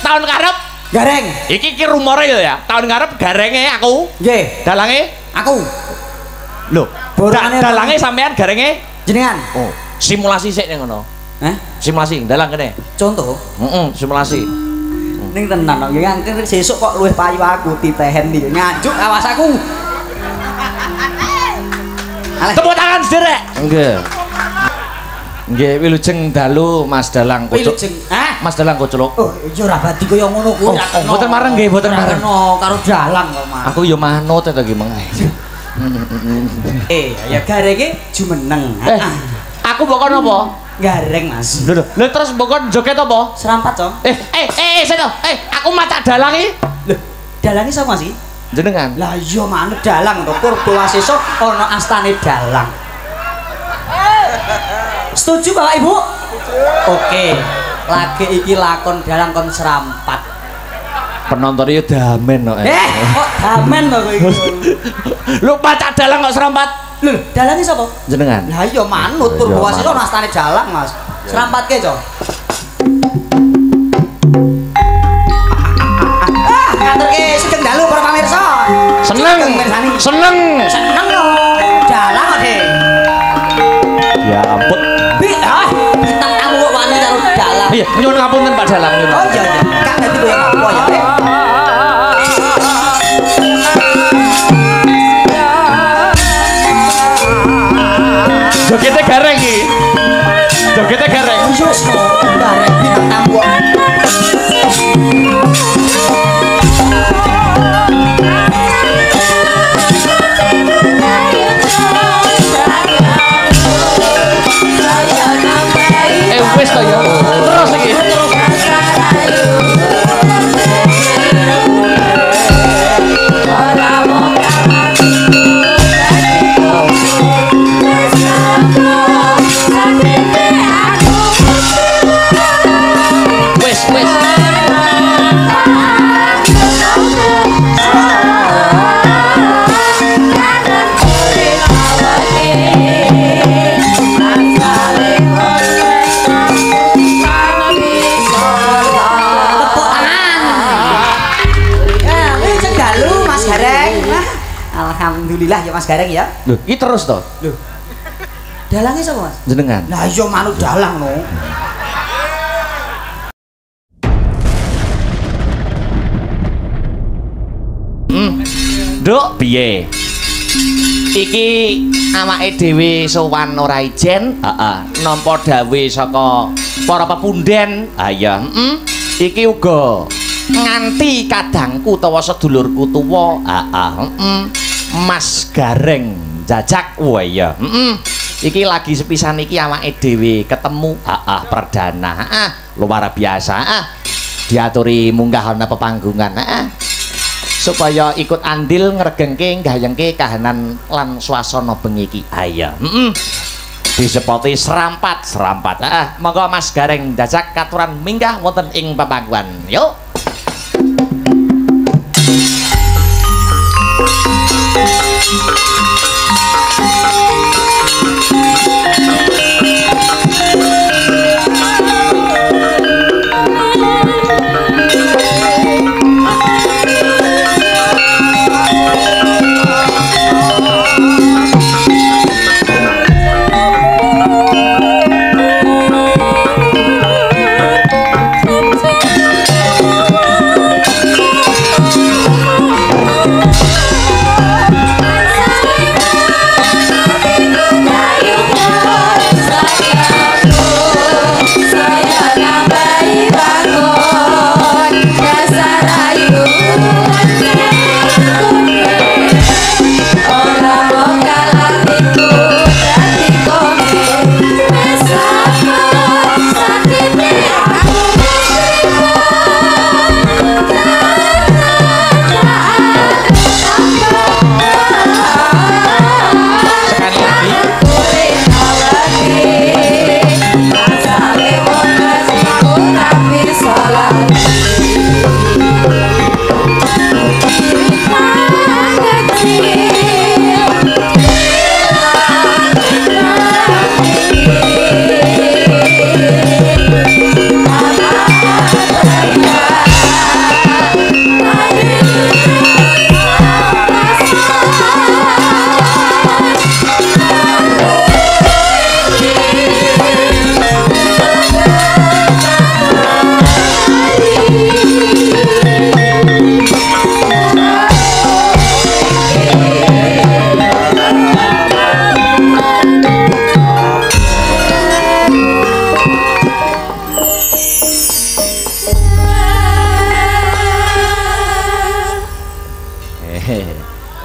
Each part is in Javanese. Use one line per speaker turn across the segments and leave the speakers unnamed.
tahun ngarep
gareng.
Iki rumore ya. Tahun ngarep garenge aku.
Nggih.
Dalange
Aku.
lho. Dalange sampean garenge
jenengan.
Oh, simulasi sik ning ngono.
Hah?
Simulasi dalang kene.
Contoh.
Simulasi.
Ning tenan kok nganti sesuk kok luwih payu aku titehen iki. Nganjuk awas aku.
Tepuk tangan sederek. Nggih. Nggih, wilujeng dalu Mas Dalang Kucuk.
Wilujeng. Hah?
Mas Dalang Kucuk.
Oh, iya ora badi kaya ngono kuwi.
Mboten mareng nggih, mboten mareng.
Karo dalang kok, Mas.
Aku ya manut to iki meng.
Ya garenge jumeneng.
Aku mbok kon apa?
Gareng, Mas.
Lho, terus mbok kon joget apa?
Serampat, Cong.
Sedo. Aku maca dalang iki.
Lho, dalange sapa sih?
Jenengan.
Lah iya manut dalang to, Purwasesa ana astane dalang. Setuju Bapak Ibu? Oke. Lagi iki lakon dalang kon serampat.
Penonton ya damen kok.
Kok damen to kowe iki?
Lu maca dalang kok serampat?
Lho, dalange sapa?
Jenengan.
Lah iya manut Purwasesa ana astane dalang, Mas. Serampatke, Cong. Ngaturke sugeng dalu para pamirsa.
Seneng. Seneng
lho. Dalang kok, Dek.
Ya ampun.
Bintang tamu kok wani karo dalang.
Iya, nyuwun ngapunten Pak Dalang.
Oh iya iya. Kak dadi koyo apa ya, Dek?
Jogete gareng iki. Jogete gareng.
Yes, gareng bintang tamu kok.
Wis to ya. Terus iki. Alhamdulillah ya Mas Gareng ya. Loh, iki terus to?
Loh. Dalange sapa, Mas?
Jenengan.
Lah iya manut dalang no.
Nduk piye? Iki awake dhewe sowan ora ijen, nampa dawuh saka para pepunden. Ha iya, iki uga nganti kadangku utawa sedulurku tuwa, Mas Gareng Jajak. Wah iya, iki lagi sepisan iki awake dhewe ketemu, perdana, luar biasa, diaturi munggah ana pepanggungan, supaya ikut andil ngregengke nggayengke kahanan lan swasana bengi iki. Ayo. Disepoti serampat. Monggo Mas Gareng Jajak katuran minggah wonten ing pepangguan. Yuk.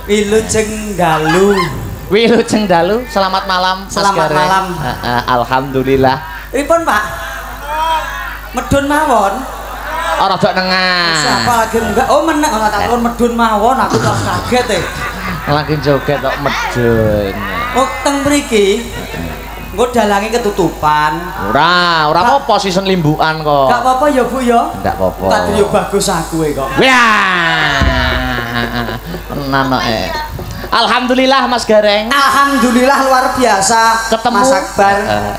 Wilujeng dalu.
Wilujeng dalu. Selamat malam.
Selamat malam.
Alhamdulillah.
Pripun, Pak? Medun mawon.
Ora dok nengah.
Siapa lagi enggak? Oh, meneng ora takon medun mawon, aku kok kaget
Lagi joget kok medun.
Oh, teng mriki. Engko dalange ketutupan.
Ora apa-apa season limbukan kok.
Enggak apa-apa ya, Bu ya.
Enggak apa-apa.
Tak yo bagus aku kok.
Ya. Tenan Alhamdulillah Mas Gareng.
Alhamdulillah luar biasa.
Ketemu
Mas Akbar.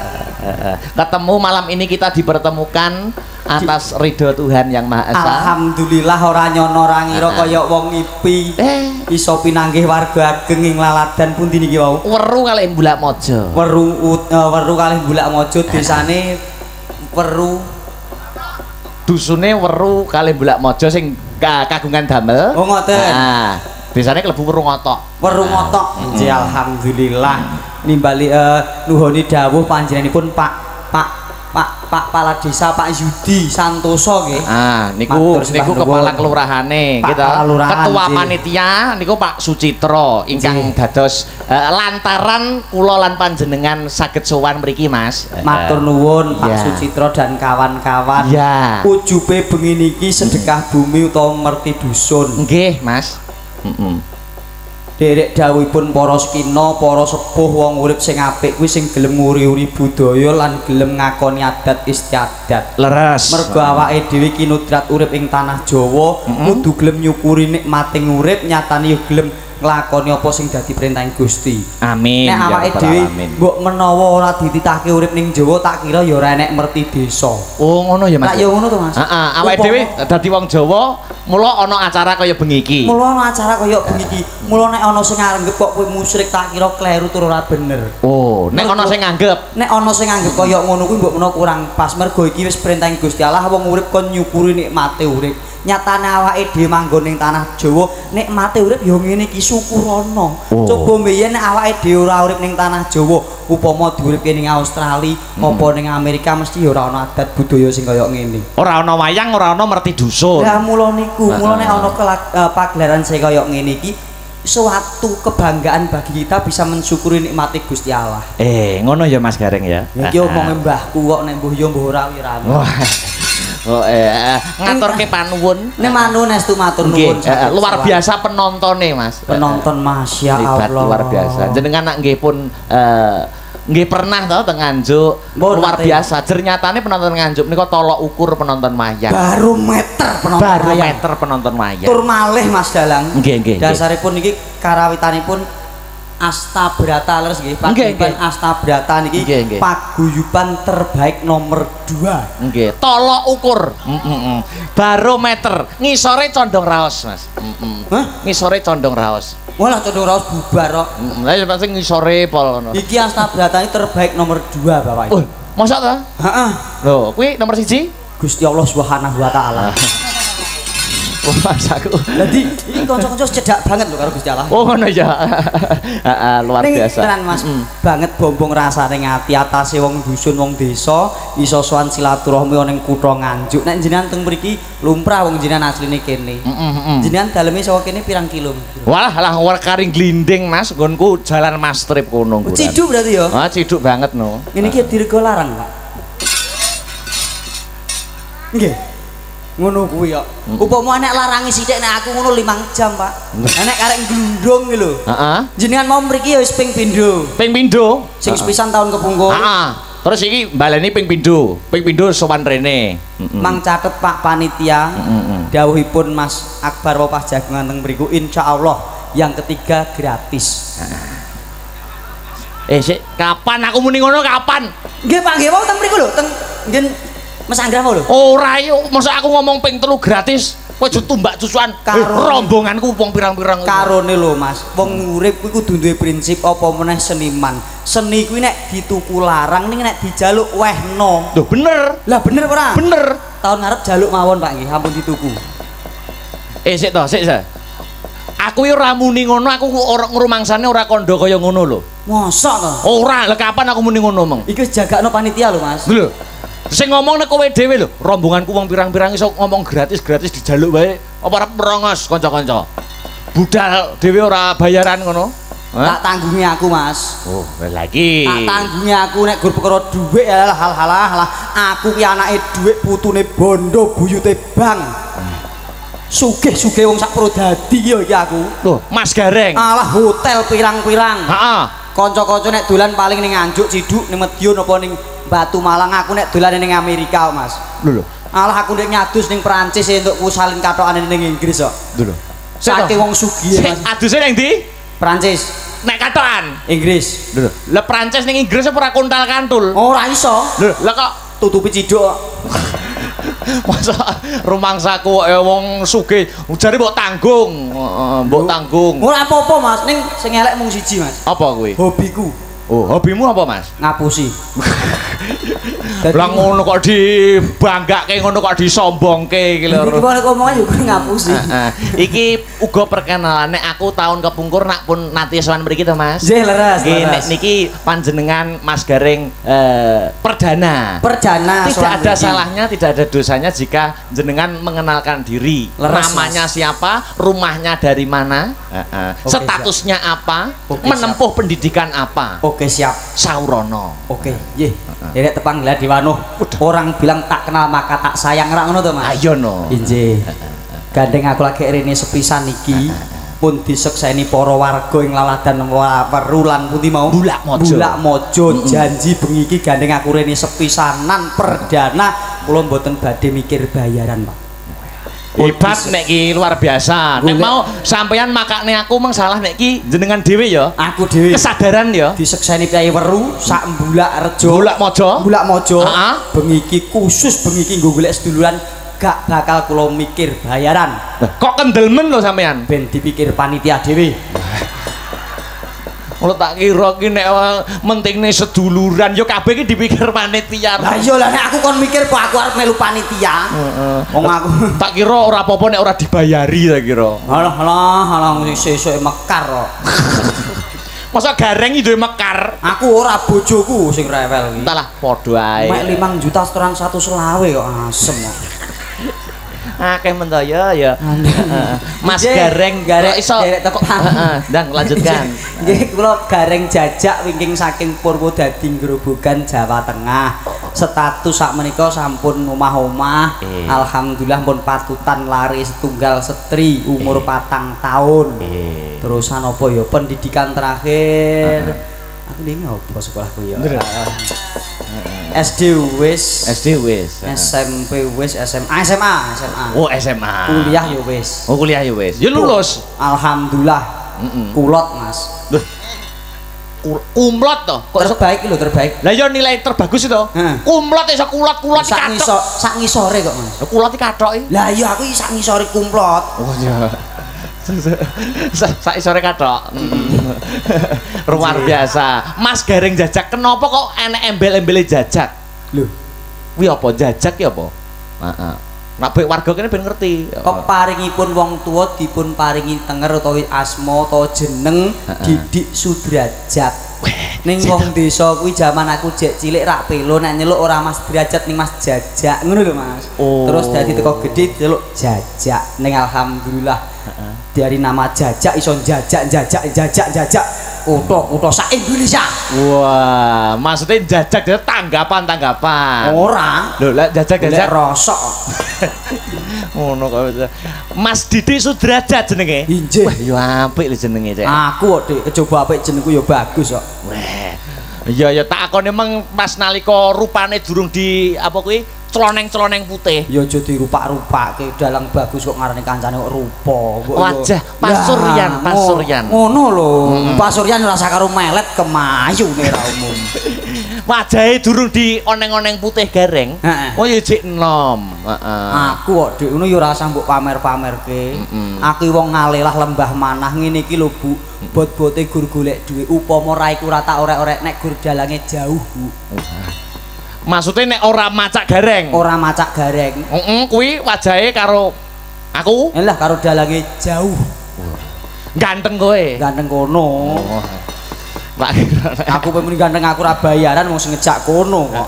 Ketemu malam ini kita dipertemukan atas ridho Tuhan yang Maha Esa.
Alhamdulillah ora nyono ora ngira kaya wong ngipi. Iso pinanggih warga ageng ing Laladan pundi niki wau?
Weru kalih Bulakmaja.
Weru kalih Bulakmaja desane Weru.
Dusune Weru kalih Bulakmaja sing kagungan damel.
Oh ngoten.
Nah, desane klebu Weru Ngotok.
Weru Ngotok. Nggih alhamdulillah. Nimbali nuhoni dawuh panjenenganipun Pak Kepala Desa Pak Yudi Santoso nggih.
Niku kepala kelurahane kita. Ketua panitia niku Pak Sucitro ingkang dados lantaran kula lan panjenengan saged sowan mriki Mas.
Matur nuwun Pak Sucitro dan kawan-kawan. Ujube bengi niki sedekah bumi utawa merti dusun.
Nggih, Mas.
Derek dawuhipun para sekina, para sepuh wong urip sing apik kuwi sing gelem nguri-uri budaya lan gelem ngakoni adat istiadat.
Leres.
Mergo awake dhewe kinudrat urip ing tanah Jawa, kudu gelem nyukuri nikmating urip, nyatane yo gelem nglakoni apa sing dadi perintahing Gusti.
Amin.
Nek awake dhewe mbok menawa ora dititahke urip ning Jawa tak kira ya ora enek merti desa.
Oh, ngono ya Mas.
Lah ya ngono to Mas.
Heeh, awake dhewe dadi wong Jawa, mula ana acara kaya bengi iki.
Mula ana acara kaya bengi iki. Mula nek ana sing nganggep kok kowe musyrik tak kira kleru tur ora bener.
Oh, nek ana sing nganggep.
Nek ana sing nganggep kaya ngono kuwi mbok menawa kurang pas mergo iki wis perintahing Gusti Allah wong urip kon nyukuri nikmate urip. Nyatane awake dhewe manggon ning tanah Jawa, nikmate urip ya ngene iki syukurana. Coba mbiyen nek awake dhewe ora urip ning tanah Jawa, upama diuripke ning Australia apa ning Amerika mesti ya ora ana adat budaya sing kaya ngene.
Ora ana wayang, ora ana merti dusun.
Lah mula niku, mula nek ana pagelaran sing kaya ngene iki suatu kebanggaan bagi kita bisa mensyukuri nikmati Gusti Allah.
Ngono ya Mas Gareng ya.
Iki omonge mbahku kok nek mbuh ya mbuh ora ora.
Ngaturke panuwun.
Nek manun estu matur nuwun.
Luar biasa penontonnya Mas.
Penonton Masya Allah.
Luar biasa. Jenengan nak nggih pun nggih pernah to teng Nganjuk. Luar biasa. Ternyatane penonton Nganjuk niku tolok ukur penonton wayang.
Barometer penonton wayang. Tur malih Mas Dalang.
Nggih.
Dasaripun niki karawitanipun Astabrata leres nggih. Paguyuban Astabrata niki paguyuban terbaik nomor 2.
Nggih, tolok ukur. Barometer, ngisore condong raos, Mas. Ngisore condong raos.
Walah condong raos bubar kok.
Lah ya pasti ngisore pol ngono.
Iki Astabrata ini terbaik nomor 2, Bapak.
Oh, mosok to?
Heeh.
Lho, kuwi nomor 1?
Gusti Allah Subhanahu wa taala.
Mas aku.
Dadi iki kanca-kanca cedak banget lho karo Gusti Allah.
Oh ngono ya. Heeh, luar biasa.
Tenan Mas, banget bombong rasane ngati atase wong dusun wong desa iso sowan silaturahmi ning kutha Nganjuk. Nek jenengan teng mriki lumrah wong jenengan asline kene. Jenengan daleme saka kene pirang kilo?
Walah, lah karing glinding Mas, nggonku jalan Mas Trip kono.
Ciduk berarti ya?
Ah, ciduk banget no.
Ngene iki dirego larang, Pak. Nggih. Ngono kuwi kok. Upama nek larangi sithik nek aku ngono 5 jam, Pak. Nek karek glundung iki lho.
Heeh.
Jenengan mau mriki ya wis ping pindho.
Ping pindho?
Sing sepisan tahun kepungkur.
Heeh. Terus iki baleni ping pindho. Ping pindho sowan rene.
Mang catet Pak panitia. Dawuhipun Mas Akbar Wopah Jagungan teng mriku insyaallah yang ketiga gratis.
Sik, kapan aku muni ngono kapan?
Nggih Pak, nggih wau teng mriku lho, teng ngen Mas Anggrah lho.
Ora yo, masa aku ngomong ping 3 gratis. Kowe aja tumbak cucukan rombonganku wong pirang-pirang.
Karone lho Mas, wong urip kuwi kudu duwe prinsip apa meneh seniman. Seni kuwi nek dituku larang ning nek dijaluk wehno.
Lho bener.
Lah bener ora?
Bener.
Tahun ngarep jaluk mawon Pak nggih, ampun dituku.
Sik to, sik. Aku yo ora muni ngono, aku ora ngrumangsane ora kandha kaya ngono lho.
Mosok to?
Ora, lha kapan aku muni ngono, Mong?
Iki wis jagakno panitia lho Mas.
Lho. Sing ngomong nek kowe dhewe lho, rombonganku wong pirang-pirang iso ngomong gratis dijaluk wae. Apa ora merongos kanca-kanca? budal dhewe ora bayaran ngono.
Tak tanggungi aku, Mas.
Oh, lagi.
Tak tanggungi aku nek gur perkara dhuwit ya hal-hal aku ki anake dhuwit putune bondo buyute bang. Sugih-sugih wong sak Prodadi ya iki aku.
Loh, Mas Gareng.
Alah hotel pirang-pirang.
Heeh.
Kanca-kanca nek dolan paling ning Nganjuk, Ciduk, ning Medion apa ning Batu Malang, aku nek dolan ning Amerika, Mas.
Lho.
Alah aku nek nyadus ning Perancis entuk kusalin katokane ning Inggris kok.
Lho.
Saking wong sugih, Mas.
Aduse ning ndi?
Perancis.
Nek katokan
Inggris.
lho lah Prancis ning Inggris apa ora kontal kantul
Ora iso
lho lah kok
tutupi ciduk
masa rumangsaku wong sugih jare mbok tanggung mbok tanggung
ora apa-apa Mas ning sing elek mung siji Mas
apa kuwi
hobiku
oh hobimu apa Mas
ngapusi
lah ngono kok dibanggake ngono kok disombongke iki lho.
Iki nek omongan yo ngapusi.
Iki uga perkenalan nek aku tahun kepungkur nak pun nanti sowan mriki to Mas.
Nggih leres.
Nek niki panjenengan Mas Gareng perdana.
Perdana.
Tidak ada salahnya, tidak ada dosanya jika jenengan mengenalkan diri.
Leres,
namanya siapa, rumahnya dari mana, statusnya apa, menempuh pendidikan apa.
Oke siap.
Saurono.
Oke, nggih. Nek tepang lah diwanuh. Orang bilang tak kenal maka tak sayang ra ngono to Mas.
Ayo no.
Injih. Gandeng aku lagi rene sepisan iki pun disekseni para warga ing laladan werulan pundi mau Bulak Mojo janji bengi iki gandeng aku rene sepisanan perdana kula mboten badhe mikir bayaran Pak.
Hebat nek ki luar biasa. Nek mau sampeyan makane aku meng salah nek ki jenengan dhewe ya.
Aku dhewe.
Kesadaran ya.
Disekseni Kyai Weru sak Bulak Rejo.
Bulak Mojo.
Bulak Mojo. Bengi iki khusus bengi iki nggo golek seduluran gak bakal kula mikir bayaran.
Kok kendelmen lho sampean?
Ben dipikir panitia dhewe.
Kalau tak kira ki nek mentingne seduluran yo kabeh ki dipikir panitia.
Lah iya lah nek aku kon mikir kok aku arep melu panitia. Wong aku
tak kira ora apa-apa nek ora dibayari tak kira.
Alah sesuk mekar kok.
Masa Gareng iki duwe mekar?
Aku ora bojoku sing rewel iki.
Entahlah padha ae.
Mek 5 juta setoran 120 kok asem kok.
Akeh mendaya ya. Mas Gareng iso ndang lanjutkan.
Nggih kula Gareng jajak wingking saking Purwodadi Grobogan Jawa Tengah. Status sakmenika sampun omah-omah. Alhamdulillah pun patutan lari setunggal setri umur 4 tahun. Terusan apa ya pendidikan terakhir. Aku ini apa sekolahku ya. SD wis, SMP wis, SMA.
Oh, SMA.
Kuliah ya wis.
Oh, kuliah ya wis. Ya lulus.
Alhamdulillah. Kulot, Mas.
Kumlot toh.
Terbaik lho, terbaik.
Lah ya nilai terbagus itu. Kumlot iso kulot kathok.
Sak ngisore kok, Mas.
Kulot iki kathoki.
Lah iya aku sak ngisore kumlot.
Oh iya. Sak isore kathok. Luar biasa. Mas Gareng jajak. Kenapa kok enek embel-embele jajak?
Lho,
kuwi apa jajak ki apa? Heeh. Nek bae warga kene ben ngerti.
Peparingipun wong tuwa dipun paringi tenger utawa asma utawa jeneng Didik Sudrajat. Ning wong desa kuwi jaman aku jek cilik rak pelo nek nyeluk ora Mas Derajat ning Mas Jajak ngono lho Mas. Terus dadi teko gedhe nyeluk Jajak. Ning alhamdulillah dari nama Jajak iso jajak kutha sak Indonesia.
Wah, maksudnya jajak tanggapan.
Ora.
Lho, lek jajak
rosok.
Ngono kok. Mas Didik Sudrajat jenenge.
Injih.
Wah, ya apik lho jenenge, Cek.
Aku kok Dik, coba apik jenengku ya bagus kok.
Wah. Ya tak akone emang pas nalika rupane durung di apa kuwi celoneng putih.
Ya aja dirupak-rupake dalang bagus kok ngarani kancane kok rupa.
Wajah Pasuryan.
Ngono lho. Pasuryan rasa karo melet kemayune ra umum.
Wajahe durung di oneng-oneng putih Gareng. Oh ya jek enom.
Aku kok Dik ngono ya ora usah mbok pamer-pamerke. Aku wong ngalelah lembah manah ngene iki lho Bu. Bot-bote gur golek dhuwit upama ra iku ora tak orek-orek nek gur dalange jauh Bu.
Maksudnya nek ora macak Gareng.
Ora macak Gareng.
Kuwi wajahe karo aku.
Lah karo dalange jauh.
Ganteng kowe.
Ganteng kono. Aku pengen ganteng aku ora bayaran wong ngejak kono kok.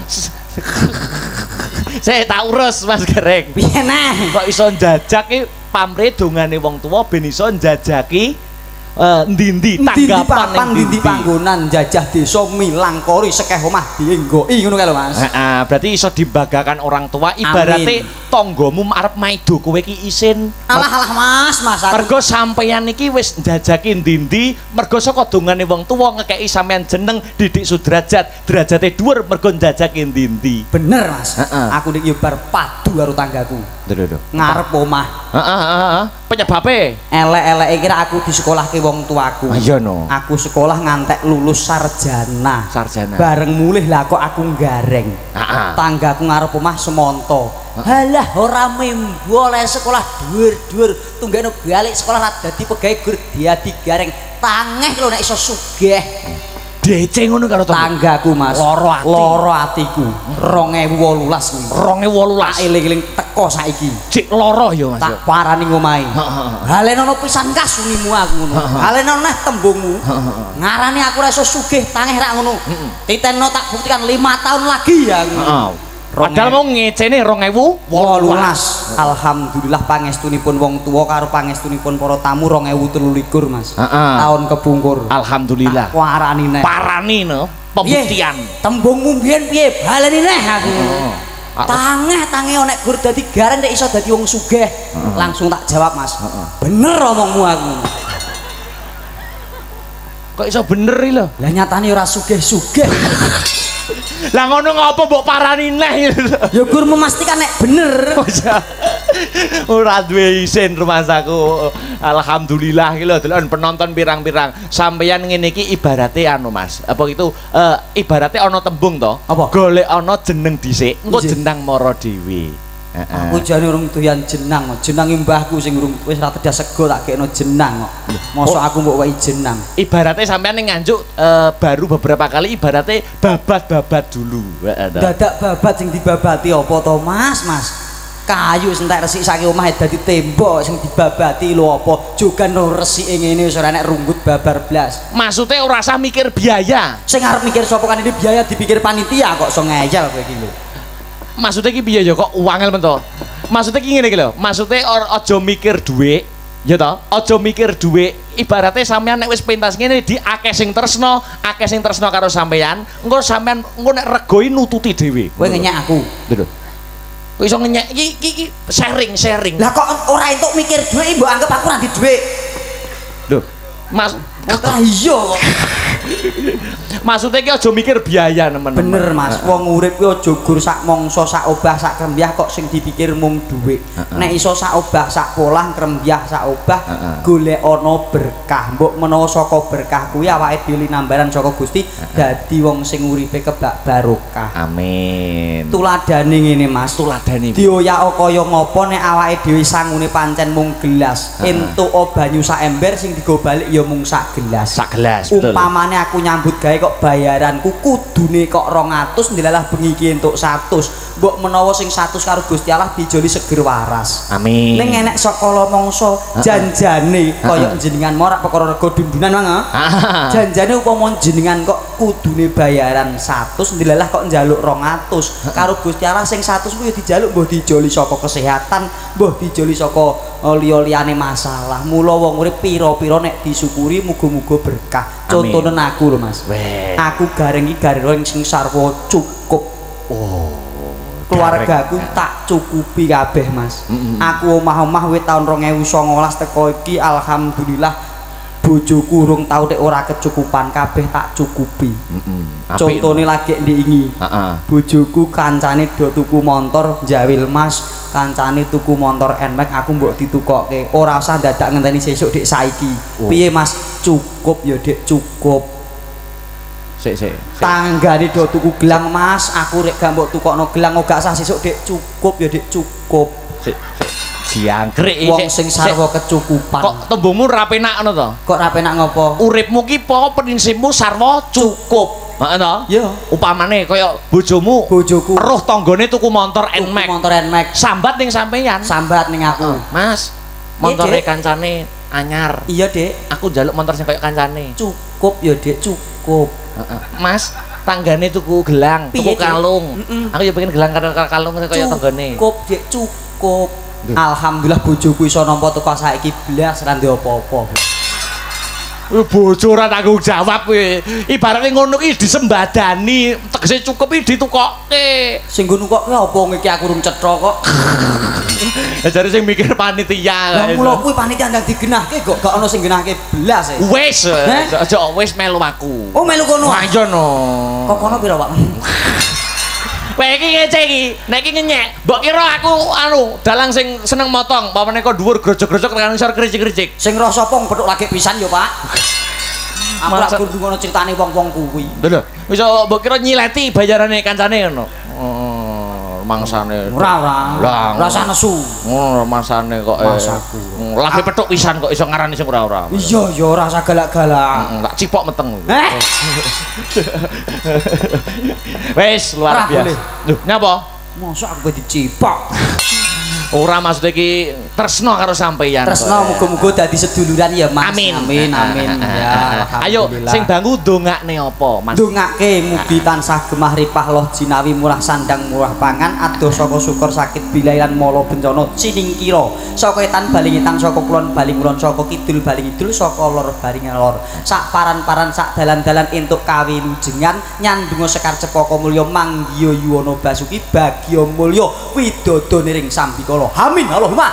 Saya tak urus Mas Gareng.
Piye nah?
Kok iso jajak ki pamrih dongane wong tuwa ben iso njajaki ndi-ndi tanggapan
ndi panggonan jajah desa milangkori sekeh omah dienggoki ngono kae lho Mas.
Heeh, berarti iso dibagakan orang tua ibarate tanggamu arep maido kowe iki isin.
Alah Mas,
Mergo sampeyan iki wis njajaki ndi-ndi mergo saka dongane wong tuwa ngekeki sampeyan jeneng Didik Sudrajat, derajate dhuwur mergo njajaki ndi-ndi.
Bener Mas. Aku nek yo bar padu karo tanggaku. Ngarep omah.
Heeh. Penyebabe
elek-eleke kira aku disekolahke wong tuaku.
Iya no.
Aku sekolah ngantek lulus sarjana. Bareng mulih lah kok aku gareng. Tanggaku ngarep omah semonto. Halah ora membo oleh sekolah dhuwur-dhuwur tunggane balik sekolah lah dadi pegawe gur diadi gareng. Tangeh lho nek iso sugih.
DC ngono karo
tanggaku Mas. Loro atiku. 2018 kuwi. 2018 eling-eling teko saiki. Cik loro ya Mas. Tak parani ngomahe. Halenono pisan kas unimu aku ngono. Halenono neh tembungmu. Ngarani aku ora iso sugih tangeh rak ngono. Titenno tak buktikan 5 tahun lagi ya. Padahal mau ngecene 2018. Alhamdulillah pangestunipun wong tuwa karo pangestunipun para tamu 2023 Mas. Tahun kepungkur. Alhamdulillah. Parani neh. Parani no pembuktian. Tembungmu mbiyen piye? Baleni neh aku. Tangeh nek gur dadi garen nek iso dadi wong sugih. Langsung tak jawab Mas. Bener omongmu aku. Kok iso bener iki lho? Lah nyatane ora sugih-sugih. Lah ngono ngopo mbok parani neh ya gur memastikan nek bener. Ora duwe isin rumahku. Alhamdulillah iki lho delok penonton pirang-pirang. Sampeyan ngene iki ibarate anu Mas. Apa itu ibarate ana tembung to. Golek ana jeneng dhisik, engko jeneng mara dhewe. Aku jane urung doyan jenang, jenange mbahku sing urung wis ra tedas sego tak gekno jenang kok. Mosok aku mbok wae jenang. Ibarate sampean ning Nganjuk baru beberapa kali ibarate babat-babat dulu. Dadak babat sing dibabati apa to Mas? Kayu entek resik saking omah dadi tembok sing dibabati lho apa? Jogan resike ngene wis ora nek runggut babar blas. Maksude ora usah mikir biaya. Sing arep mikir sapa kan ini biaya dipikir panitia kok iso ngeyel kowe iki lho. Maksudnya ki piye ya kok wangel men to? Maksudnya ki ngene iki lho, maksudnya aja mikir dhuwit, ya to? Aja mikir dhuwit. Ibaratnya sampean nek wis pentas ngene di akeh sing tresno karo sampean, engko sampean engko nek regoi nututi dhewe. Kowe ngenyek aku. Lho. Kowe iso ngenyek iki sharing. Lah kok ora entuk mikir dhuwit mbok anggap aku ora di dhuwit. Lho. Mas iya kok. Maksudnya ki aja mikir biaya nemen. Bener Mas, wong urip ki aja gur sak mangsa sak obah sak krembyah kok sing dipikir mung dhuwit. Nek iso sak obah sak polah krembyah sak obah golek ana berkah. Mbok menawa saka berkah kuwi awake dhewe linambaran saka Gusti dadi wong sing uripe kebak barokah. Amin. Tuladane ngene Mas, tuladane. Dioyak kaya ngopo nek awake dhewe sangune pancen mung gelas, entuk banyu sak ember sing digo balik ya mung sak gelas. Sak gelas. Umpamane aku nyambut gawe kok bayaranku kudune kok 200 ndilalah bengi iki entuk 100. Mbok menawa sing 100 karo Gusti Allah dijoli seger waras. Amin. Ning enek saka mangsa janjane kaya jenengan morak perkara rega dundunan mang. Janjane upama jenengan kok kudune bayaran 100 ndilalah kok njaluk 200. Karo Gusti Allah sing 100 ku ya dijaluk mbah dijoli saka kesehatan, mbah dijoli saka liya-liyane masalah. Mula wong urip pira-pira nek disyukuri muga-muga berkah. Contonen aku lho Mas. Aku gareng iki gareng sing sarwa cukup. Keluargaku tak cukupi kabeh Mas. Aku omah-omah wit tahun 2019 teko iki alhamdulillah bojoku urung tau nek ora kecukupan kabeh tak cukupi. Contone lagi ndingi. Bojoku kancane do tuku motor Njawil Mas, kancane tuku motor Nmax aku mbok ditukokke. Ora usah dadak ngenteni sesuk dik saiki. Piye Mas? Cukup ya dik, cukup. Sik. Tanggane do tuku gelang Mas, aku rek gak mbok tukokno gelang gak usah sesuk dik, cukup ya dik, cukup. Sik. Diangkrek wong sing sarwa kecukupan. Kok tembungmu ra penak ngono to? Kok ra penak ngopo? Uripmu ki pokok prinsipmu sarwa cukup. Heeh to? Iya. Upamane kaya bojoku eruh tanggane tuku motor Nmax. Motor Nmax. Sambat ning sampeyan. Sambat ning aku. Mas, montore kancane anyar. Iya, Dik. Aku njaluk motor sing kaya kancane. Cukup ya, Dik, cukup. Mas, tanggane tuku gelang, tuku kalung. Aku ya pengen gelang karo kalung kaya tanggane. Cukup, Dik, cukup. Alhamdulillah bojoku iso nampa teko saiki blas ra ndek apa-apa.
Bojo ora tanggung jawab kuwi. Ibarate ngono ki disembadani, tegese cukup iki ditukokke.
Sing nggo nukokke apa iki aku urung cetha kok.
Jare sing mikir panitia.
Lah mula kuwi panitia ndang digenahke kok gak ono sing genahke blas e.
Wis, aja wis melu aku.
Oh melu kono.
Wah iya no.
Kok kono pira, Pak?
Kowe iki ngece iki, nek iki ngenyek, mbok kira aku dalang sing seneng motong, pamane kok dhuwur grojok-grojok tekan isor kricik-kricik.
Sing rasa pong petuk lagi pisan yo, Pak. Aku lak kudu ngono critane wong-wong kuwi.
Lho, iso mbok kira nyileti bayarane kancane ngono. Mangsane.
Ora. Rasa nesu.
Ngono mangsane kok.
Masaku.
Lagi petuk pisan kok iso ngarani sing ora-ora.
Iya, ya ora usah galak-galak.
Tak cipok meteng. Wes luar biasa. Lho, nyapa?
Mosok aku dicipok.
Ora maksud iki tresno karo sampeyan.
Tresno muga-muga dadi seduluran ya, Mas.
Amin.
Amin. Ya,
ayo sing bangu dongakne apa, Mas?
Dongake mugi tansah gemah ripah loh jinawi murah sandang murah pangan adoh saka syukur sakit bilailan mala bencana siningkira saka etan baling etan saka kulon baling kulon saka kidul baling kidul saka lor baling lor sak paran-paran sak dalan-dalan entuk kawilujengan nyandunga sekar cepaka mulya manggiya yuwana basuki bagya mulya widodone ring sambikala. Amin Allahumma.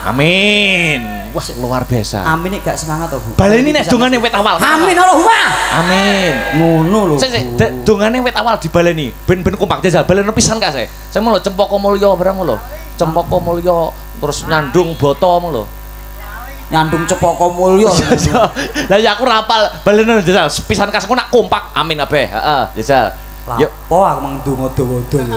Amin. Wah luar biasa.
Amin nek gak semangat to, Bu.
Baleni nek dongane wit awal.
Amin Allahumma.
Amin.
Ngono lho.
Sik dongane wit awal dibaleni. Ben kompak jajal baleni pisan ka sik. Sing lho cempaka mulya barang lho. Cempaka mulya terus nyandung bata lho.
Nyandung cepaka mulya.
Lah ya aku rapal baleni jajal pisan kas nak kompak. Amin kabeh. Heeh, jajal.
Yo, po aku mang donga dawa-dawa.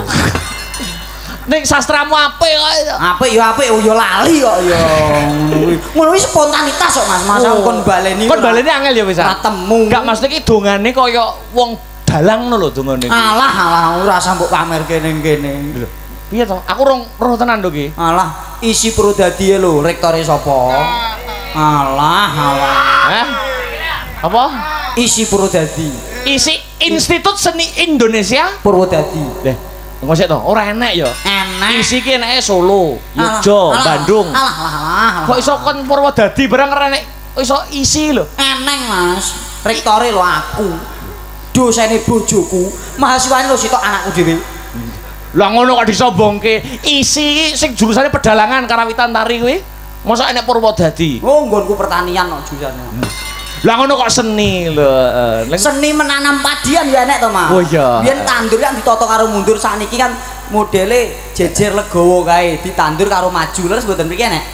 Ning sastramu apik kok.
Apik yo lali kok yo. Ngono kuwi spontanitas kok Mas. Masa kon baleni.
Kon baleni angel ya wis.
Ora temu.
Enggak maksud iki dongane kaya wong dalang ngono lho dongane.
Alah ora sambok pamerke ning kene.
Lho. Piye to? Aku roh tenan lho iki.
Alah, isi Purwodadi lho, rektore sapa? Alah.
Hah? Apa?
Isi Purwodadi.
Isi Institut Seni Indonesia
Purwodadi.
Leh, ngosek to, ora enek ya.
Enek.
Isi ki eneke Solo, Yogyakarta, Bandung.
Alah.
Kok iso kon Purwodadi barang ora enek iso isi lho.
Eneng Mas. Rektore lho aku. Dosene bojoku, mahasiswane lho sitok anakku dhewe.
Lah ngono kok disombongke. Isi sing jurusane pedalangan karawitan tari kuwi. Mosok enek Purwodadi.
Oh, nggonku pertanian kok jurusane.
Lah ngono kok seni lho.
Seni menanam padian ya enek to, Mas.
Oh iya.
Biyen tandur kan ditata karo mundur, sakniki kan modele jejer legawa kae, ditandur karo maju. Terus mboten mriki enek.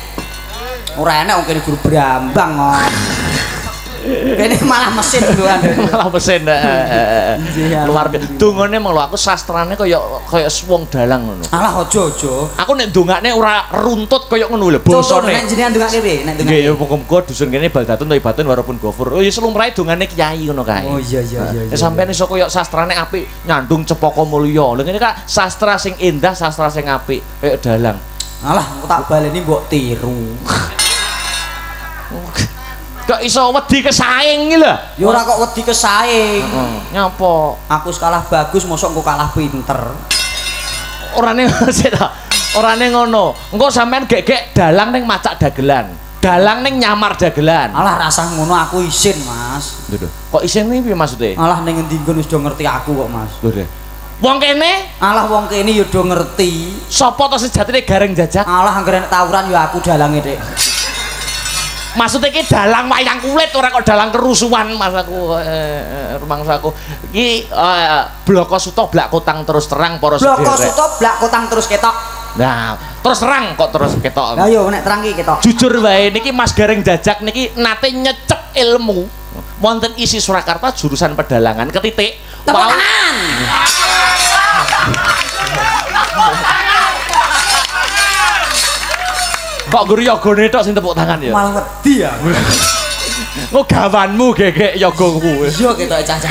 Ora enek wong kene guru brambang kok. Kene malah mesin doan.
Malah mesin. Luar biasa. Dongane mong lho aku sastrane kaya wong dalang ngono.
Alah aja.
Aku nek ndongakne ora runtut kaya ngono lho
Contohne
basane.
nek jenengan ndongake piye? Nek ndongake.
Nggih, muga-muga dusun kene baldatun thayyibatun walaupun ghafur. Oh ya slumrahe dongane kiai ngono kae.
Oh iya.
Sampeyan iso kaya sastrane apik, nyandung cepaka mulya. Lha ngene kak sastra sing indah, sastra sing apik, kaya dalang.
Alah, aku tak baleni mbok tiru.
Kok iso wedi kesaing iki lho.
Ya ora kok wedi kesaing.
Nyapa?
Aku kalah bagus, mosok engko kalah pinter.
Orane sik ta. Orane ngono. Engko sampean gek-gek dalang ning macak dagelan. Dalang ning nyamar dagelan.
Alah rasah ngono aku isin, Mas.
Lho. Kok isin kuwi piye maksude?
Alah ning endi-endi wis do ngerti aku kok, Mas.
Lho. Wong kene?
Alah wong kene ya do ngerti.
Sapa to sejatine gareng jajak?
Alah anggere nek tawuran ya aku dalange, Dik.
Maksudnya iki dalang wayang kulit ora kok dalang kerusuhan Mas aku rumangsaku iki bloko suto blak kotang terus terang para
sedherek. Bloko suto blak kotang terus ketok.
Nah, terus terang kok terus ketok.
Lah yo nek terang iki ketok. Jujur
wae niki Mas Gareng Jajak niki nate nyecep ilmu wonten isi Surakarta jurusan pedalangan ketitik.
Tepuk tangan.
Kok guru yogane tok sing tepuk tangan ya?
Malah wedi ya.
Kok gawanmu gegek yogaku.
Iya ketoke cacah.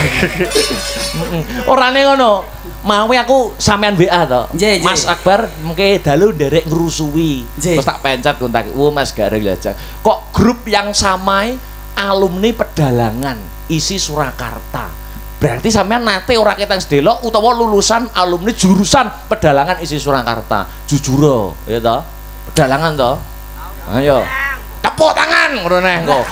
Orane ngono. Mawe aku sampean WA to. Mas Akbar mengke dalu nderek ngrusui. Terus tak pencet kontak. Mas Gareng Jajak. Kok grup yang samai alumni pedalangan isi Surakarta. Berarti sampean nate ora ketang sedelok utawa lulusan alumni jurusan pedalangan isi Surakarta. Jujur ya to? Pedalangan to. Ayo. Tepuk tangan ngono neh engko.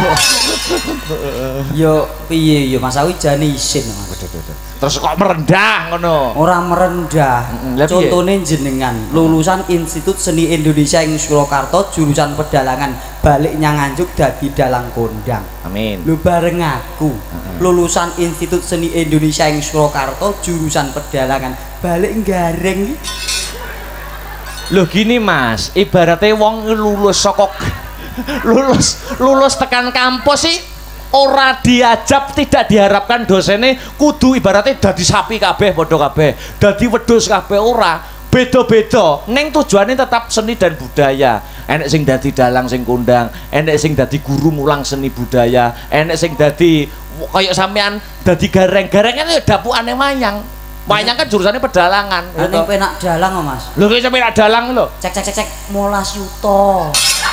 Yo piye yo Mas aku jane isin Mas.
Terus kok merendah ngono.
Ora merendah. Contone jenengan lulusan Institut Seni Indonesia ing Surakarta jurusan pedalangan balik nyang Nganjuk dadi dalang kondang.
Amin.
Lu bareng aku lulusan Institut Seni Indonesia ing Surakarta jurusan pedalangan balik gareng.
Loh gini Mas, ibaratnya wong lulus saka lulus tekan kampus sih ora diajab, tidak diharapkan dosennya kudu ibaratnya dadi sapi kabeh padha kabeh, dadi wedhus kabeh, ora beda-beda. Neng tujuannya tetap seni dan budaya. Enek sing dadi dalang sing kondang, enek sing dadi guru mulang seni budaya, enek sing dadi kayak sampean dadi gareng-gareng itu dapukane wayang. Wayang kan jurusannya pedalangan.
Ning penak dalang Mas.
Lho kok penak dalang lho.
Cek 15 yuta.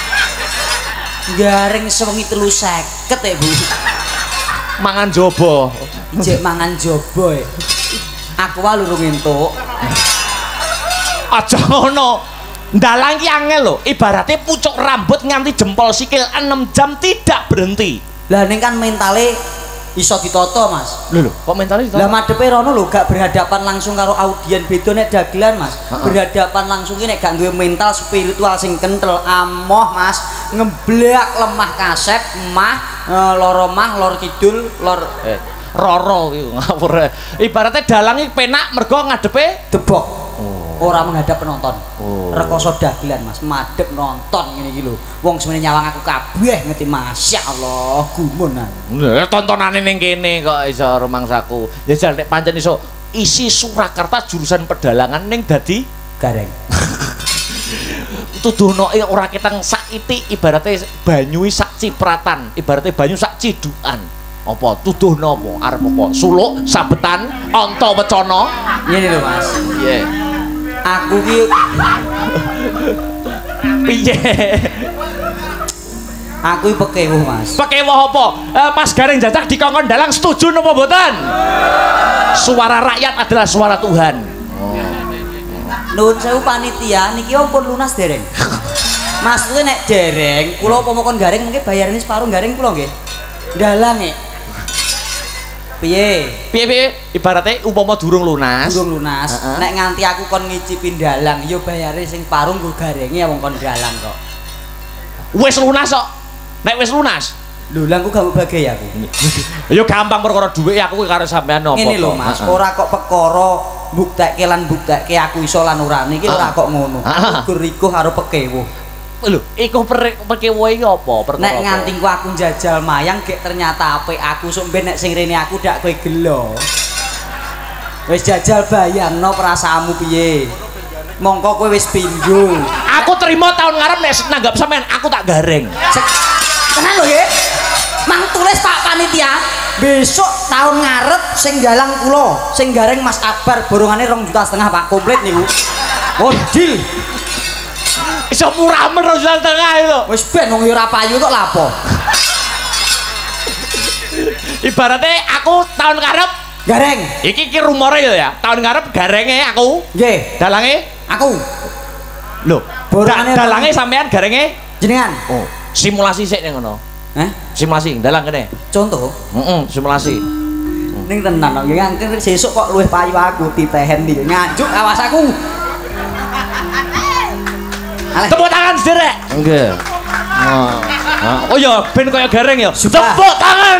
Gareng sewengi 350 ya Bu.
Mangan jobo.
Ijek mangan jobo ya. Aku wae lurung entuk.
Aja ngono. Dalang ki angel lho. Ibaratnya pucuk rambut nganti jempol sikil 6 jam tidak berhenti.
Lah ning kan mentale iso ditata Mas.
Lho kok mentale ditata?
Lah madepe rono lho gak berhadapan langsung karo audien beda nek dagelan Mas. Berhadapan langsung ki nek gak duwe mental spiritual sing kental amoh Mas. Ngeblak lemah kaset mah loro mah lor kidul lor
roro iki ngawur. Ibaratnya dalang iki penak mergo ngadepe
debok. Ora menghadap penonton. Rekoso dagelan Mas, madhep nonton ngene iki lho. Wong semene nyawang aku kabeh ngerti masyaallah gumun.
Lha tontonane ning kene kok iso rumangsaku. Ya jan nek pancen iso isi Surakarta jurusan pedalangan ning dadi
gareng.
Tuduhno ora keteng sak itik ibaratnya banyu sak cipratan, ibaratnya banyu sak cidukan. Apa tuduhno apa arep apa? Suluk, sabetan, anta wecana.
Ngene lho Mas.
Piye?
Aku ki
piye?
Aku iki pekewuh Mas.
Pekewuh apa? Mas Gareng Jajak dikongkon dalang setuju napa mboten? Suara rakyat adalah suara Tuhan.
Nuwun sewu panitia niki ampun lunas dereng. Mas kuwi nek dereng, kula upama kon gareng mungkin bayarane separuh gareng kula nggih. Dalang nek. Piye?
Piye ibaratnya umpama durung lunas.
Durung lunas. Nek nganti aku kon ngicipin dalang, yo bayare sing paruh nggo garenge wong kon dalang kok.
Wis lunas kok. Nek wis lunas.
Lho, lah aku gak bagi aku.
Yo gampang perkara dhuwit aku karo sampean napa.
Ngene lho Mas, ora kok perkara mbuktekke lan mbuktekke aku iso lan ora niki ora kok ngono. Aku rikuh karo pekewuh.
Lho, iku pekewuh iki apa?
Nek nganti aku njajal mayang gek ternyata apik aku sok ben nek sing rene aku dak kowe gelo. Wis jajal bayangno perasaanmu piye. Mongko kowe wis pindho.
Aku terima tahun ngarep nek nanggap sampean aku tak gareng.
Tenan lho nggih. Mang tulis Pak Panitia, besok tahun ngarep sing dalang kula, sing gareng Mas Akbar borongane 2,5 juta Pak komplit niku. Oh, deal. Iso murah men 2,5 juta itu. Wis ben wong ora payu tok lapo.
Ibaratnya aku tahun ngarep
gareng.
Iki rumore ya. Tahun ngarep garenge aku.
Nggih.
Dalange
aku.
Lho, dalange sampean garenge
jenengan.
Oh, simulasi sik ning ngono. Simulasi dalang kene.
Contoh?
Simulasi.
Ning tenan kok ngangker sesuk kok luwih payu aku titehen iki. Nganjuk awas aku.
Tepuk tangan sederek. Nggih. Oh ya ben kaya gareng ya. Tepuk tangan.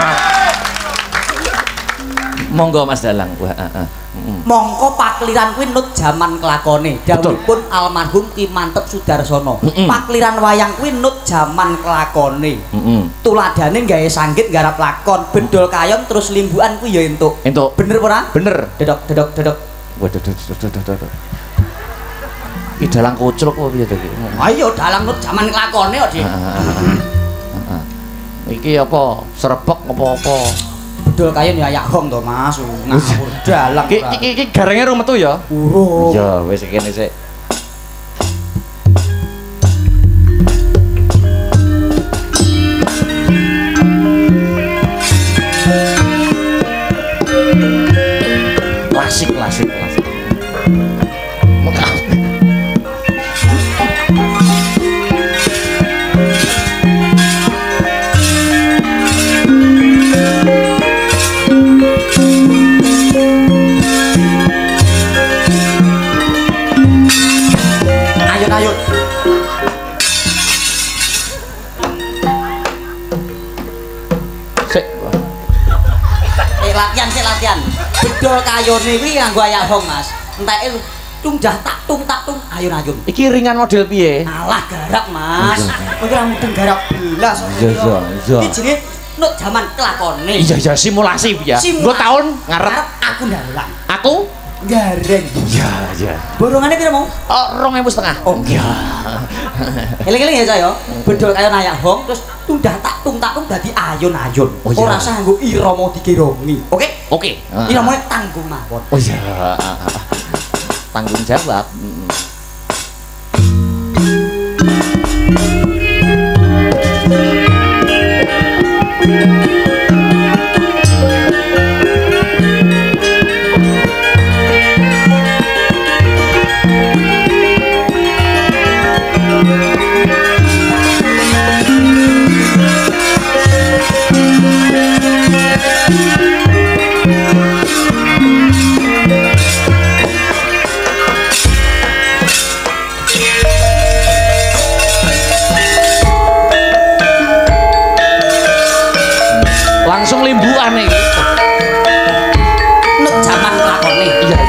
Monggo Mas Dalang.
Mongko pakliran kuwi nut jaman kelakone. Dawuhipun almarhum Ki Mantep Sudarsono. Pakliran wayang kuwi nut jaman kelakone. Tuladane gawe sanggit garap lakon, bedol kayom terus limbukan kuwi ya entuk.
Entuk.
Bener ora?
Bener.
Dedok.
Waduh. Iki dalang kocrok apa piye to iki?
Ayo dalang nut jaman kelakone kok, Dik.
Iki apa? Serebek apa-apa?
Bedol kayon ya ayak hong to, Mas. Ngawur dalang.
Iki garenge rung metu ya?
Urung.
Ya wis kene sik. Klasik.
latihan. Bedol kayone kuwi nganggo ayahong, Mas. Enteke tungjah tak tung ayun-ayun.
Iki ringan model piye?
Alah garap, Mas. Kowe ora mudeng garap belas.
Iya.
Iki jenenge nuk jaman kelakone.
Iya simulasi ya. Nggo taun ngarep
aku ndalang.
aku
gareng.
Iya.
Borongane piro mau?
Oh, 2.500.
Oh iya. Eling-eling ya saya. Bedol kaya nayak hong terus tundah tak tung dadi ayun-ayun. Ora usah nggo irama dikironi. Oke?
Oke.
Iramane tanggung mawon.
Oh iya. Tanggung jawab. Langsung limbuan nih.
Nuk jaman lakone.
Iya.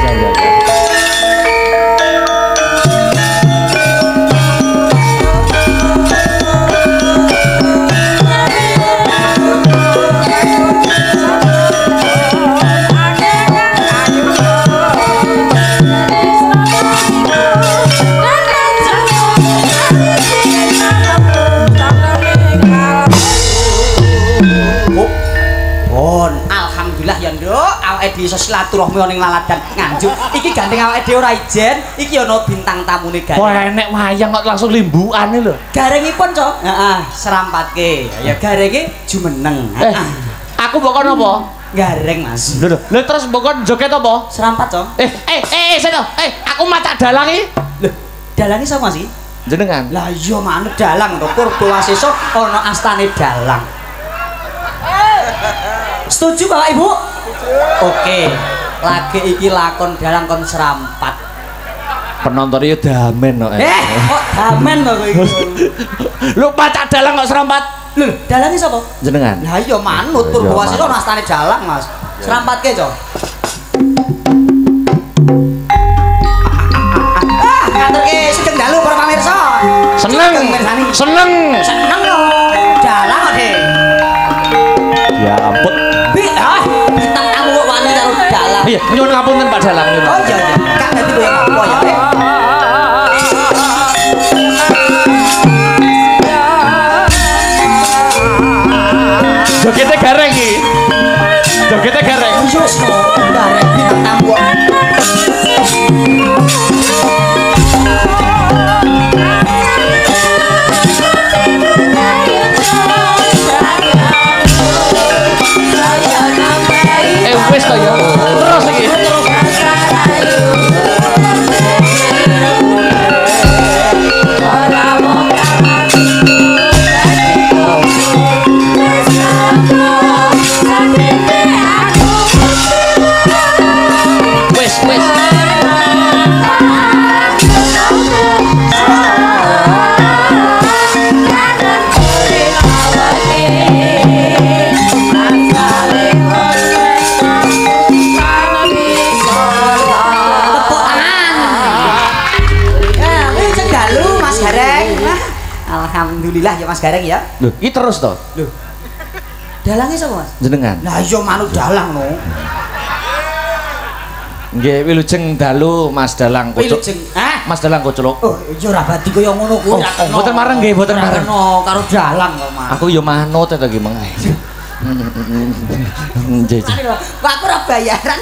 Alhamdulillah ya nduk, awake dhewe iso silaturahmi ning laladan Nganjuk. Iki gandeng awake dhewe ora ijen, iki ana bintang tamune gandeng.
Wah enek wayang kok langsung limbuane lho.
Garengipun, Cok. Heeh, serampatke. Ya garenge jumeneng.
Aku mbok kon apa?
Gareng, Mas.
Lho terus mbok kon joget apa?
Serampat, Cok.
Sedo. Aku macak dalang iki.
Lho, dalange sapa sih?
Jenengan.
Lah iya manut dalang to, Purwasesa ana astane dalang. Setuju Bapak Ibu? Oke. Lagi iki lakon dalang kon serampat.
Penonton iki damen kok.
Kok damen to kowe iki?
Lu pacak dalang kok serampat.
Lho, dalange sapa?
Jenengan.
Lah iya manut Purwasesa ana astane dalang, Mas. Serampatke, Cok. Ngaturke sugeng dalu para pamirsa.
Seneng
lho. Dalang kok, Dek.
Ya ampun.
Bintang tamu kok wani karo dalang.
Iya, nyuwun ngapunten Pak Dalang.
Oh iya. Kak dadi kowe apa ya, Dek?
Jogete gareng iki. Jogete gareng.
Yes, gareng bintang tamu.
Wis to ya. Terus iki. Wis. Alhamdulillah ya Mas Gareng ya. Lho, iki terus to?
Lho. Dalange sapa, Mas?
Jenengan.
Lah iya manut dalang no.
Nggih, wilujeng dalu Mas Dalang Kucuk.
Wilujeng.
Mas Dalang Kucuk.
Oh, iya ora badi kaya ngono kuwi.
Mboten mareng nggih, mboten mareng.
Karo dalang kok, Mas.
Aku ya manut to nggih mengke. Nggih.
Kok aku ora bayaran.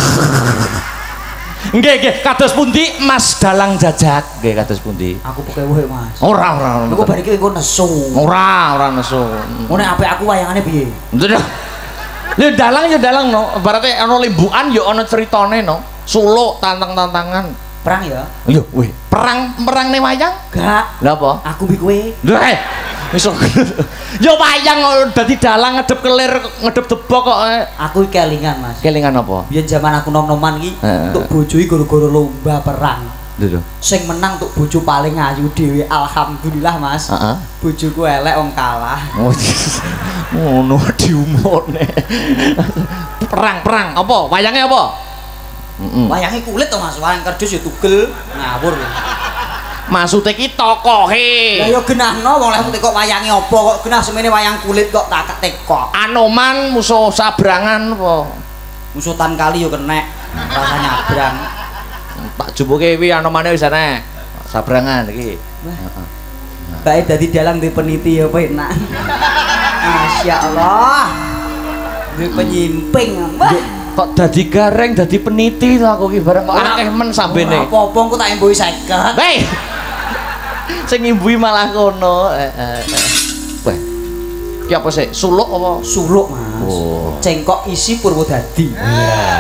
Nggih, kados pundi Mas Dalang Jajak? Nggih, kados pundi?
Aku pokoke wohe, Mas.
Ora.
Kok bar iki engko nesu.
Ora nesu.
Ngene apik aku wayangane piye?
Lha dalang ya dalang no. Berarti ana limbukan ya ana critane no. Suluk tantang-tantangan.
Perang ya?
Lho, weh, perang ning wayang?
Gak.
Lha apa?
Aku mbek kowe.
Lha iso. Ya wayang dadi dalang ngedep kelir, ngedep debok kok.
Aku kelingan, Mas.
Kelingan apa?
Biyen zaman aku nom-noman iki, untuk bojo iki gara-gara lomba perang.
Lho.
Sing menang untuk bojo paling ayu dhewe alhamdulillah Mas.
Heeh.
Bojoku elek wong kalah.
Oh, ngono diumone. Perang apa? Wayange apa?
Wayange kulit to Mas, wayang kerdus ya tugel ngawur.
Maksudnya ki tokohe.
Lah ya genahno wong lek kok wayange apa kok genah semene wayang kulit kok tak teko.
Anoman musuh sabrangan apa?
Musuh tan kali yo kenek rasa nyabrang.
Tak jumpuke kuwi anomane wis enek. Sabrangan iki. Heeh.
Bae dadi dalang duwe peniti ya apa enak. Masyaallah. Duwe penyimping.
Kok dadi gareng dadi peniti lho aku ki bareng kok akeh men sambene.
Apa-apa engko tak embui 50.
Hei. Sing imbui malah kono. Wah. Ki apa sih? Suluk apa?
Suluk, Mas.
Oh.
Cengkok isi Purwodadi.
Iya.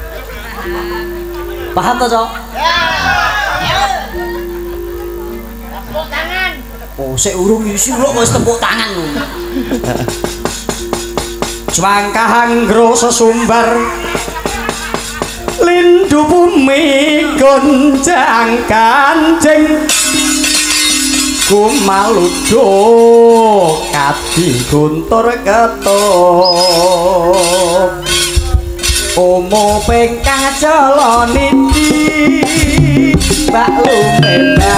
Paham to, Cok?
Ya. Tepuk tangan.
Oh, sik urung isi suluk wis tepuk tangan lho. Cwangkahan gro sesumbar lindu bumi goncang kancing kumaludo kadi guntur ketup omo pengkang jalani mbak lumena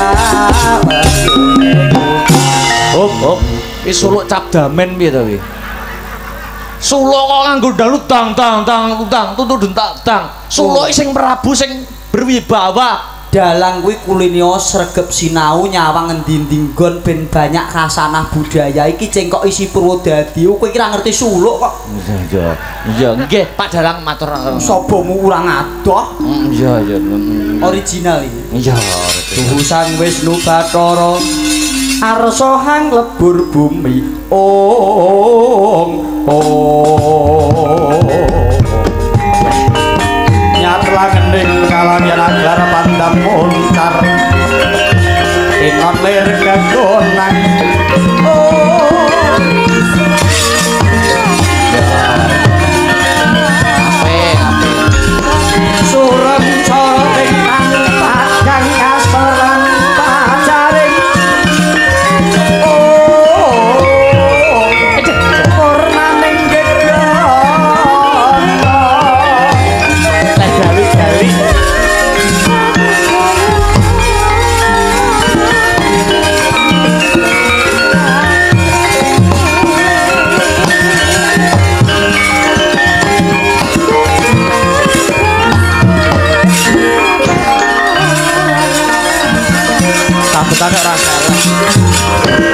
Hop. Iki suluk cap damen piye to iki? Suluk kok nganggo dalu dang tutu dentak dang. Suluk sing merabu sing berwibawa.
dalang kuwi kulinio sregep sinau nyawang endi-endi nggon ben banyak khasanah budaya iki cengkok isi Purwodadi kowe iki ra ngerti suluk kok
Iya nggih Pak Dalang matur
sobomu kurang adoh
iya
original iki
iya
Tuhu Sang Wisnu Bathara arsa hang lebur bumi nyatlah ngending kalanya agar pandang moncar ingat lir kegonang surem coring padang kaseran pacaring purnaning gegon gali sabetane ora salah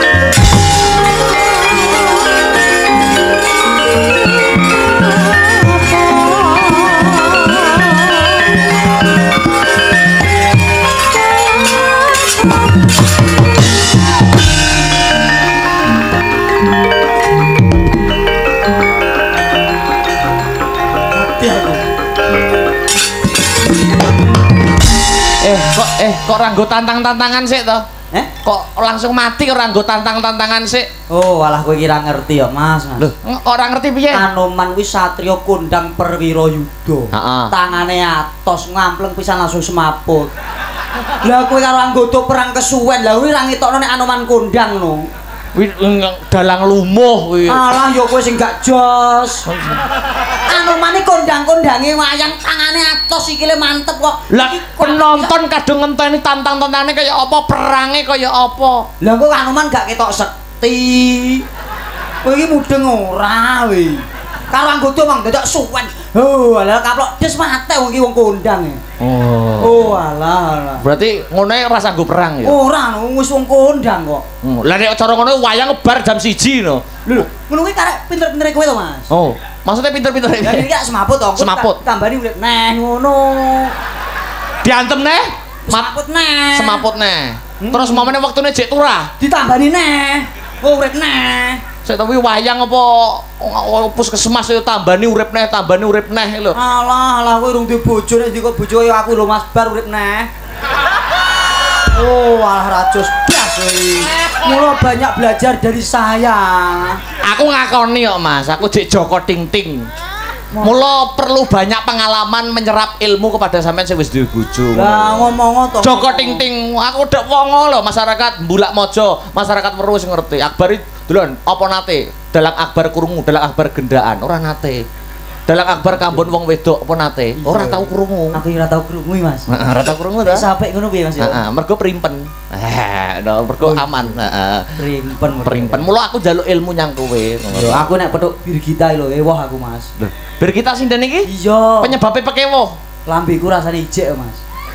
kok ora nggo tantang-tantangan sik to? Kok langsung mati ora nggo tantang-tantangan sik?
Oh, walah kowe kira ngerti ya, Mas.
Lho, ora ngerti piye?
Anoman kuwi satriya kondang perwira yuda.
Heeh.
Tangane atos ngampleng pisan langsung semaput. Lah kowe karo anggota perang kesuwen, lah kuwi ra ngetokno nek Anoman kondang no.
Kuwi dalang lumuh kuwi.
Alah ya kowe sing gak jos. Anomane kondang-kondange wayang tangane atos sikile mantep kok.
Lah penonton kadung ngenteni tantang-tantane kaya apa, perange kaya apa.
Lah kok Anoman gak ketok sekti. Kowe iki mudeng ora we. Karo anggota mang dadak suwen. Oh, alah kaplok des mate wong iki wong kondang. Oh, alah.
Berarti ngono ora sanggo perang ya?
Ora, wis wong kondang kok.
Lah nek cara ngono wayang bar jam 1 no.
Lho, ngono kuwi karek pinter-pintere kowe to, Mas.
Oh, maksudnya pinter-pinter
Ya iki gak semaput to.
Semaput.
Tambani urip neh ngono.
Diantem neh?
Semaput neh.
Semaput neh. Terus momene wektune jek turah.
Ditambani neh. Oh, urip neh.
Sik tapi wayang apa puskesmas yo tambani urip neh lho.
Alah, kowe urung duwe bojo nek ndiko bojo kaya aku lho Mas bar urip neh. Oh, alah racus blas kowe. Mula banyak belajar dari saya.
Aku ngakoni kok Mas, aku jek Joko Ting Ting. Mula perlu banyak pengalaman menyerap ilmu kepada sampean sing wis duwe bojo.
Lah ngomong to.
Joko Ting Ting, aku udah wongo lho masyarakat Mbulak Mojo, masyarakat Weru sing ngerti. Akbar dulon apa nate? Dalang akbar krungu, dalang akbar gendaan, ora nate. Dalang akbar kambon wong wedok apa nate? Ora tau krungu.
Aku ora tau krungu Mas.
Heeh, ora tau krungu ta?
Sampai ngono piye Mas ya?
Heeh, mergo primpen. No, mergo aman, heeh. Primpen. Mula aku njaluk ilmu nyang kowe.
Yo aku nek petuk Birgita lho, ewoh aku Mas.
Lho, bir kita sinden iki?
Iya.
Penyebabnya pekewoh.
Lambeku rasane ijek Mas.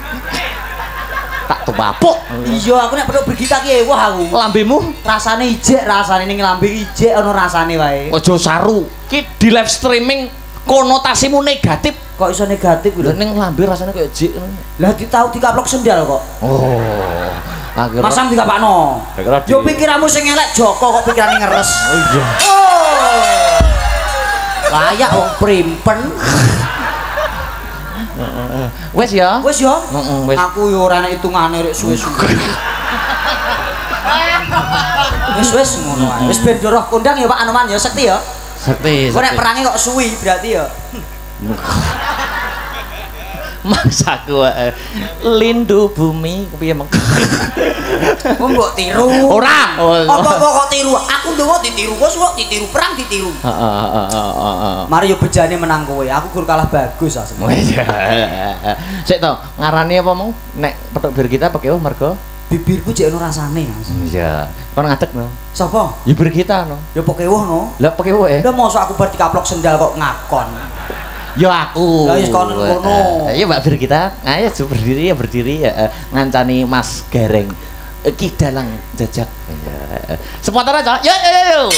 Tak tupapuk.
Iya, aku nek petuk Birgita ki ewoh aku.
Lambemu
Rasane ijek, rasane ning lambe ijek ana rasane wae.
aja saru. Ki di live streaming konotasimu negatif.
Kok iso negatif lho?
Lho ning lambe rasane koyo jik.
Lah ditau dikaplok sendal kok.
Oh. Akhirnya
Masang dikapakno. Yo pikiranmu sing elek Joko kok pikirane ngeres.
Oh iya.
Oh. Layak wong primpen.
Wes ya.
Wis yo.
Heeh, wis.
Aku yo ora enak hitungane rek suwe-suwe. Wis ngono ae. Wis ben roh kondang ya Pak Anoman ya sekti ya.
Sekti.
Kok nek perange kok suwi berarti ya.
Masaku lindu bumi piye meng.
Kok mbok tiru?
Ora.
Apa kok tiru? Aku ndonga ditiru, kok ditiru perang ditiru.
Heeh.
Mari yo bejane menang kowe. Aku gur kalah bagus asline.
Sik to, ngarani apa mau? Nek petuk bir kita pekewo mergo
Bibirku jek ono rasane, Mas.
iya. Kon ngadeg no.
Sapa?
Ya bir kita no.
Ya pokewuh no.
Lah pekewo
Lah mosok aku bar dikaplok sendal kok ngakon.
Ya aku.
Lah wis kono ngono.
Iya Mbak Bir kita. Ayo berdiri ya berdiri ya ngancani Mas Gareng. Ki dalang jajak. Ya. Sepotar aja. Yo.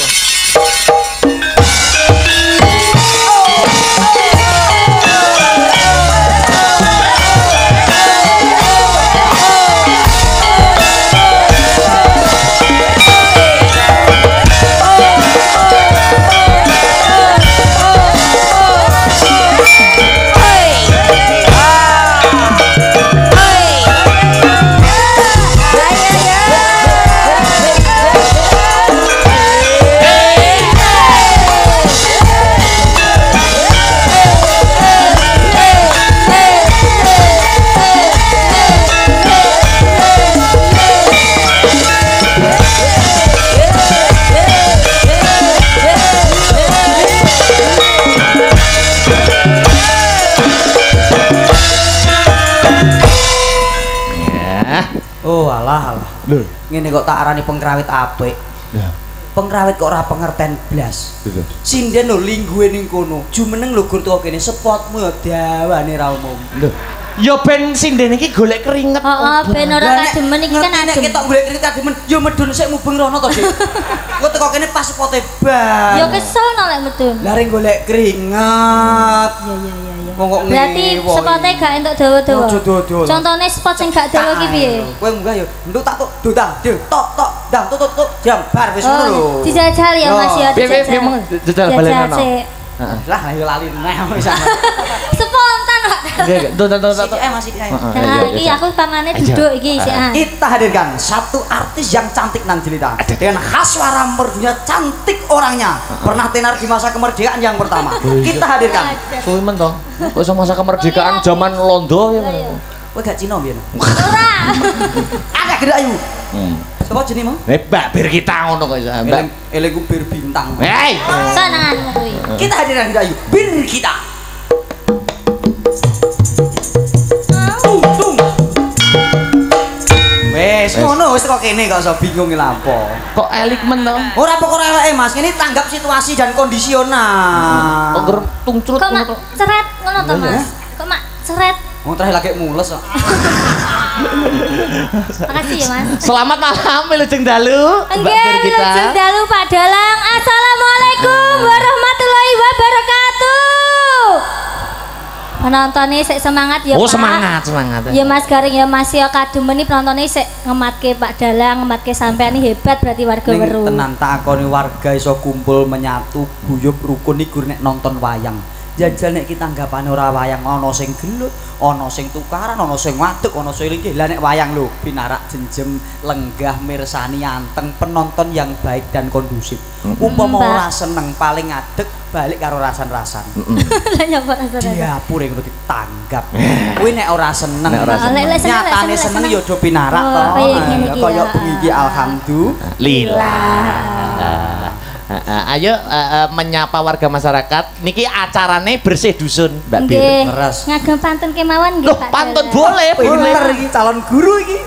Oh alah.
Lho.
Ngene kok tak arani pengrawit apik.
Ya.
Pengrawit kok ora pengerten blas. Sinden lho lingguhe ning kono. Jumeneng lho gur teko kene spotmu ya dawane ra umum.
Lho. Ya ben sinden iki golek keringet.
Heeh, ben ora kademen iki kan
Nek
adem.
ketok golek keringet kademen, ya medun sik mubeng rono to, Dik. Kok teko kene pas spote bang.
Ya kesel no lek medun.
Lah ring golek keringet.
Ya.
Wong kok
Berarti
ngewo.
spotnya gak entuk dawa-dawa.
Ojo dawa-dawa.
Contohnya spot sing gak dawa ki piye?
Kowe munggah ya, nduk tak tok, dang, tok, dang, tok, jam bar wis ngono lho.
Oh, dijajal ya Mas ya,
Piye
dijajal.
mong jajal balen ono.
sik.
Heeh.
Lah ayo lali neh wis.
Spontan kok.
Tuh.
Masih
Nah, iki aku pamane duduk iki sik.
Kita hadirkan satu artis yang cantik nan jelita dengan khas suara merdunya, cantik orangnya, pernah tenar di masa kemerdekaan yang pertama. Kita hadirkan.
Suwi men to. Kok iso masa kemerdekaan zaman Londo ya.
Kowe gak Cina mbiyen?
Ora.
Ada gede ayu. Sapa jenenge mau?
Mbak Bir kita ngono kok iso. Mbak.
Eleku bir bintang.
Hei.
Senenganmu kuwi.
Kita hadirkan gede ayu. Bir kita. Tung. Wes ngono wis kok kene kok iso bingung lha apa.
Kok elik men to?
Ora pokok eleke Mas, ini tanggap situasi dan kondisional.
Kok ger tungcrut
Kok mak ceret ngono to
Iya,
Mas? Kok mak ceret?
Wong terakhir lagi mules kok.
Makasih ya Mas.
Selamat malam Wilujeng Dalu.
Nggih, Lujeng Dalu Pak Dalang. Assalamualaikum warahmatullahi wabarakatuh. Penontonnya sik semangat ya
Oh,
Pak.
semangat.
Ya Mas Garing ya Mas ya kademen iki penontonnya sik ngematke Pak Dalang, ngematke sampean iki hebat berarti warga
Ning
Weru.
tenan takoni warga iso kumpul menyatu guyub rukun iku nek nonton wayang. Jajal nek kita anggapane ora wayang ana sing gelut, ana sing tukaran, ana sing waduk, ana sing linggih. Lah nek wayang lho pinarak jenjem, lenggah, mirsani anteng, penonton yang baik dan kondusif. Umpama ora seneng paling ngadeg balik karo rasan-rasan.
Lah nyapa rasane?
Diapure ngono ditanggap. Kuwi nek ora seneng. Nyatane seneng ya do pinarak to. Kaya bengi iki alhamdulillah.
Ayo menyapa warga masyarakat. Niki acarane bersih dusun, Mbak Bir.
Nggih. Ngagem pantun kemawon nggih, Pak.
Pantun boleh,
Pinter iki calon guru iki.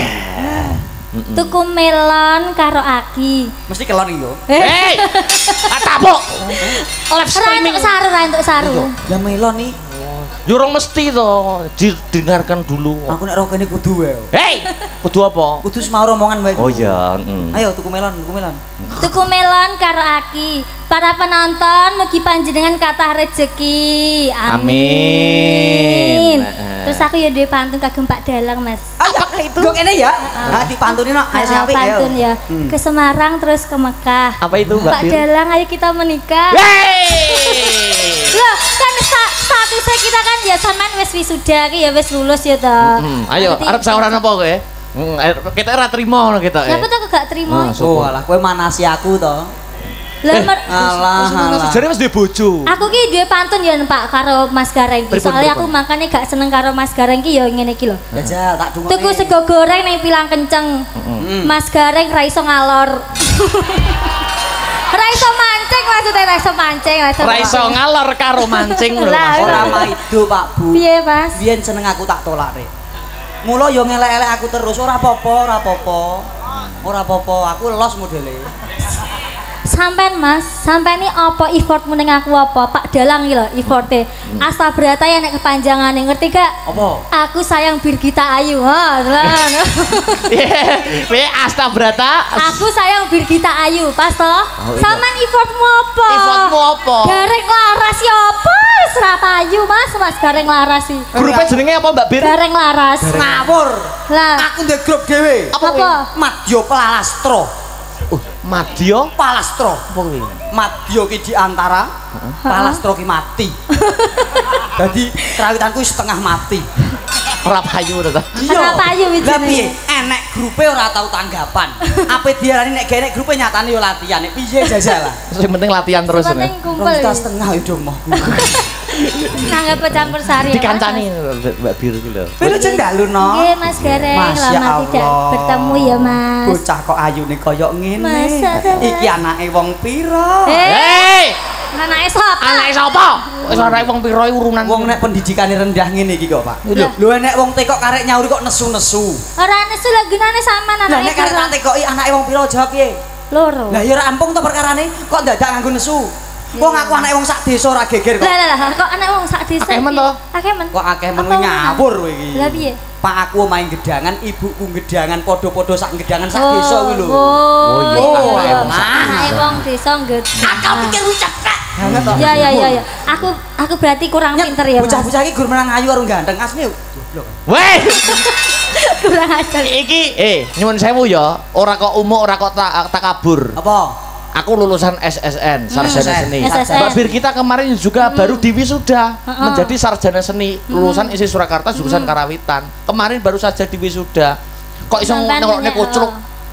Tuku melon karo aki.
Mesti kelon iki yo.
Hei. Atapuk. Live streaming
Untuk saru.
Ya melon nih.
Yo ora mesti to, didengarkan dulu.
Aku nek roh kene kudu wae.
Hei, kudu apa?
Kudu semau omongan wae.
Oh iya,
Ayo tuku melon, tuku melon.
Tuku melon karo aki. Para penonton mugi panjenengan kathah rejeki. Amin. Terus aku ya duwe pantun kagem Pak Dalang, Mas.
Apa itu? Kok kene ya? Ah dipantunin no, ayo sampe ya.
Pantun ya. Ke Semarang terus ke Mekah.
Apa itu, Mbak
Pak
Bir?
Dalang, ayo kita menikah.
Hei!
Loh, kan statusnya kita kan ya sampean wis wisuda ki ya wis lulus ya to.
Ayo, arep sauran apa kowe? Kita ora trimo ngono kita.
Siapa tuh aku gak terima?
Oh, alah kowe manasi aku to.
Lah
Alah.
Jare wis duwe bojo.
aku ki duwe pantun ya Pak karo Mas Gareng ki.
Pripun,
Soalnya aku
pripun?
makane gak seneng karo Mas Gareng ki ya ngene iki lho.
Jajal tak dungokne.
Tuku sego goreng ning pilang kenceng. Mas Gareng ra iso ngalor. Ra iso mancing maksudnya ra iso mancing,
Ora iso ngalor karo mancing lho.
Lah,
Ora maido Pak Bu.
Piye, Mas?
Biyen seneng aku tak tolak rek. Mula yo ngelek-elek aku terus ora apa-apa, ora apa-apa. Ora apa-apa, aku los modele.
Sampai Mas, sampai ini apa effortmu ning aku apa? Pak Dalang iki lho efforte. Asta Brata ya nek kepanjangane ngerti gak?
Apa?
Aku sayang Birgita Ayu. Ha, tenan.
Piye Asta Brata?
Aku sayang Birgita Ayu, pas to? Sampean effortmu apa?
Effortmu apa?
Gareng laras ya apa? Serat ayu Mas, Mas Gareng laras sih.
Grupnya jenenge apa, Mbak Bir?
Gareng laras.
Ngawur.
Lah,
Aku ndek grup dhewe.
apa?
Madya Palastro.
Madya
Palastro.
apa kuwi?
Madya ki di antara, Palastro ki mati. Dadi krawitanku setengah mati.
Ora payu to.
Ora payu wijine.
Lah piye? Enek grupe ora tau tanggapan. Ape diarani nek gene grupe nyatane yo latihan. Nek piye jajal lah.
Sing penting latihan terus.
Penting kumpul.
2,5 yo dong.
Nanggap campur sari.
Dikancani Mbak Bir iki lho.
Kowe lho dalu no.
Nggih Mas Gareng,
Masya
lama tidak
Allah.
bertemu ya Mas.
Bocah kok ayune kaya ngene.
Masa tenan?
Iki anake wong pira?
Hei!
Anake sapa?
Anake sapa? Wis ora wong pira urunan.
Wong nek pendidikane rendah ngene iki kok, Pak.
Lah.
Lho nek wong tekok karek nyauri kok nesu-nesu.
Ora nesu lho gunane sampean
Lah
anake
nek karek tak tekoki anake wong pira jawab piye?
loro.
Lah ya rampung to perkarane, kok dadak nganggo nesu. Wong aku anake wong sak desa ora geger kok.
Lah kok anak wong sak desa.
Akeh men to?
Akeh men.
Kok akeh men
Apa
ngawur kowe iki.
Lah piye?
Pak aku main gedangan, ibuku gedangan, podo-podo sak gedangan sak desa kuwi lho.
Oh
iya.
Anake wong desa ngget.
Kakak pikir ucap kak.
Ya. Aku berarti kurang pinter ya, Mas.
Bocah-bocah iki gur menang ayu karo ganteng asli goblok.
Weh!
Kurang ajar.
Iki nyuwun sewu ya, ora kok umuk, ora kok takabur.
Apa?
Aku lulusan SSN, sarjana seni.
SSN.
Mbak Bir kita kemarin juga baru diwisuda menjadi sarjana seni, lulusan ISI Surakarta jurusan Karawitan. Kemarin baru saja diwisuda. Kok iso
Sampean
ngelokne
punya,
kocluk?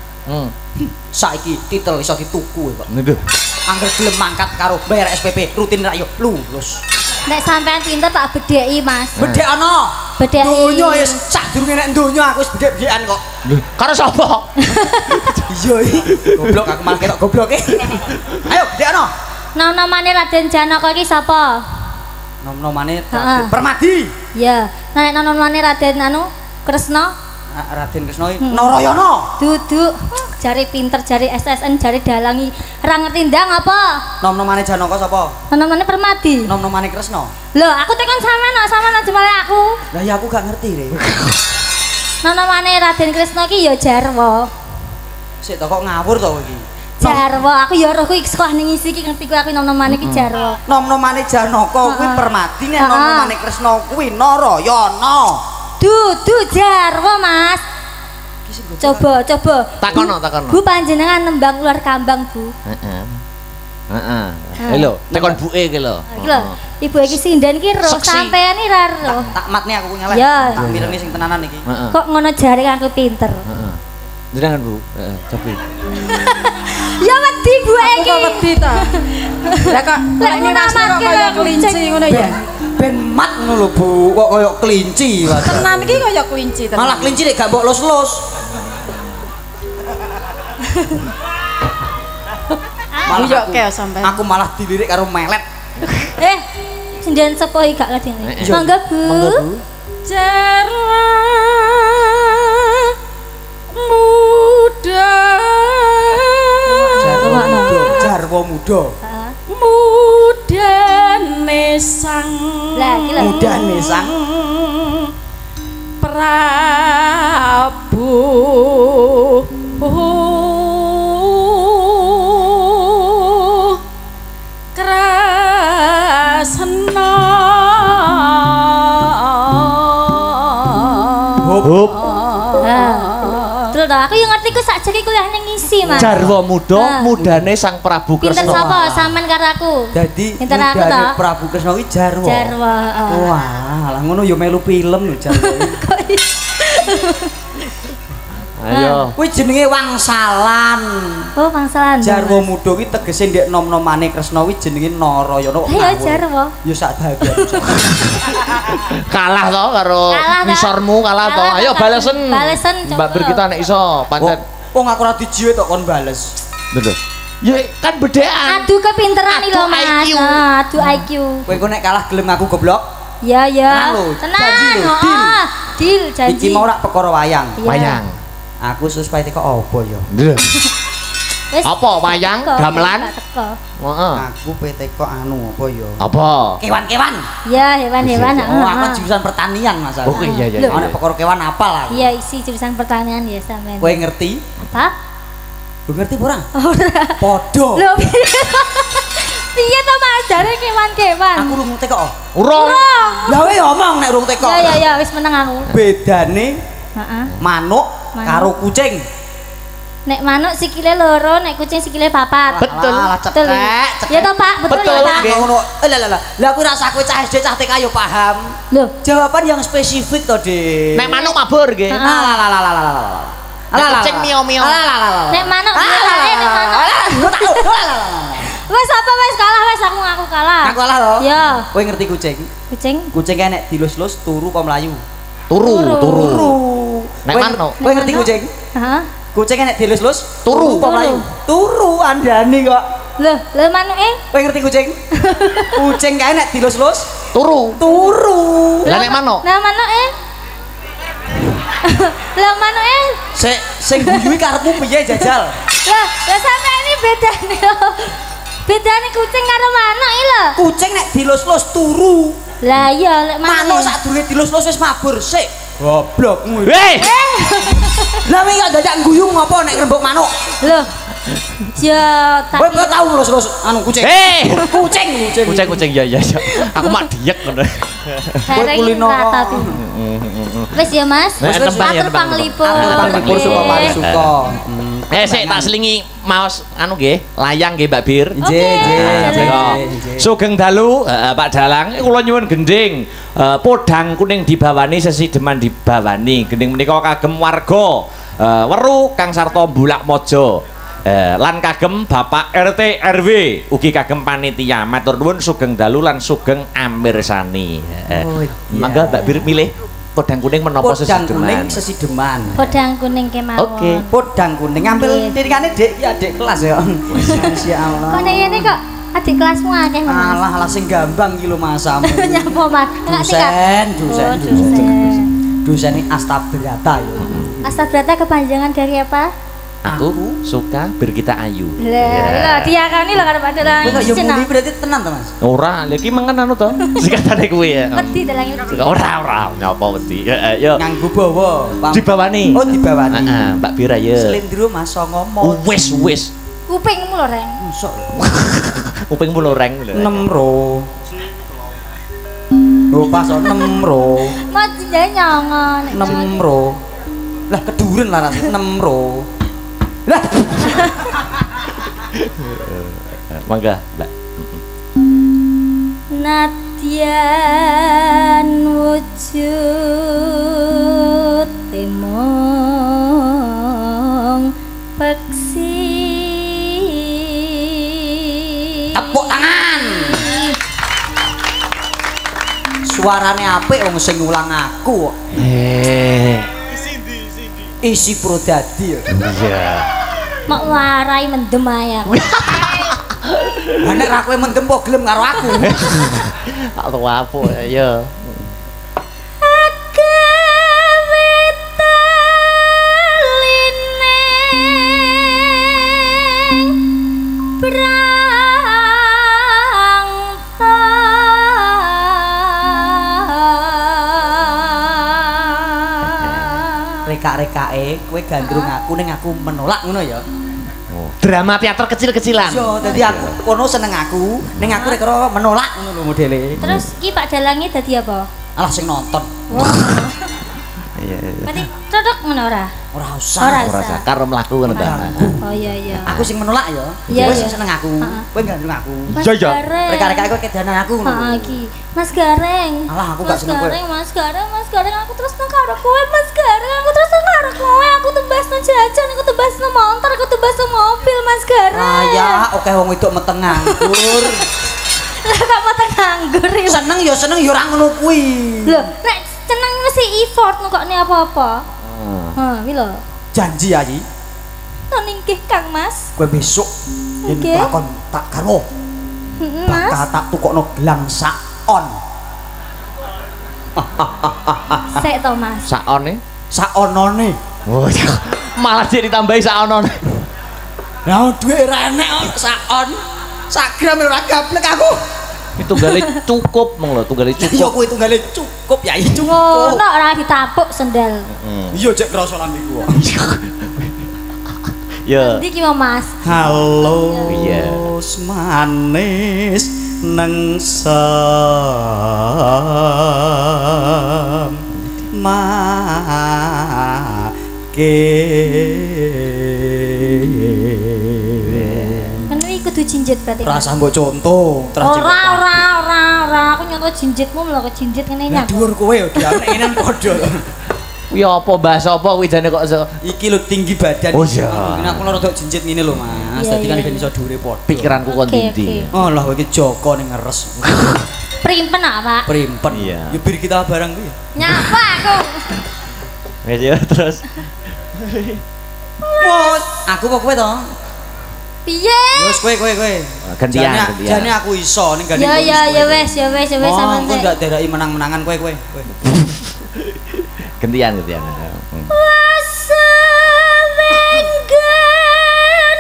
Saiki titel iso dituku kok.
Niku.
Angger gelem mangkat karo bayar SPP rutin ra yo lulus.
Nek sampean pinter tak bedheki, Mas.
Bedhek ana.
Bedheki.
Donya wis sadurunge nek donya aku wis bedhek-bedhekan kok.
Karo sapa?
Iya iki. Goblok aku malah ketok gobloke. Ayo bedhek ana.
Nom-nomane Raden Janaka iki sapa?
Nom-nomane
Heeh.
Permadi.
Ya, nek nom-nomane Raden Kresna
Raden Kresna iki Narayana.
duduk jari pinter, jari SSN, jari dalangi ora ngerti ndang apa?
Nom-nomane Janaka sapa?
Nom-nomane Permadi.
Nom-nomane Kresna.
Lho, aku tekan sampean aja malah aku.
Lah ya aku gak ngerti re.
Nom-nomane Raden Kresna ki ya Jarwa.
Sik to kok ngawur to kowe iki.
Jarwa, aku ya roh kuwi sekolah ning isi iki ngerti kuwi aku nom-nomane ki Jarwa.
Nom-nomane Janaka kuwi Permadi nek nom-nomane Kresna kuwi Narayana.
Dudu Jarwa, Mas. Coba.
Takono.
Bu panjenengan nembang ular kambang, Bu.
Heeh. Heeh. Lho, tekon buke iki lho.
Iki lho, ibu iki sinden ki ro sampean iki ra ro.
Tak matne aku nyeleh.
Ya.
Tak mirenge sing tenanan iki.
Heeh.
Kok ngono jare aku pinter.
Heeh. Jenengan Bu, heeh, coba.
Ya wedi bu iki.
Kok wedi ta? Lah kok ini Mas kok kaya kelinci ngono ya.
Ben mat ngono lho Bu, kok koyo kelinci Mas.
Tenan iki kaya kelinci tenan.
Malah kelinci nek gak mbok los-los. Malah
Yo keo sampean.
Aku malah dilirik karo melet.
Sinden sepo iki gak ladine. Mangga Bu.
Jarwa muda.
Jarwo muda.
Mudane sang.
Lah iki lho.
Mudane sang
Prabu. Krasena.
Hop.
Terus aku yang ngerti ku sakjane kuliah ning ngisi, Mas.
Jarwo muda, mudane Sang Prabu
Pinter
Kresna.
sapa sampean karo aku?
Dadi
Pinter aku
mudane
ta?
Prabu Kresna kuwi Jarwo.
Jarwo.
Wah, lah ngono ya melu film lho Jarwo.
Ayo.
Kuwi jenenge wangsalan.
Oh, pangsalan.
Jarwo muda kuwi tegese ndek nom-nomane Kresna kuwi jenenge Narayana kok.
Ayo Jarwo.
Ya sak bagian.
Kalah to karo
Kalah, Ta.
misormu kalah to. Ayo balesen.
Balesen,
Mbak Bir
coba.
kita nek iso pancet.
Wong aku ora dijiwe tok kon bales.
Betul. Ya kan bedean.
Adu kepinteran iki lho,
Adu
Mas.
IQ.
Adu IQ.
Kowe kok nek kalah gelem aku goblok.
Ya ya.
Tenang lho, janji
Tenang.
lho,
Oh, deal
Iki
janji.
mau rak perkara wayang.
Iya.
Wayang.
Aku suspai teko apa ya?
Wis.
Apa wayang
Teko,
gamelan?
tak teko.
Heeh.
Aku teko anu apa ya?
Apa?
Kewan-kewan.
Ya, hewan-hewan.
Oh, aku jurusan pertanian Mas.
Oke, iya iya.
Loh.
Nek perkara kewan apal aku.
Iya, isi jurusan pertanian ya sampean.
Kowe ngerti?
Apa?
Lu ngerti ora?
Ora.
Podo.
Lho. Piye to Mas jare kewan-kewan?
Aku rung teko.
Urung.
Lah kowe ngomong nek rung teko.
Ya ya ya wis meneng aku.
Bedane
Heeh.
manuk karo kucing.
Nek manuk sikile loro, nek kucing sikile papat.
Betul.
Alah,
Betul.
cetek.
Ya toh Pak, betul,
Betul.
ya Pak.
Nggih ngono. Lah. Lah aku rasa kowe cah SD cah TK yo paham.
Loh,
Jawaban yang spesifik to, Dik.
Nek manuk mabur nggih.
Alah.
Nek kucing mio-mio.
nek manuk nek manuk. Wes apa wes kalah wes aku ngaku kalah.
Aku kalah to?
Ya.
Kowe ngerti kucing?
Kucing.
Kucing nek dilus-lus turu apa mlayu?
Turu. Nek
Kowe-
manuk.
Kowe ngerti
Nek
kucing?
Hah?
Kucing nek dilus-lus
Turu.
apa mlayu? Turu andani kok.
Loh manuke?
Kowe ngerti kucing? Kucing kae nek dilus-lus
Turu.
turu.
Lah nek manuk.
Lah manuke? Lah manuke?
Sing guyui karepmu piye jajal?
Lah sampe ini bedane lho. Bedane kucing karo manuk iki lho.
Kucing nek dilus-lus turu.
Lah iya lek
Manuk
manuk.
sadurunge dilus-lus wis mabur sik. Goblokmu.
Hei.
Lah kowe kok dadak guyu ngopo nek ngrembug manuk?
Loh. Ya tak.
Kowe kok tau lus-lus anu kucing?
Hei.
Kucing.
Kucing ya. Aku mak diek ngono.
Bareng
kulino.
rata tuh. Wis ya Mas.
Wis, tembang ya,
Atur
tembang.
panglipur.
Panglipur suka mari suka.
Sik tak selingi maos anu nggih, layang nggih Mbak Bir. Sugeng dalu Pak Dalang kula nyuwun gending podang kuning dibawani sesideman dibawani gending menika kagem warga weru Kang Sarto Bulak Mojo lan kagem Bapak RT RW ugi kagem panitia matur nuwun sugeng dalu lan sugeng amirsani. Mangga Mbak Bir milih podang kuning menapa
Podang kuning
sesideman.
sesideman.
Podang kuning kemawon.
Oke.
Podang kuning ngambil
Nggih.
titikane Dik, ya Dik kelas ya. Masya Allah.
Kok nek ngene kok adik kelasmu akeh Mas.
Alah sing gambang iki lho masamu.
Nyapa Mas? Enggak tingkat.
Dosen. Dosen ini Astabrata ya.
Astabrata kepanjangan dari apa?
Aku suka berkita ayu.
Lah, dia kan lho karo Pak Dalang.
Kowe kok ya muni berarti tenan to Mas?
Ora, lha iki mangan anu to. Singkatane kuwi ya.
Wedi Dalang itu.
Ora, nyapa wedi. Yo.
Nganggo bawa.
Dibawani.
Oh dibawani.
Heeh, Mbak Bira ya.
Slendro Mas ngomong.
Wis.
Kupingmu lho, Reng.
Mosok
Kupingmu loreng lho.
6 ro. Oh pas 6 ro.
Mau jenenge nyongo nek.
6 ro. Lah keduren lah 6 ro. Lah
Mangga, Mbak.
Nadyan wujud temong peksi
tepuk tangan suarane apik wong sing ngulang aku isi Prodadi
Iya.
mak warai mendem ae aku.
nek ra kowe mendem kok gelem karo aku
Tak tahu apa ya.
Rekake kowe gandrung aku ning aku menolak ngono ya.
Drama teater kecil-kecilan.
Yo, dadi aku kono seneng aku, ning aku rek karo menolak ngono lho modele.
Terus ki Pak Dalange dadi apa?
Alah sing nonton.
Iya.
Berarti cocok ngono ora?
Ora usah.
Ora
Ora
usah.
sakar mlaku ngono ta.
Oh iya iya.
Aku sing menolak ya.
Iya,
Kowe
iya.
sing seneng aku,
Heeh.
kowe gandrung aku.
Mas
Iya, iya.
Gareng.
Rek-rekake kowe kedanan aku ngono.
Heeh iki. Mas Gareng.
Alah aku gak seneng kowe.
Mas Gareng aku terus nang karo kowe, Mas Gareng aku terus nang karo kowe, aku tebasno jajan, aku tebasno motor, aku tebasno mobil, Mas Gareng.
Raya oke wong wedok meteng nganggur.
Lah kok mata nganggur ya.
Seneng ya ora ngono kuwi.
Lho, nek seneng mesti effort kok ne apa-apa. Hah, wi lho.
Janji ayi,
Nang nggih Kang Mas.
kowe besok yen
Oke.
takon tak karo.
Heeh, Mas.
Bakal tak tukokno gelang saon.
Sik to, Mas.
Saone.
Saonone.
Oh, malah jadi ditambahi saonone.
Lah duwe ra enek saon. Sagram ora gablek aku.
Itu gale cukup mong lho, tunggale
Iya
cukup.
kuwi tunggale cukup ya
Ngono
cukup.
ora ditapuk sendal.
Iya cek krasa lambeku.
Ya.
Ndi ki mau, Mas?
Halo
Iya.
manis neng sam
Kan iki kudu jinjit berarti. Mas.
rasa mbok contoh
Ora, aku nyonto jinjitmu lho, kejinjit ngene
ya
nyak.
dhuwur kowe ya dianek-enan padha
Kuwi apa bahasa apa kuwi jane kok iso
iki lho tinggi badan
Oh, iya.
Mungkin aku rodok jinjit ngene lho Mas
Iya,
dadi kan
iya.
ben iso dhuwure padha
pikiranku kon
Oke,
ndi.
oke.
oh lah kowe iki Joko ning ngeres
Primpen ah, Pak.
primpen
Iya.
ya bir kita barang kuwi
Nyapa aku.
Wes ya terus.
Mos aku kok kowe to
Piye?
wis kowe
Gantian,
Jane-
gantian.
jane aku iso ning gandeng
Ya wes sampean.
aku ndak dereki menang-menangan kowe
Gantian.
Rasa wenggan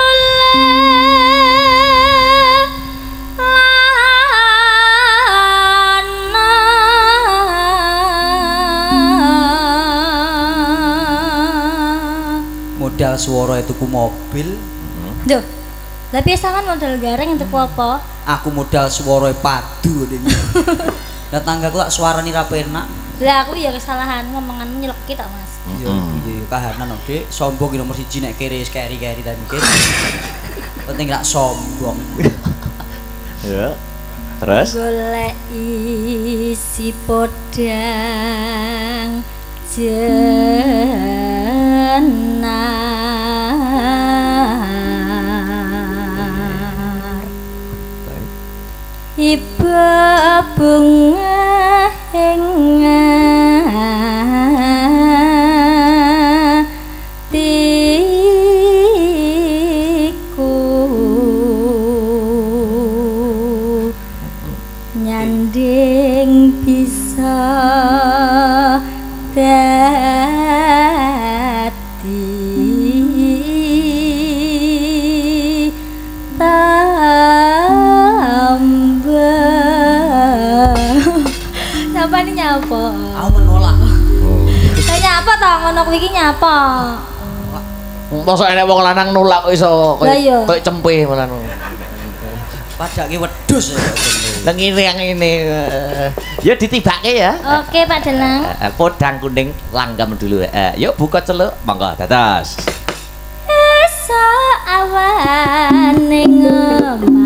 modal swara itu ku mobil
Duh. Lah piye sampean modal gareng untuk apa?
aku modal swara padu dene lah tanggaku lak suarane ra penak
Lah aku ya kesalahan ngomongan nyeleki tak, Mas.
iya iya kahanan oke Dik. Sombong ki nomor 1 nek kere keri ta mikir penting gak sombong
Ya. Terus
Golek isi podang jenar Iba bunga hatiku nyanding bisa dadi tambah nyapa nih nyapa
aku menolak
Lah nyapa toh ngono kuwi iki nyapa
mosok enek wong lanang nolak kok iso
Lah iya.
koyo cempe malah.
padake wedhus ya
Lah ngene yang ini. Ya ditibake ya.
Oke Pak Delang
Podang kuning langgam dulu. Yuk buka celuk, monggo dados.
esok awane ngomong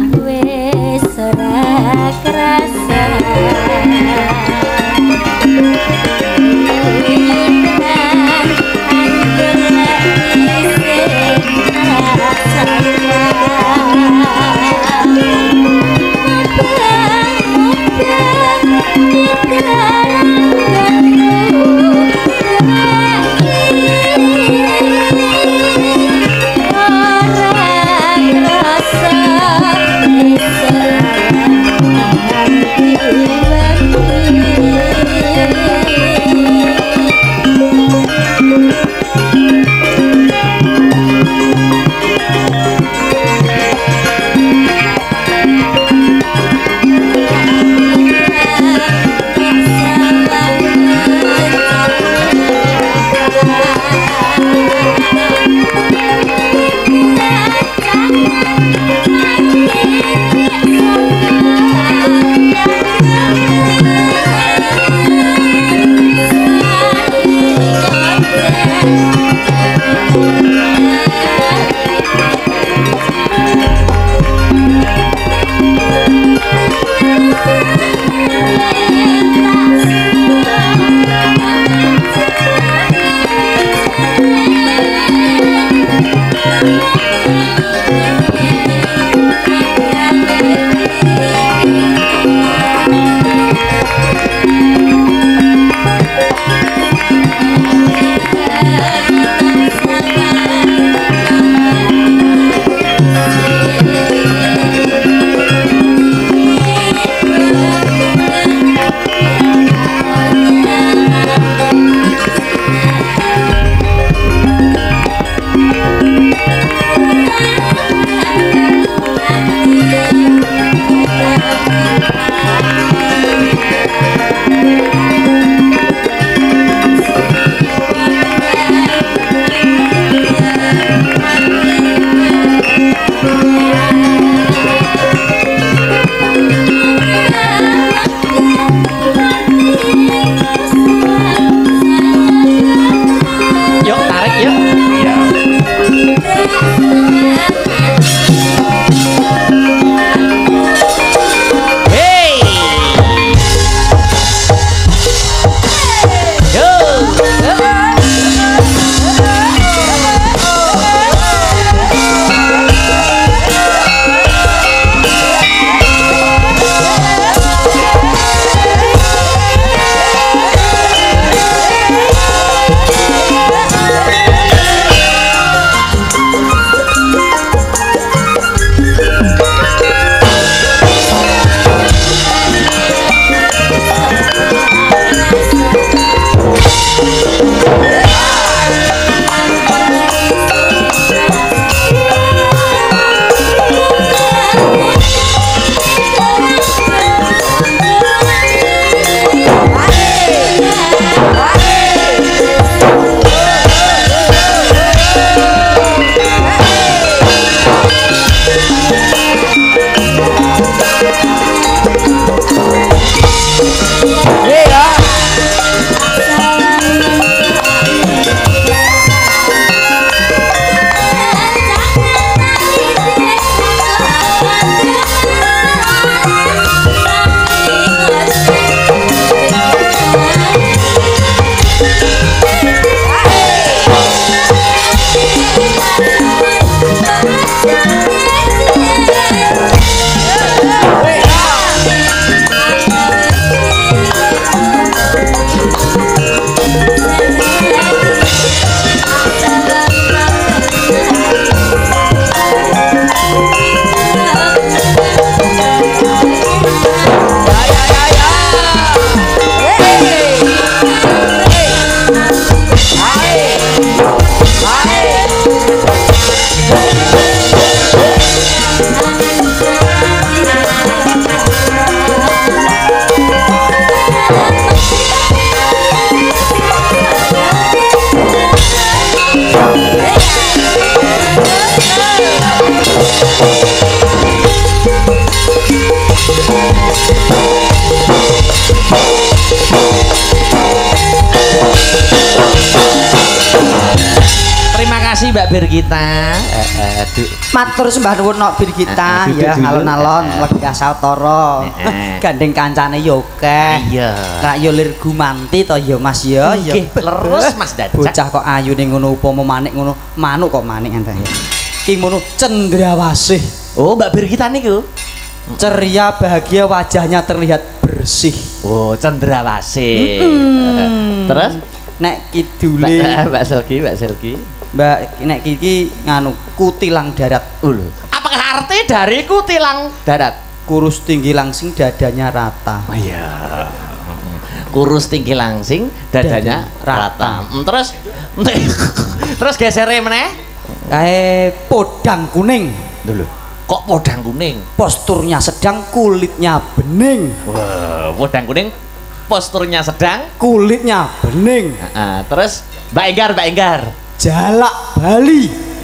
kasih Mbak Birgita.
Matur sembah nuwun nok Birgita ya alon-alon legi asal toro. Gandeng kancane yo akeh.
Iya.
Rak yo lir gumanti to ya Mas ya.
Nggih, leres Mas Dacak.
Bocah kok ayune ngono upama manik ngono, manuk kok manik enten. Ki ngono cendrawasih.
Oh, Mbak Birgita niku.
Ceria, bahagia, wajahnya terlihat bersih.
Oh, cendrawasih. Terus
Nek kidule
Mbak Selgi.
Mbak nek iki nganu kutilang darat.
Apakah arti dari kutilang darat?
Kurus tinggi langsing dadanya rata.
Oh iya. Kurus tinggi langsing dadanya rata. Terus terus gesere meneh?
Podang kuning.
Dulu. Kok podang kuning?
Posturnya sedang, kulitnya bening.
Wah, podang kuning posturnya sedang,
kulitnya bening.
Terus Mbak Enggar.
Jalak Bali.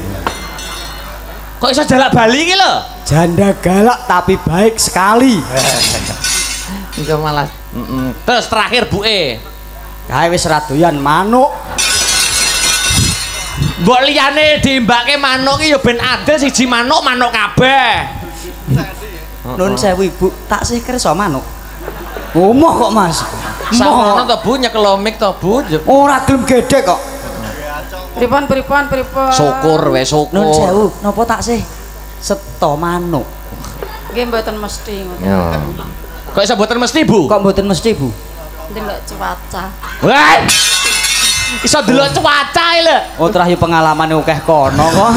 Kok iso jalak Bali iki lho?
Janda galak tapi baik sekali.
Itu malah. Terus terakhir buke.
Kae wis radoyan manuk.
Mbok liyane dimbake manuk ki ya ben adil siji manuk kabeh.
Nun sewu Ibu, tak sih kersa manuk. Omah kok Mas.
Samono to Bu nyekelomik to Bu.
Ora gelem gedhe kok.
Pripun.
Syukur wis syukur.
Nun sewu, napa tak sih seto manuk?
Nggih mboten mesti ngoten.
Ya. Kok iso mboten mesti Bu?
Kok mboten mesti Bu?
Ndelok cuaca.
Wah. Iso delok cuaca lho.
Oh terakhir pengalaman akeh kono kok.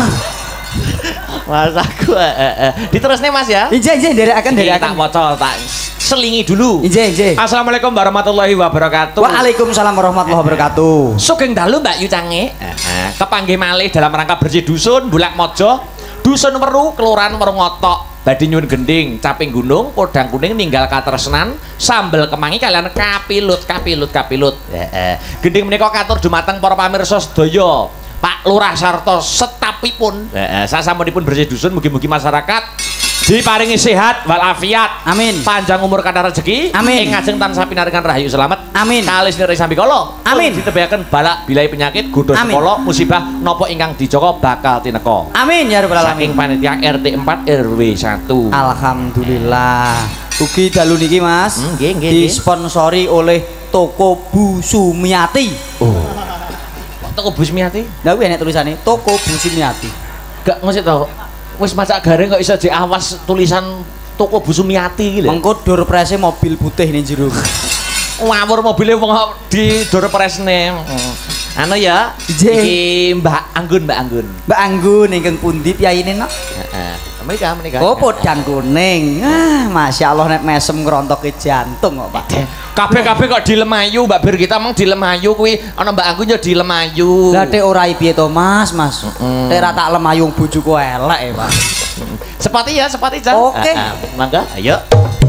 Mas aku diterusne Mas ya.
Injih nderekaken
Tak maca tak selingi dulu.
Injih.
Assalamualaikum warahmatullahi wabarakatuh.
Waalaikumsalam warahmatullahi wabarakatuh.
Sugeng dalu Mbak Yu Cange. Kepanggih malih dalam rangka bersih dusun Bulak Mojo, Dusun Weru, Kelurahan Werungotok. Badhe nyuwun gending, caping gunung, podang kuning ninggal katresnan, sambel kemangi kalian kapilut. Gending menika katur dumateng para pamirsa sedaya. Pak Lurah sarta setapipun. Sasampunipun bersih dusun mugi-mugi masyarakat diparingi sehat walafiat.
Amin.
Panjang umur kathah rezeki.
Amin.
Ing ngajeng tansah pinaringan rahayu selamat.
Amin.
Kalis nira sambi kala.
Amin.
Ditebayaken balak bilai penyakit godha sekala musibah napa ingkang dijaga bakal tineka.
Amin ya rabbal
Saking
alamin.
panitia RT 4 RW 1.
Alhamdulillah. Ugi dalu niki Mas.
Nggih.
Disponsori oleh Toko Bu Sumiati.
Oh. Toko Bu Sumiati?
Lah kuwi enek tulisane Toko Bu Sumiati.
Gak ngerti to. Wis macak garing kok iso diawas tulisan Toko Bu Sumiati iki lho.
Mengko door prese mobil putih ning jero.
Ngawur mobile wong di door presne. Anu ya, iki Mbak Anggun.
Mbak Anggun ingkang pundi piyayine nok?
Heeh. Menika.
Oh, podang kuning. Masya Allah nek mesem ngrontoke jantung kok, Pak.
Kabeh kok dilemayu Mbak Birgita mong dilemayu kuwi ana Mbak Anggun ya dilemayu.
Lah tek ora piye to, Mas? Tek ra tak lemayu bojoku elek ya, Pak.
Sepati Jan.
Oke.
Mangga, ayo.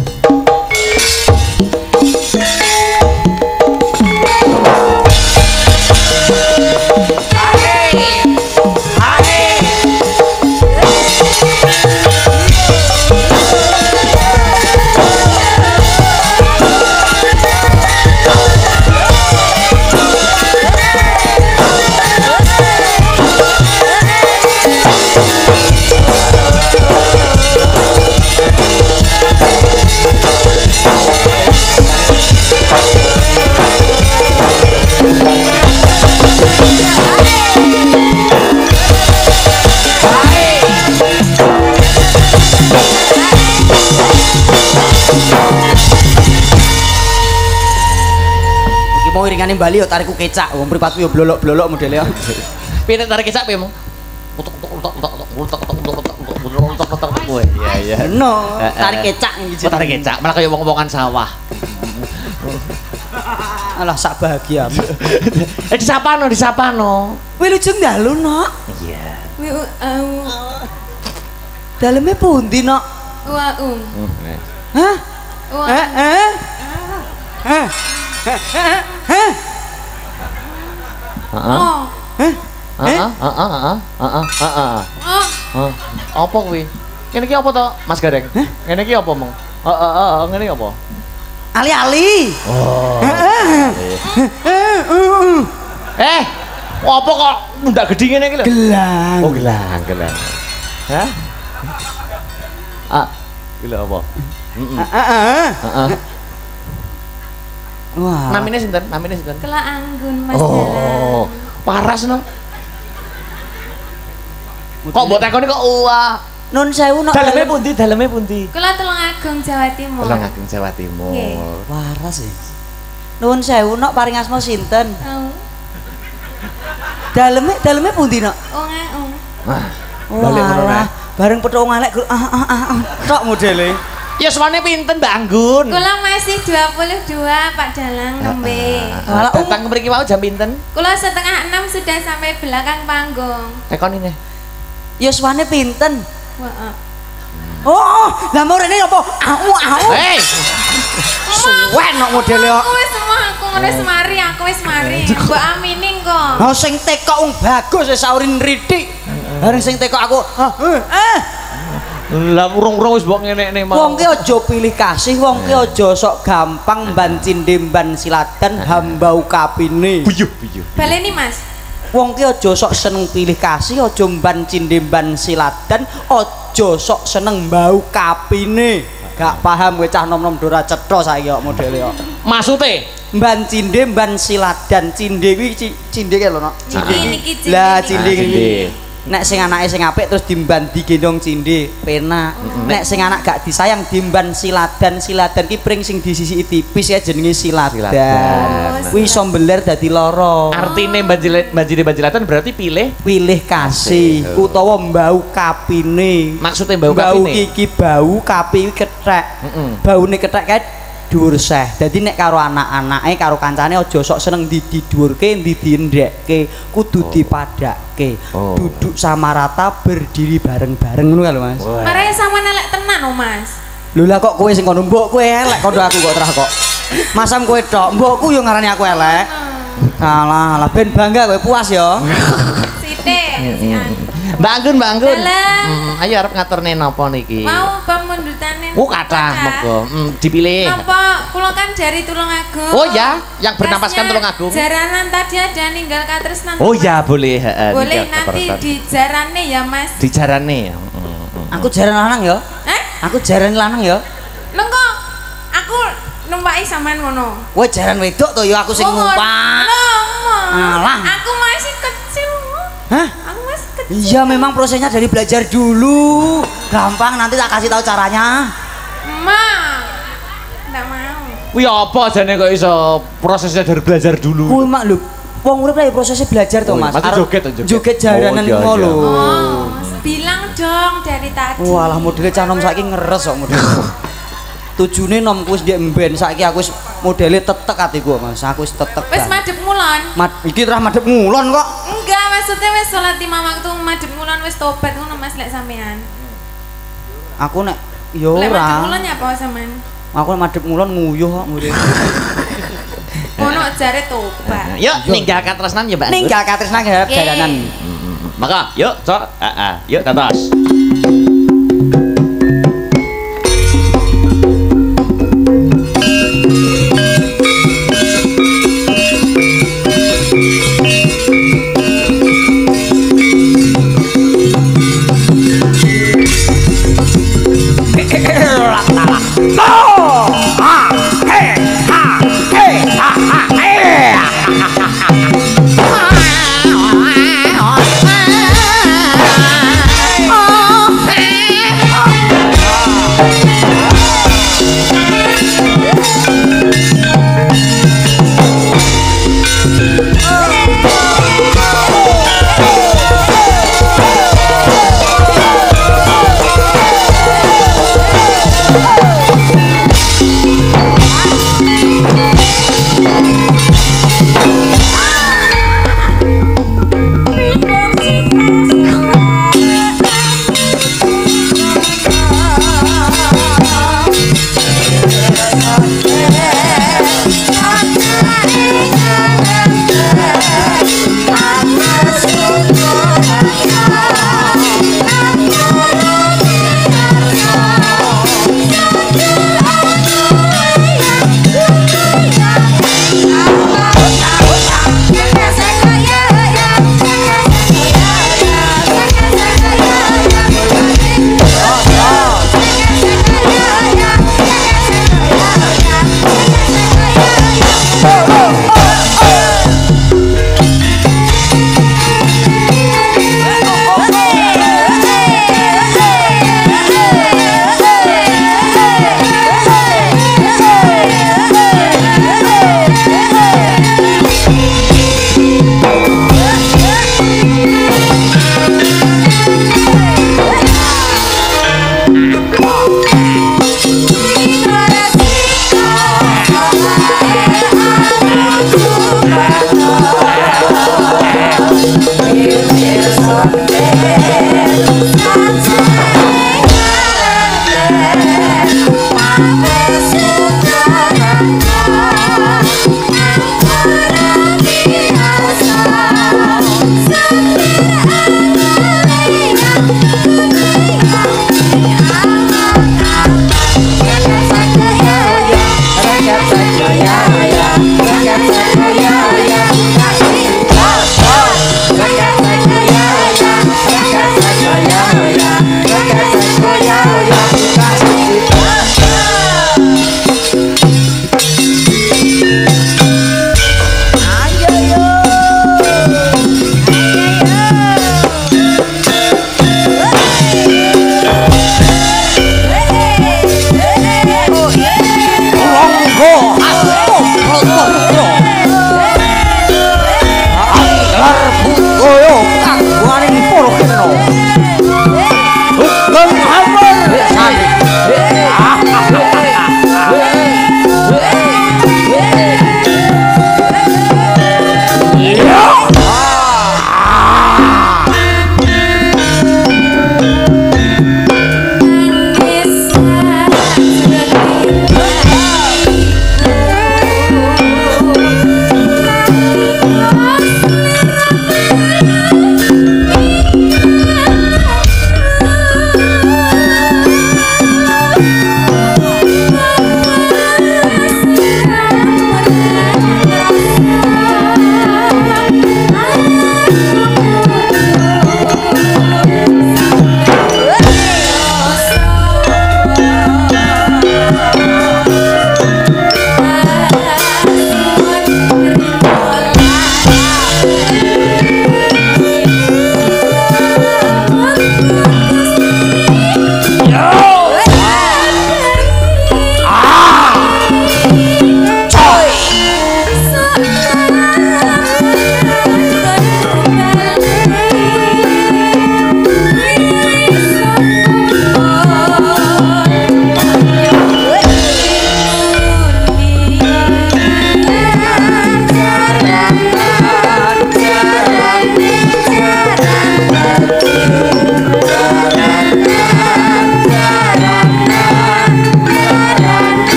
Mau iringane Bali yo tariku kecak, wong mripatku yo blolok-blolok modele yo.
Piye tarik kecak piye, Mong? Utuk. Iya.
No, tarik kecak iki.
Tarik kecak, malah kaya wong-wongan sawah.
Alah sak bahagia.
Disapano.
Kowe lujeng dalu, Nok.
Iya.
Daleme pundi, Nok? Hah?
Apa kuwi? Ngene iki apa to, Mas Gareng? Ngene iki apa, Mong? Ngene iki apa?
Ali-ali.
Oh. Apa kok ndak gedhi ngene iki lho.
Gelang.
Oh, gelang. Hah? Ah, iki lho apa? Heeh.
Wah.
Namine sinten?
Kelak anggun Mas
Oh,
Dalang.
paras no. Kok mbok tekoni kok
Nun sewu nok
daleme pundi?
Kula Tulungagung Jawa Timur.
Tulungagung Jawa Timur.
Nggih.
waras ya. Nun sewu nok paring asma sinten?
Oh,
Daleme pundi nok?
ngaung.
Balik ngono
Walah, bareng petuk ngalek tok modele.
Ya suwane pinten Mbak Anggun?
Kula masih 22 Pak Dalang nembe.
Walah,
datang mriki wau jam pinten?
Kula setengah 6 sudah sampai belakang panggung.
Tekoni ne.
Ya suwane pinten?
Wah.
Oh, lah mau rene apa? Au.
Hei,
Suwen nok modele kok.
Aku wis mari. Mbak Amining kok.
Oh sing teko wong bagus wis saurin ritik. Bareng sing teko aku,
lah urung-urung wis mbok ngene-ngene mau.
wong ki aja pilih kasih, wong ki aja sok gampang mban cindhe mban siladan hambau kapine.
Buyuh.
Baleni Mas.
Wong ki aja sok seneng pilih kasih, aja mban cindhe mban siladan, aja sok seneng mbau kapine. Gak paham kowe cah nom-nom ora cetha saiki kok modele kok.
Maksude
Mban cindhe mban siladan, cindhe kuwi cindhe ki lho nok.
Niki cindhe.
Lah cindhe
cindhe.
iki. Nek sing anake sing apik terus dimban digendong cindhe, penak. Nek sing anak gak disayang dimban siladan ki pring sing disisiki tipis ya jenenge siladan. Kuwi iso mbeler dadi lara.
artine banjilatan berarti pilih
Pilih kasih utawa mbau kapine.
maksudnya bau
Bau
kapine.
iki bau kapi kethek. Baune kethek kae dhuwur seh. Dadi nek karo anak-anake karo kancane aja sok seneng didhuwurke, diendekke, kudu dipadake. Duduk sama rata berdiri bareng-bareng ngono lho Mas.
Marane sampean elek tenan oh Mas.
Lho lah kok kowe sing ngono mbok kowe elek kondo aku kok terah kok. Masam kowe tok, mbokku yo ngarani aku elek. Alah, ben bangga kowe puas ya.
Sithik.
Mbak Anggun.
Dalang.
Ayo arep ngaturne napa niki?
Mau pemundutane.
Oh, kathah monggo. Dipilih.
Napa kula kan dari Tulungagung.
Oh ya, yang bernapaskan Tulungagung.
Jaranan tadi ada ninggal katresnan.
Oh ya, boleh, heeh.
Boleh nanti dijarane ya Mas.
dijarane.
Aku jaran lanang ya. Aku jaran lanang ya.
Lengko aku numpaki sampean ngono.
Kowe jaran wedok to ya aku sing numpak. Alah.
Aku masih kecil.
Hah?
Aku masih kecil.
Iya memang prosesnya dari belajar dulu. Gampang nanti tak kasih tahu caranya.
Ma. Enggak mau.
Kuwi apa jane kok iso prosesnya dari belajar dulu?
Kuwi mak lho. Wong urip lagi prosesnya belajar to
Oh,
Mas.
masih
Arep
joget to, joget.
Joget jaranan
Oh, iya,
ngono lho.
Oh, bilang dong dari tadi.
Walah modele cah nom saiki ngeres kok modele. Tujune nom ku wis ndek mben saiki aku wis modele tetek atiku Mas. Aku wis tetek.
Wis madhep ngulon.
Iki terus madhep ngulon kok.
Enggak, maksudnya wis salat 5 waktu madhep ngulon wis tobat ngono Mas lek sampean.
Aku nek ya
Lek madhep
ora.
ngulon nyapa sampean?
Aku nek madhep ngulon nguyuh kok modele.
Ngono jare tobat.
Yuk ninggal katresnan ya Mbak Anggun.
Ninggal katresnan garap
Yeay.
jaranan.
Maka yuk cok. Yuk tatos.
Oh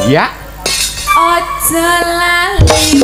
Ya.
Ojo lali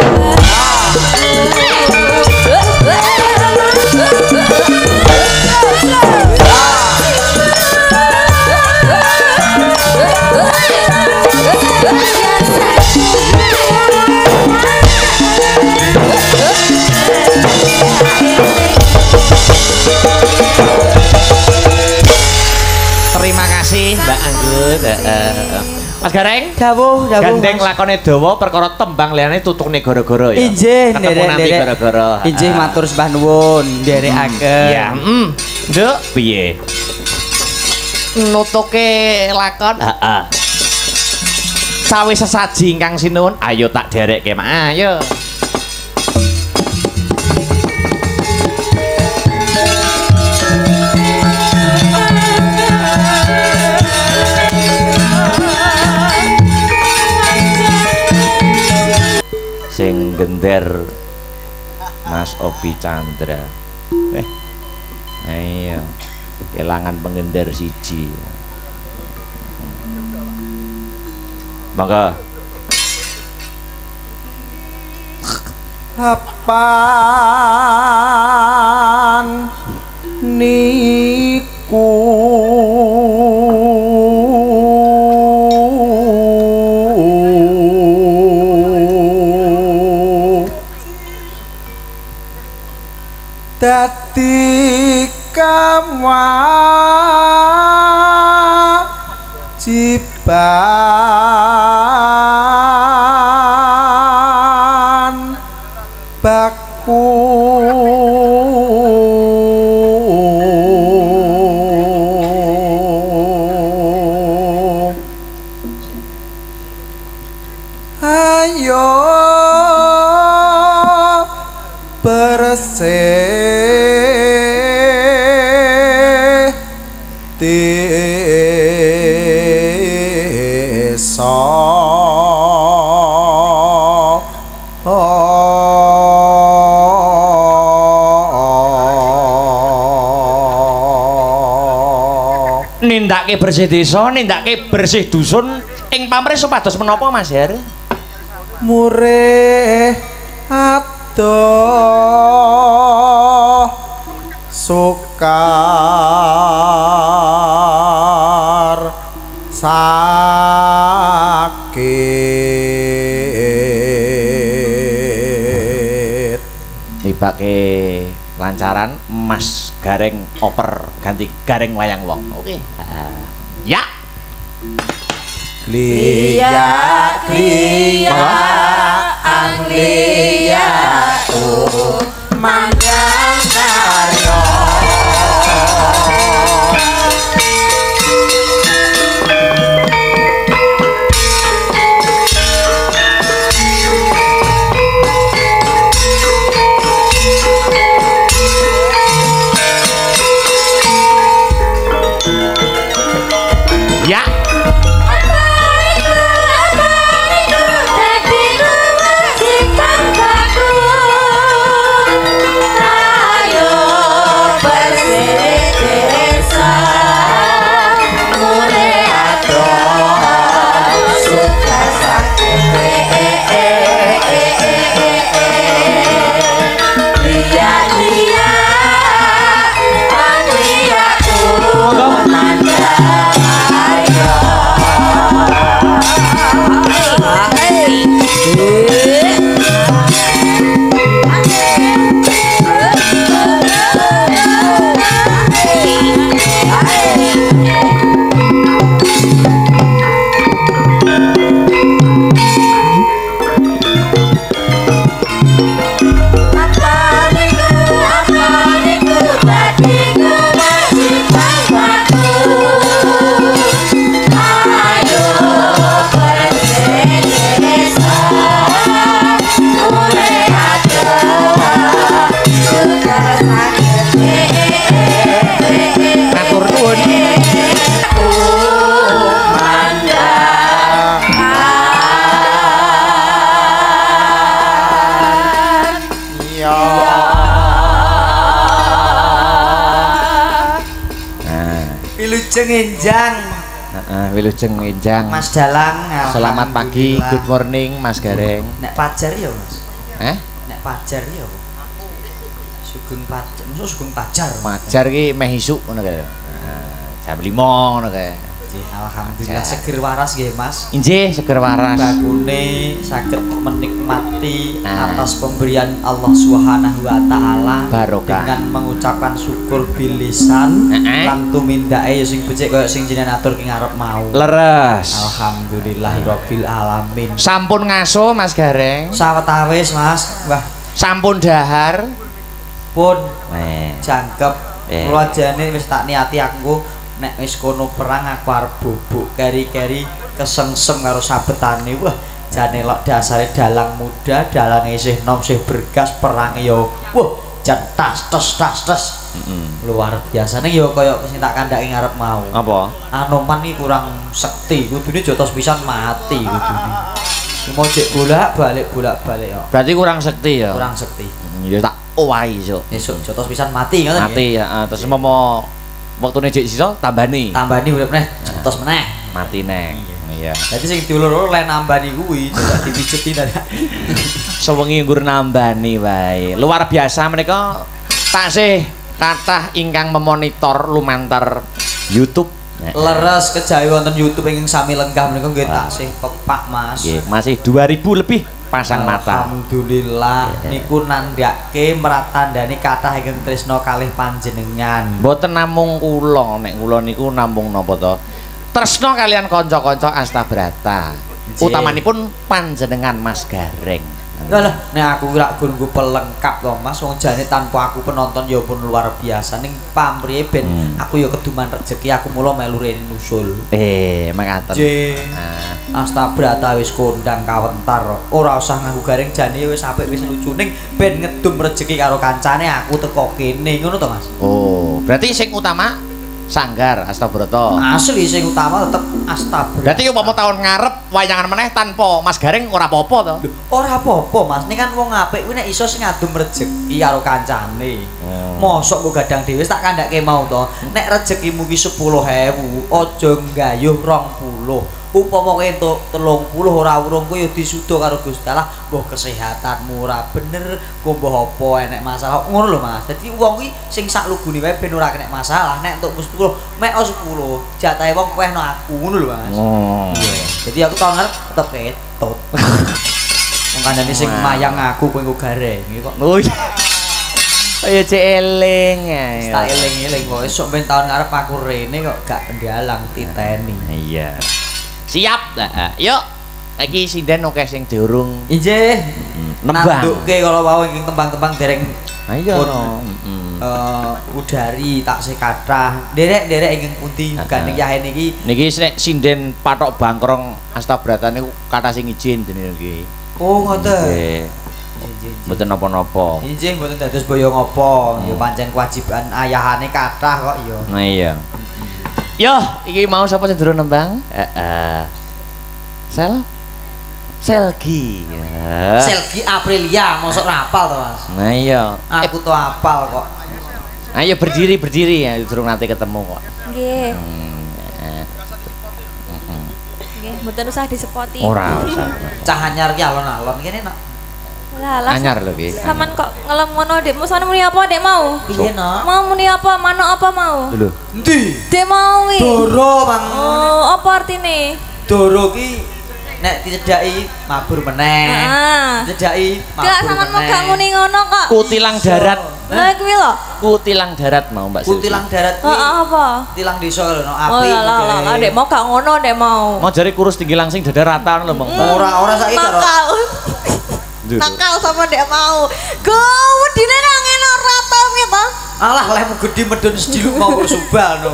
Terima kasih Mbak Anggun. Mas Gareng,
dawuh
gandeng
Mas.
lakone dawa perkara tembang liyane tutukne gara-gara ya.
Injih
Ketemu nanti gara-gara.
Injih matur sembah nuwun nderekaken.
Ya, Nduk, piye? Nutuke lakon, heeh. Sawise sesaji ingkang sinuwun, ayo tak derekke, Mak. Ayo. Sing gender Mas Opi Chandra. Ayo. Kelangan penggender siji. Maka
Kapan niku dadi kewajiban baku ayo bersih desa
nindake bersih desa, nindake bersih dusun ing pamrih supados menapa Mas Har?
murih adoh sukar sakit
Tibake lancaran Mas Gareng oper ganti Gareng wayang wong. Oke. Ya.
Glia glia anglia manggang karyo
Ya.
Wilujeng enjang
Wilujeng Winjang.
Mas Dalang.
Selamat pagi, good morning Mas Gareng.
Nek Pajar ya, Mas. Nek Pajar ya. Sugeng Pajar, maksud Sugeng Pajar.
Pajar ki meh isuk ngono kae. Jam 5 ngono kae.
Alhamdulillah seger waras nggih Mas.
Injih, seger waras.
Bakune saged menikmati atas pemberian Allah Subhanahu wa taala dengan mengucapkan syukur bilisan lan tumindake ya sing becik kaya sing jenengan atur ki ngarep mau.
Leres.
Alhamdulillahirabbil alamin.
Sampun ngaso Mas Gareng?
Sawetawis Mas. Wah,
sampun dahar
pun jangkep. Kula jane wis tak niati aku nek wis kono perang aku arep bubuk keri-keri kesengsem karo sabetane. Wah, jane lok dasare dalang muda, dalange isih nom isih bergas, perang ya wah jan tas tes. Luar biasa nih yo kaya sing tak kandhaki ngarep mau. Apa? Anoman iki kurang sekti, kudune jotos pisan mati kudune. Mau cek bolak-balik yo.
Berarti kurang sekti ya?
Kurang sekti.
Ya tak owahi esuk.
Esuk jotos pisan mati ngoten.
Mati ya, terus momo waktune jek sisa tambani.
Tambani urip neh, jotos meneh.
Mati neh. Iya.
Dadi sing diulur-ulur le nambani kuwi, coba dipijeti ta.
Sewengi nggur nambani wae. Luar biasa menika taksih kathah ingkang memonitor lumantar YouTube.
Leres kejawi wonten YouTube ingkang sami lenggah menika nggih taksih pepak Mas.
Nggih, masih 2000 lebih pasang mata.
Alhamdulillah niku nandhake meratandani kathah ingkang tresna kalih panjenengan.
Mboten namung kula, nek kula niku namung napa to? Tresna kalian kanca-kanca Astabrata. Utamanipun panjenengan Mas Gareng.
Lah nek aku ora guru pelengkap to Mas, wong jane tanpa aku penonton ya pun luar biasa ning pamrihe ben aku ya keduman rejeki aku mula melu rene nusul.
Mekaten.
Astabrata wis kondang kawentar. Ora usah nganggo Gareng jane wis apik wis lucu ning ben ngedum rejeki karo kancane aku teko kene ngono to Mas.
Oh, berarti sing utama Sanggar Astabrata.
Asli sing utama tetep Astabrata.
Berarti umpama tahun ngarep wayangan meneh tanpa Mas Gareng ora apa-apa to?
Ora apa-apa Mas, ini kan wong apik kuwi nek iso sing ngadum rejeki karo kancane. Mosok kok gadang dhewe tak kandhake mau to. Nek rezekimu ki 10.000, aja nggayuh 20. Upama kowe entuk 30 ora urung kowe ya disuda karo Gusti Allah, mbah kesehatanmu ora bener, kok mbah apa enek masalah. Ngono lho Mas. Dadi wong kuwi sing sak lugune wae ben ora kena masalah. Nek entuk 10, mek 10, jatahe wong kuwehno aku ngono lho Mas. Jadi aku tau ngarep tetep ketut. Wong kandhane sing mayang aku kowe nggo Gareng iki kok.
Oh iya. Ayo cek eling ae.
Tak eling-eling kok esuk ben tahun ngarep aku rene kok gak pendalang titeni.
Iya. Siap. Yuk. Iki sinden oke sing diurung.
Injih.
Nembang.
Nanduke kalau mau ing tembang-tembang dereng.
Ayo.
Udari taksih kathah. Derek-derek ingkang pundi gandeng yahen iki.
Niki sinden Patok Bangkrong Astabrata niku kathah sing izin jenenge niki.
Oh ngoten.
Nggih. Mboten napa-napa.
Injih mboten dados boyo ngopo. Ya pancen kewajiban ayahane kathah kok ya.
Nah iya. Yo, iki mau sapa sing durung nembang? Selgi.
Selgi Aprilia, mosok rapal to, Mas?
Nah iya.
Aku to apal kok.
Ayo berdiri ya, durung nanti ketemu kok.
Nggih. Nggih, mboten usah disepoti.
Ora usah.
Cah anyar ki alon-alon kene nak.
Lah,
anyar lho ki.
Saman kok ngelem ngono, Dik. Musane muni apa, Dik mau?
Piye, Nak?
Mau muni apa? Manuk apa mau?
Lho.
Endi?
Dik mau wi.
Doro, Bang.
Oh, apa artine?
Doro ki nek dicedhaki mabur meneh.
Heeh.
Dicedhaki mabur.
Gak saman mau gak muni ngono kok.
Kutilang darat.
Lah kuwi lho.
Kutilang darat mau Mbak Silvi.
Kutilang darat kuwi.
Heeh, apa?
Kutilang desa lho,
Oh,
api.
lah, Dik mau gak ngono, Dik mau.
Mau jari kurus tinggi langsing dada rata lho, Bang.
Ora saiki karo.
Nakal sama Dek mau. Go, wedine nang ngene rata piye to?
Alah lemu gede medun sediluk mau subal no.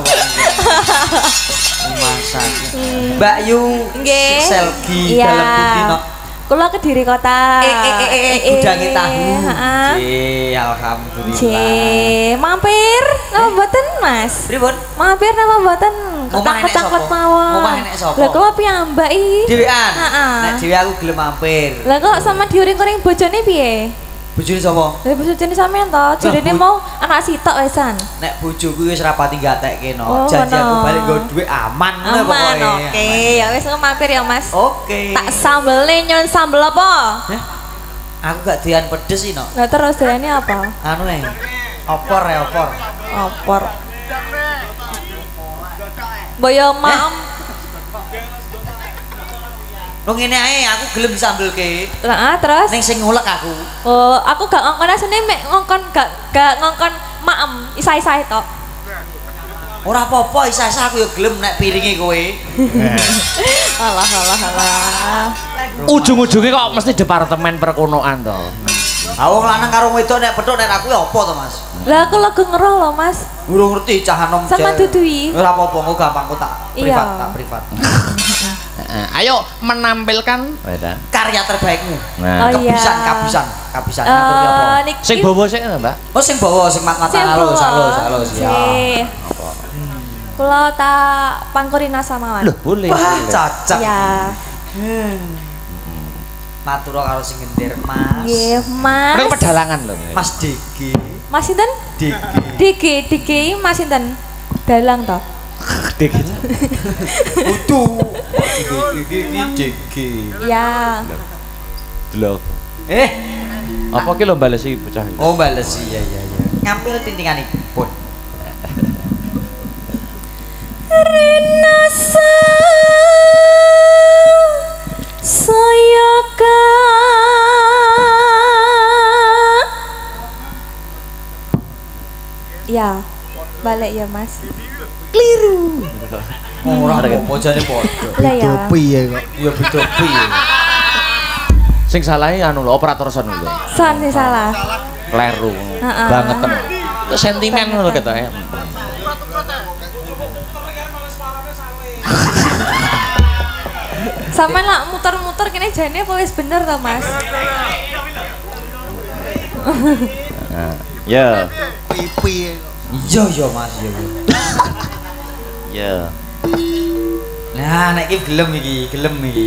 Masak. Mbak Yu
Nggih.
Selgi
Iya.
dalam pundi no.
Kula Kediri Kota.
Gudangi tahu.
Heeh.
Alhamdulillah.
Mampir napa mboten, Mas?
Pripun?
Mampir napa mboten?
Omah enek
Ketak-ketak
sapa?
mawon.
Omah enek sapa?
Lah kula piyambak iki.
Dhewean.
Heeh.
Nek dhewe aku gelem mampir.
Lah kok sama diuring-uring bojone piye?
Bojone sapa?
Lah bojone sampean to, jarene mau anak sitok wesan.
Nek bojoku wis rapati gatekke
Oh,
no. Janji aku
no.
balik nggo dhuwit aman
Aman, oke. Ya wis mampir ya, Mas.
Oke.
Tak sambelne nyon sambel apa?
Hah? Aku gak doyan pedes sih no.
Lah terus doyane apa?
Anu opor ya opor.
Opor. Boyo maem.
Lo ngene ae aku gelem disambelke.
Lah terus?
Ning sing ngulek aku.
Oh, aku gak ngongkon asline mek ngongkon gak ngongkon maem, isa-isa tok.
Ora apa-apa isa-isa aku ya gelem nek piringe kowe.
Alah.
Ujung-ujungnya kok mesti departemen perkonoan to.
Ah wong lanang karo wedok nek petuk nek aku ya apa to, Mas?
Lah aku lagi ngeroh loh, Mas.
Urung ngerti cah anom.
Sama dudui.
Ora apa-apa, kok gampang kok tak
Iya.
privat.
Ayo menampilkan
Karya terbaikmu.
nah
Oh, iya.
Kabisan ngatur apa?
Niki
sing bawa sik Mbak
Oh sing bawa sing mat-matan
Sing
halus
bawa.
ya.
Sih. Kula tak pangkurina samawan.
loh boleh
Wah,
boleh.
cocok.
Ya.
Matur karo sing ngendir, Mas.
Nggih, Mas.
Ini pedalangan loh
Mas Diki.
Mas sinten?
Diki.
Diki Mas sinten? Dalang to.
Utuh. Diki.
Ya.
Delok. Apa ki lho balesi bocah iki?
Oh, bales iya. Ngambil tintinganipun.
Rinasa sayaka ya balik ya Mas keliru
Ora apa jane padha.
lah ya
Piye kok? Ya beda piye.
Sing salahe anu lho operator son lho.
son sih salah
Kleru.
Heeh.
Bangetan. Itu sentimen lho ketoke.
sama lah muter-muter kene jane apa wis bener to Mas
Nah, ya.
Iya Mas iya.
Ya.
Nah, nek iki gelem iki.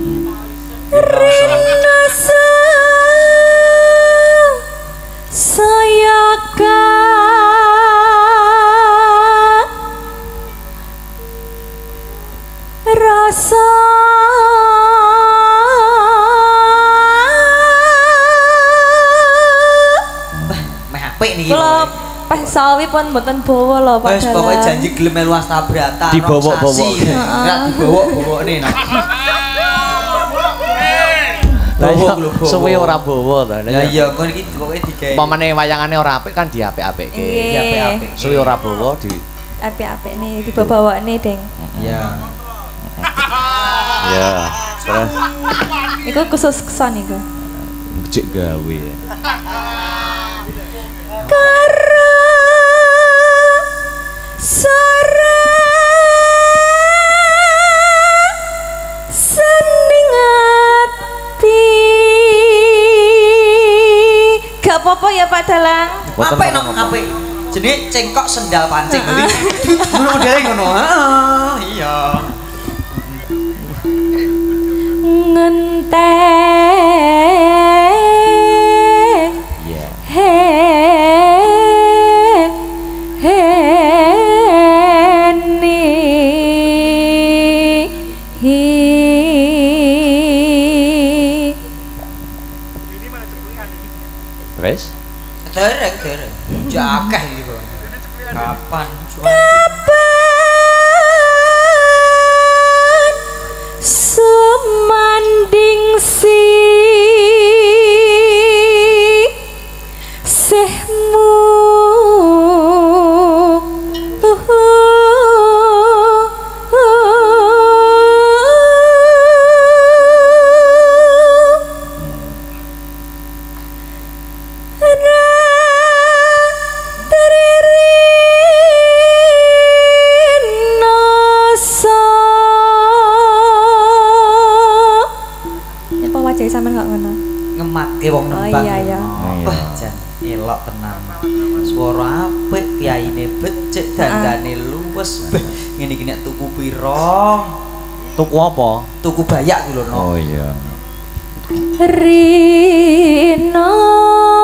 Rinasa sayaka rasa
Meh apik niki.
kula pas sawi pun mboten bawa lho Pak
Wes pokoke janji gelem melu astabrata.
Dibawa-bawa.
Enggak dibawa-bawane no.
Lah
Bawa,
iya,
bawa.
suwe ora bawa to.
Ya iya, kok iki pokoke digawe.
Pamane wayangane ora apik kan diapik-apikke.
Nggih.
Apik-apik.
Suwe ora bawa di
apik-apik nih dibawa nih Deng
Ya.
ya. Terus
iku khusus kesan iku
becik gawe.
karo sore sening ati gak apa-apa ya Pak Dalang
Boten
Apik no,
apa-apa.
apik. Jenenge cengkok sendal pancing. Ngono modele ngono. Heeh, iya.
ngenteng
Iya. Terus
Derek. Jakeh iki kok. Kapan?
Semanding si sehmu sampean gak ngono.
Ngematke wong
Oh,
nembang.
iya, iya.
Wah, jan elok tenan. Swara apik, piyayine becik, dandane luwes. Beh, ngene iki nek tuku pira?
tuku apa?
Tuku bayak ku lho, no.
Oh iya.
Rino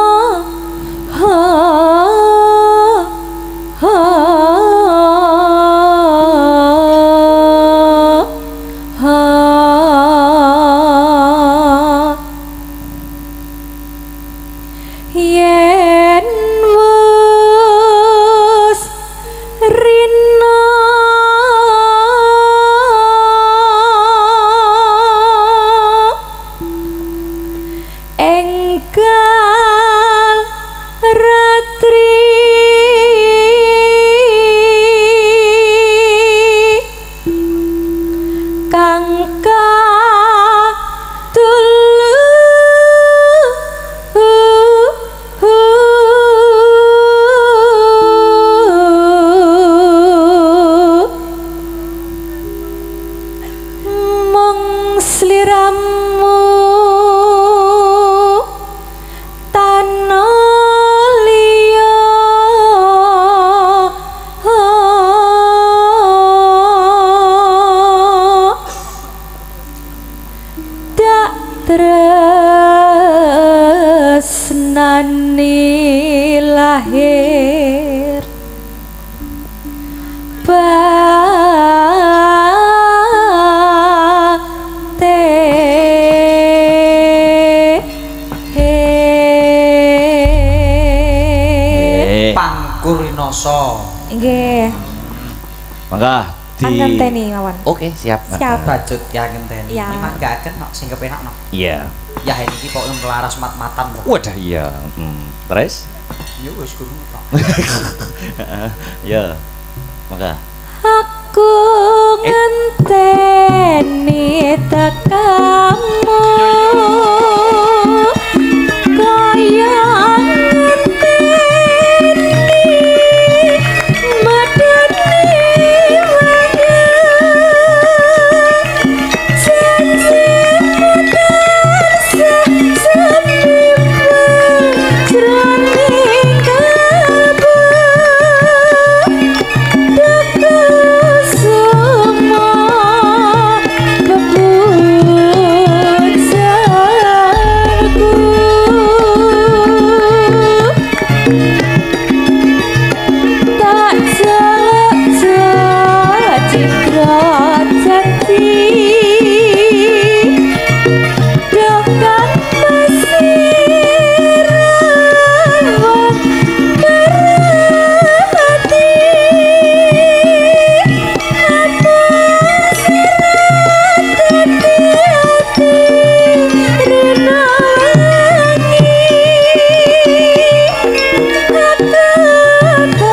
tresnani lahir
Pangkurinoso.
Nggih.
Mangga di
Ngenteni mawon.
Oke, siap.
Siap.
Bacut ya ngenteni.
Iya.
Ini manggaken nok sing kepenak nok.
Iya.
Ya iki pokoke melaras mat-matan kok.
Wadah iya. Terus?
Ya wis guru tok.
Ya. Mangga.
Aku ngenteni tekamu kaya ngenteni madani janji putar sesemimpun jroning kalbu semua keputusanku tak jelek citra janji dengan masih rawat berhati atas hati renangi aku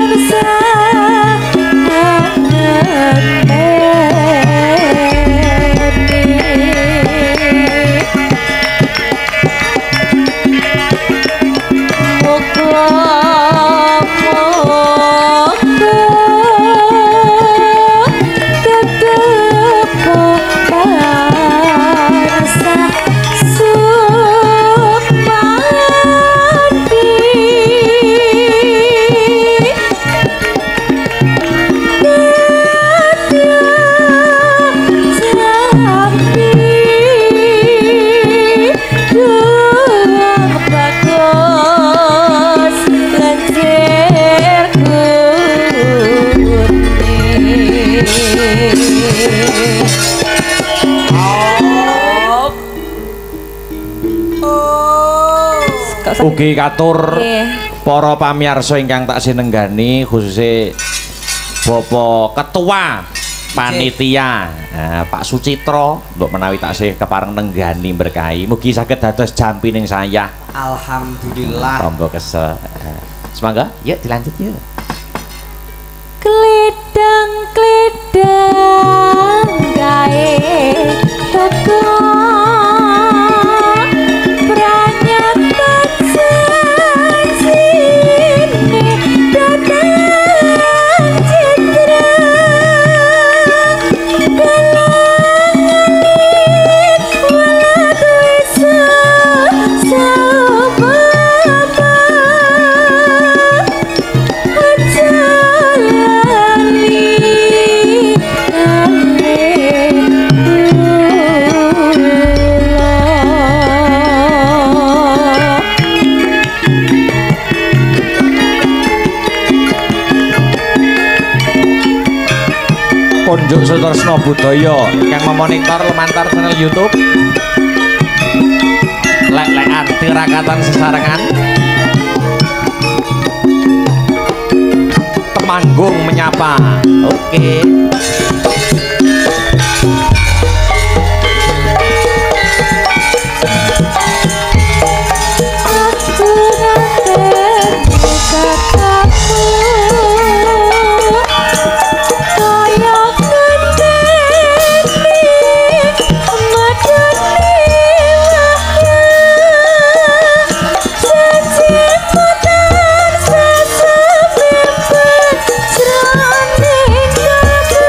Ugi katur
Nggih.
para pamirsa ingkang tak sinenggani khususnya Bapak Ketua Panitia Pak Sucitro untuk menawi taksih kepareng nenggani berkahi mugi saged dados jampining saya
Alhamdulillah.
tombo kesel semoga yuk dilanjut yuk
Kledang-kledang gawe teko pranyata janjine datang citra kelangan walat wisa sama
Konjuk Sutresno Budaya yang memonitor lumantar channel YouTube lek-lekan tirakatan sesarengan Temanggung menyapa oke.
Janji putar sesemimpun jroning kalbu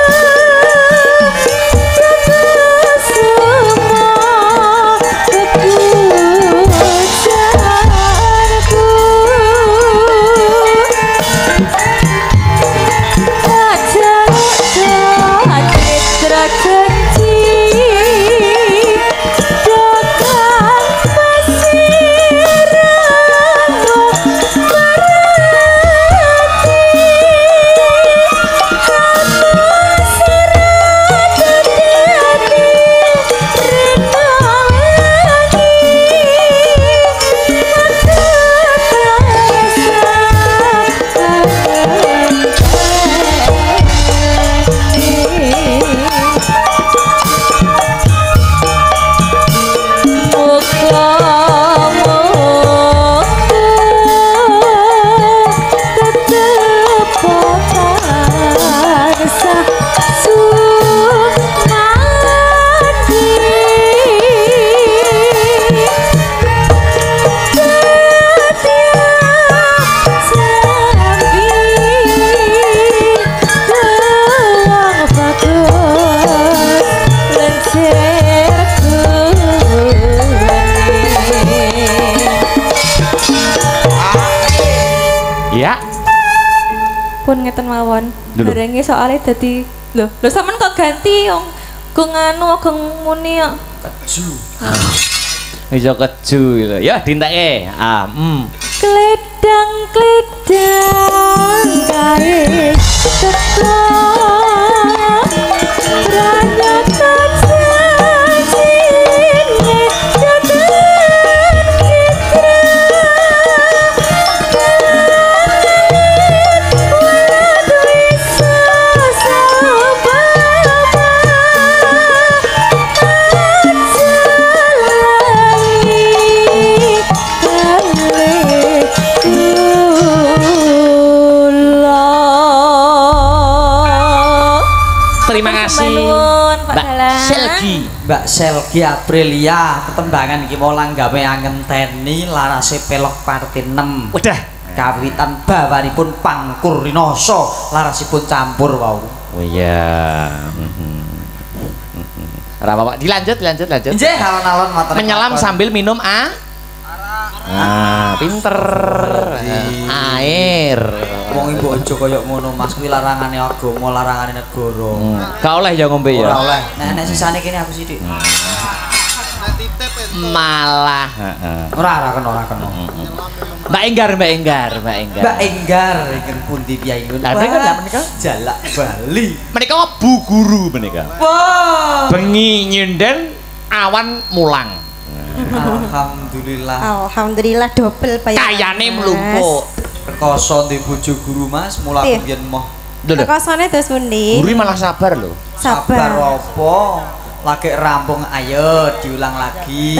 pun ngeten mawon.
Lho.
Barengi soalnya dadi lho sampean kok ganti wong go nganu go muni kok.
Iso keju gitu. Ya dintekke.
Kledang gawe ketok ranyat janjine jatuh citra waduh iso sapa
Terima kasih Mbak Selgi.
Mbak Selgi Aprilia ketembangan iki mau langgawe angenteni larase pelok parti 6.
Udah.
Kawitan bawanipun Pangkur Rinoso larasipun campur wau.
Oh iya. Ora apa-apa, dilanjut.
Nggih, alon-alon matur.
Menyelam sambil minum pinter. Air.
Wong ibu aja kaya ngono Mas, kuwi larangane agama, larangane negara.
Gak oleh ya ngombe ya.
Ora oleh. Nek sisane kene aku sithik.
Malah,
Ora kena.
Mbak Enggar.
Mbak Enggar iki pundi piyai niku?
Lah mriki lha menika
Jalak Bali.
menika Bu Guru menika.
Wah.
Bengi nyinden awan mulang.
Alhamdulillah dobel bayar.
Kayane mlumpuk.
Rekoso ndek bojo guru Mas, mula
Iya.
biyen moh.
Lho.
Kosone terus pundi?
Guru malah sabar lho.
Sabar apa? Lagi rampung ayo diulang lagi.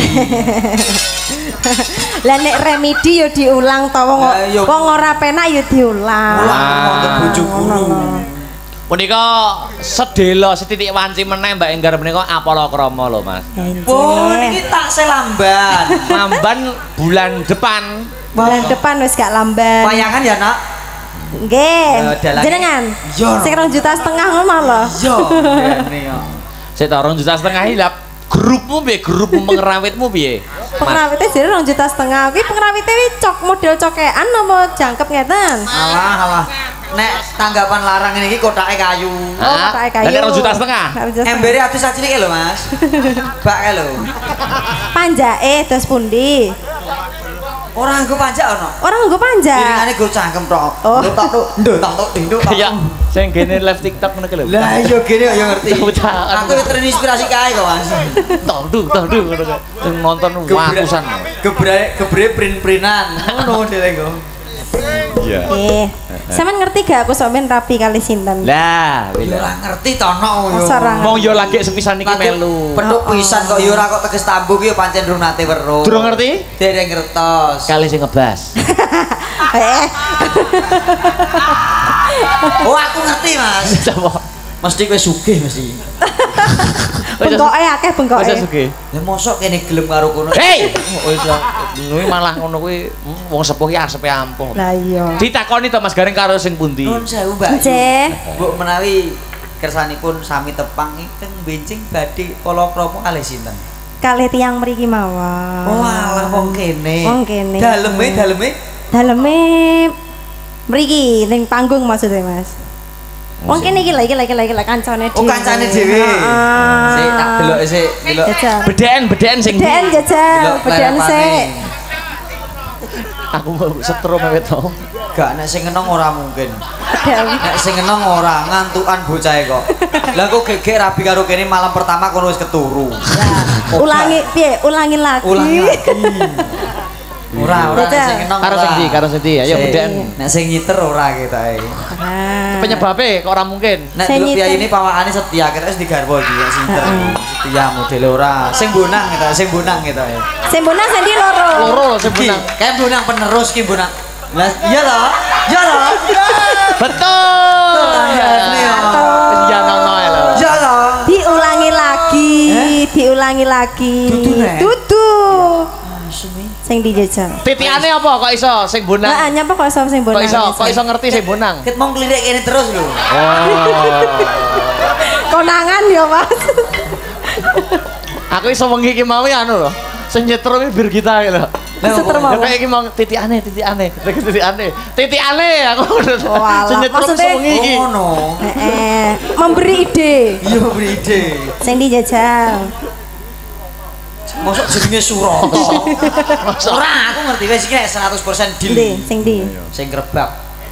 Lah nek remedi ya diulang to wong
Lah, ya.
wong ora penak ya diulang.
Ulang wonten bojo guru.
Menika sedelo setitik wanci meneh Mbak Enggar menika apala krama lho Mas.
Oh, niki tak selamban.
Lamban bulan depan.
Bulan depan wis gak lamban.
Wayangan ya, Nak?
Nggih.
dalange.
Jenengan.
Iya.
Sing 2,5 juta ngono lho.
Iya, ngene yo.
Sik ta 2,5 juta hilap. Grupmu piye? Grup pengrawitmu piye?
Pengrawite jare 2,5 juta. Kuwi pengrawite cok model cokean apa jangkep ngeten?
Alah. Nek tanggapan larang ini iki kotake kayu.
Oh, kotake kayu.
Lah 2,5 juta.
Embere atus cilik lho, Mas. Bak kae lho.
Panjake terus pundi?
Ora nggo panjak ono.
Ora nggo panjak.
Piringane go cangkem tok.
Oh.
Ndok dinduk.
Ya, sing gene live TikTok ngono ki lho.
Lah iya gene kok ya ngerti.
Bocah.
Aku terinspirasi kae kok, Mas.
Tondu ngono ki. Sing nonton watusan.
Gebre print-printan. Ngono modele kok.
Iya.
Sampeyan ngerti gak aku sampeyan rapi kali sinten?
Lah,
Ya ora ngerti tono yo.
Masa ora
wong yo lagi sepisan iki melu.
Penduk pisan kok ya ora kok teges tambu ki ya pancen durung nate weruh.
Durung ngerti?
Dereng ngertos.
Kali sing ngebas.
Oh, aku ngerti, Mas.
Sapa?
Mesti kowe sugih mesti.
Bengkoke akeh bengkoke.
Wis sugih.
Lah mosok kene gelem karo kono.
Hei, wis kuwi malah ngono kuwi wong sepuh ki arepe ampuh.
Lah iya.
Ditakoni to Mas Gareng karo sing pundi?
Nuwun sewu, Mbak.
Nggih.
Mbok menawi kersanipun sami tepang ingkang benjing badhe palakrama kalih sinten?
Kalih tiyang mriki mawon.
Oh, alah wong kene.
Wong kene.
Daleme.
Daleme mriki ning panggung maksudnya, Mas. Wong kene iki lha kancane dhewe.
Oh, kancane dhewe. Sik tak delok sik, delok.
Jajal.
Bedeken sing
Beden jajal,
delok
beden
layapane.
sik.
aku mau setrum awet to.
Gak nek sing enong ora mungkin.
Beden.
Nek sing enong ora ngantukan bocahe kok. Lah kok gegek rabi karo kene malam pertama kono wis keturu.
Ulangi piye? Ulangin lagi.
Ulangi lagi. Ora nek sing enong.
Karo sing ndi? Ayo beden.
Nek sing nyiter ora ketae.
Nah.
Penyebabe kok ora mungkin.
Nek dulu piye ini pawakane setia kira wis digarwa iki nek sing nyiter. Setia modele ora. Sing bonang ketae, sing bonang ketae.
Sing bonang sendi loro.
Loro sing bonang.
Kayak bonang penerus ki bonang. Lah iya loh. Iya loh.
Betul.
Iya
Iya ngono ae lho.
Iya loh.
Diulangi lagi, diulangi lagi.
Dudu, Nek?
Dudu. Sing dijajal.
Titiane apa kok iso sing bonang?
Nah, nyapa kok iso sing bonang?
Kok iso ngerti sing bonang?
Ket mong klirik kene terus lho.
Oh.
Konangan ya, Mas.
Aku iso wengi iki mau ya anu lho. Sing nyetrum bir kita iki lho. Kayak iki mau titikane. Titikane aku.
Maksudnya
ngono.
Memberi ide.
Iya memberi ide.
Sing dijajal.
Mosok jenenge Suroto. Ora, aku ngerti wis iki 100% deal.
Ndi, sing ndi?
Sing grebak.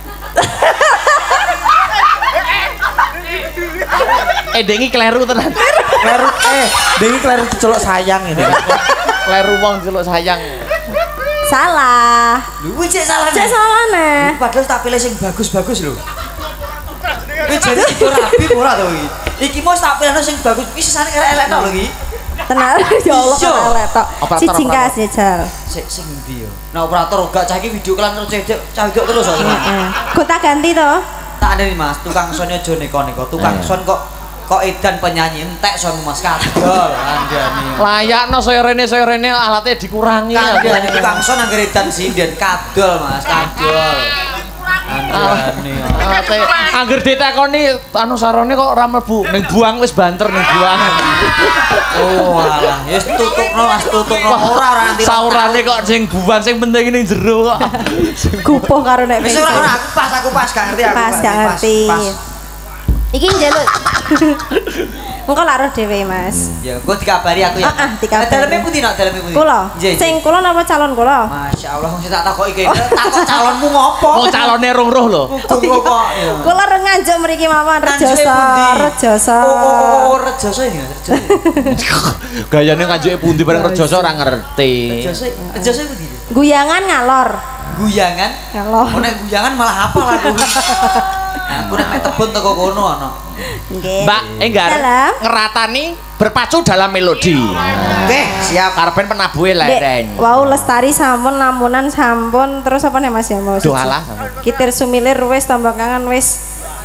Dengi kleru tenan.
Kleru dengi kleru diceluk sayang ini.
Kleru wong diceluk sayang.
Salah.
Lho kuwi cek salah.
Cek salah nah.
Padahal tak pilih sing bagus-bagus lho. Kuwi jadi itu rapi ora to iki. Iki mau tak pilihno sing bagus. Iki sisane elek tok lho iki.
Tenar ya Allah kan elek tok. Cicing kas jajal.
Sing ndi yo. Nah operator gak cah iki video klan terus cah wedok terus kok.
Heeh. Kok tak ganti to?
Tak andeni Mas, tukang son aja neko-neko. Tukang son kok edan penyanyi entek sonmu Mas kadol andani.
Layakno saya rene alatnya dikurangi.
Kandhane tukang son anggere edan sinden kadol Mas, kadol. Andani.
Alate angger ditakoni anu sarone kok ora mlebu ning buang wis banter ning buang.
Oh alah, wis tutupno Mas, tutupno ora nganti
saurane kok sing buang sing penting ning jero kok.
Gupuh karo nek
wis ora aku pas gak ngerti aku.
Pas gak ngerti. Iki njaluk. Engko lak roh dhewe, Mas.
Ya, gua dikabari aku ya.
Heeh, dikabari.
Daleme pundi nak? Daleme pundi?
Kula. Sing kula napa calon kula?
Masyaallah wong sing tak takoki kene. Takok calonmu ngopo?
Oh, calone roh-roh lho.
Kok.
Kula reng nganjuk mriki mawon Rejoso.
Oh, Rejoso ini, Rejoso.
Gayane nganjuke pundi bareng Rejoso ora ngerti.
Rejoso pundi?
Guyangan ngalor.
Guyangan?
Ngalor.
Nek guyangan malah hafal aku. Aku nek tebon teko kono ana.
Nggih.
Mbak Enggar ngeratani berpacu dalam melodi.
Oke, siap.
Karepen penabuhe lereng.
Wow, lestari sampun, lamunan sampun, terus apa nih Mas ya mau?
Doalah.
Kitir sumilir wis tambah kangen wis.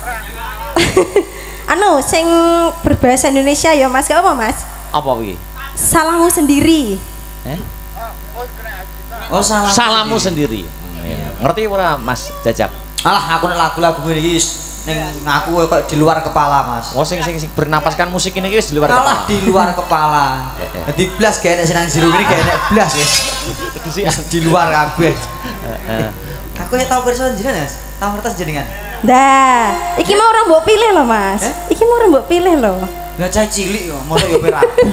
Anu, sing berbahasa Indonesia ya Mas, gak apa Mas?
Apa kuwi?
Salahmu sendiri.
Oh,
salahmu sendiri. Ngerti ora Mas Jajak?
Alah, aku nek lagu-lagu iki ning ngaku kok di luar kepala Mas.
Oh sing napaskan musik ini wis di luar kepala.
Alah di luar kepala. Dadi blas gak enek senang jero ngene gak enek blas wis. Di luar kabeh. Aku ya tau kerso jenengan Mas. Tau ngertos jenengan.
Dah, iki mau orang mbok pilih loh Mas. Iki mau orang mbok pilih loh.
Lah cah cilik yo, mosok yo rabi.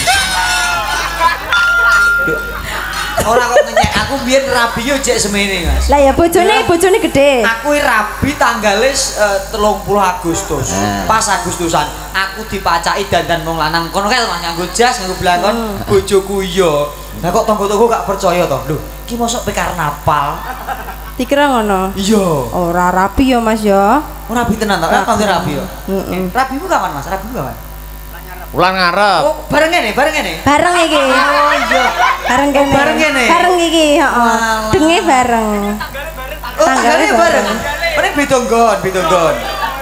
Ora kok ngenyek, aku biyen rabi yo jek semene Mas.
Lah ya bojone gede.
Aku rabi tanggale 30 Agustus. Pas Agustusan, aku dipacaki dandan wong lanang. Kono kae Mas nganggo jas, nganggo blangkon, bojoku yo. Lah kok tangga-tangga gak percaya to. Lho, iki mosok pe karnaval.
Dikira ngono?
Iya.
Ora rapi ya Mas ya.
Ora rapi tenan to, kan kanggo rapi yo. Rabimu kapan Mas? Rabimu kapan?
Ulang ngarep.
Oh, bareng ngene.
Bareng iki.
Oh iya.
Bareng kene.
Bareng kene.
Bareng iki, heeh. Denge bareng.
Oh, tanggane bareng. Ini beda nggon.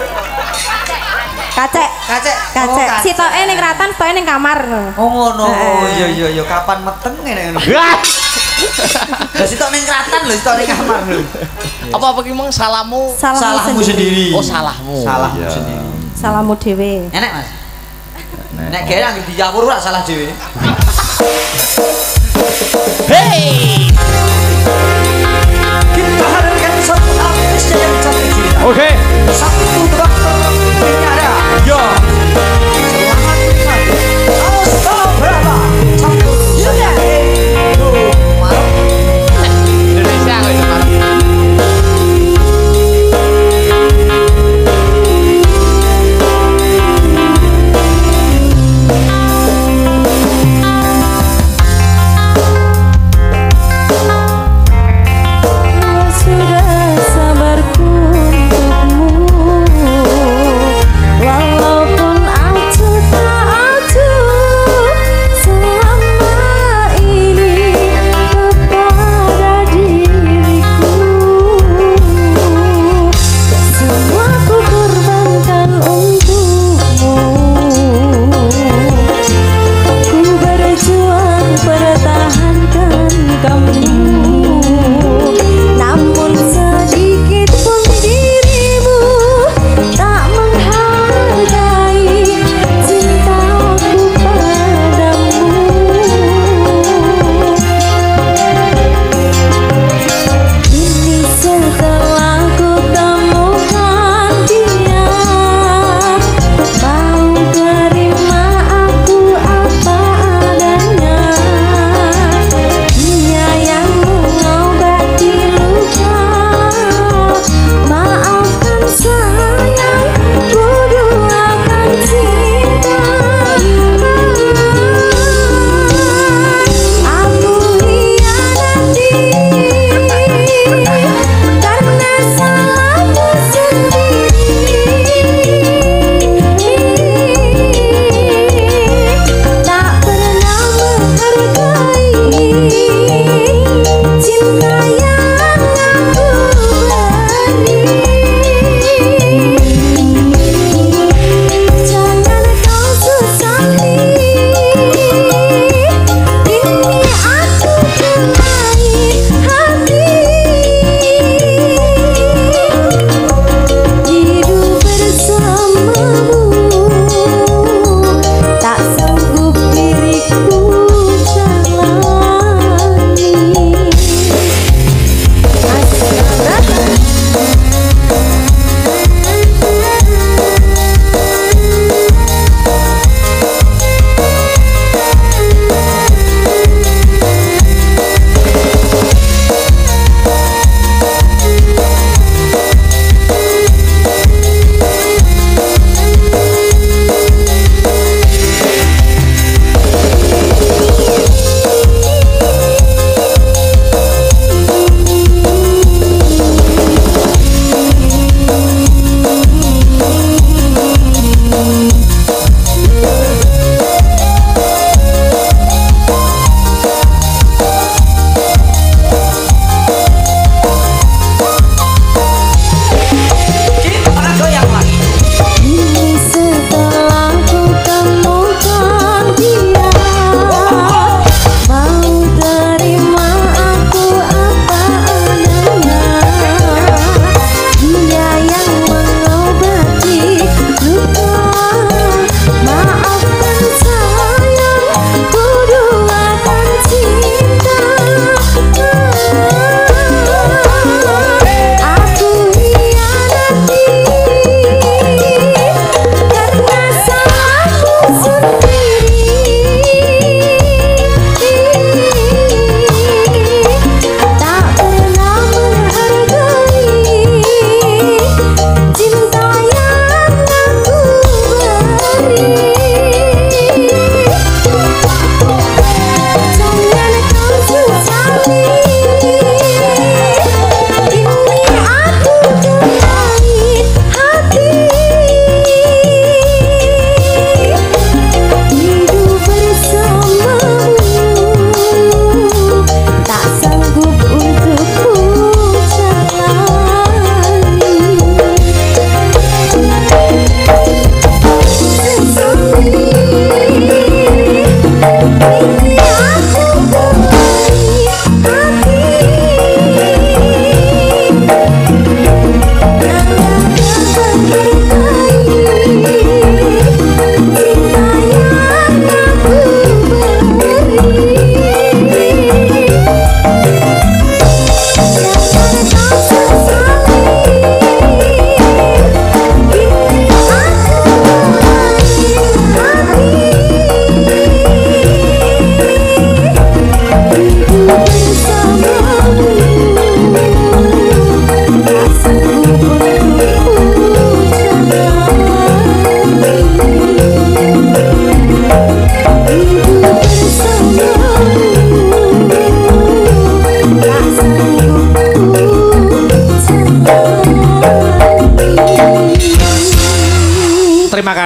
Kacek. Sitoke ning ratan, sitoke ning kamar.
Oh ngono. Oh iya. Kapan meteng ngene ngono. Lah sitok ning ratan lho, sitok ning kamar lho.
Apa ki mong salahmu
sendiri.
Oh, salahmu
sendiri.
Salahmu dhewe.
Enak Mas. Nek gawe anggere dijawur ora salah dhewe.
Hey!
Kita hadirkan satu artis yang cantik cerita.
Oke.
Satu dokter ini ada. Yo. Selamat menikmati. Berapa? Satu. Sudah.
Indonesia kok itu marah.
Sudah sabarku untukmu.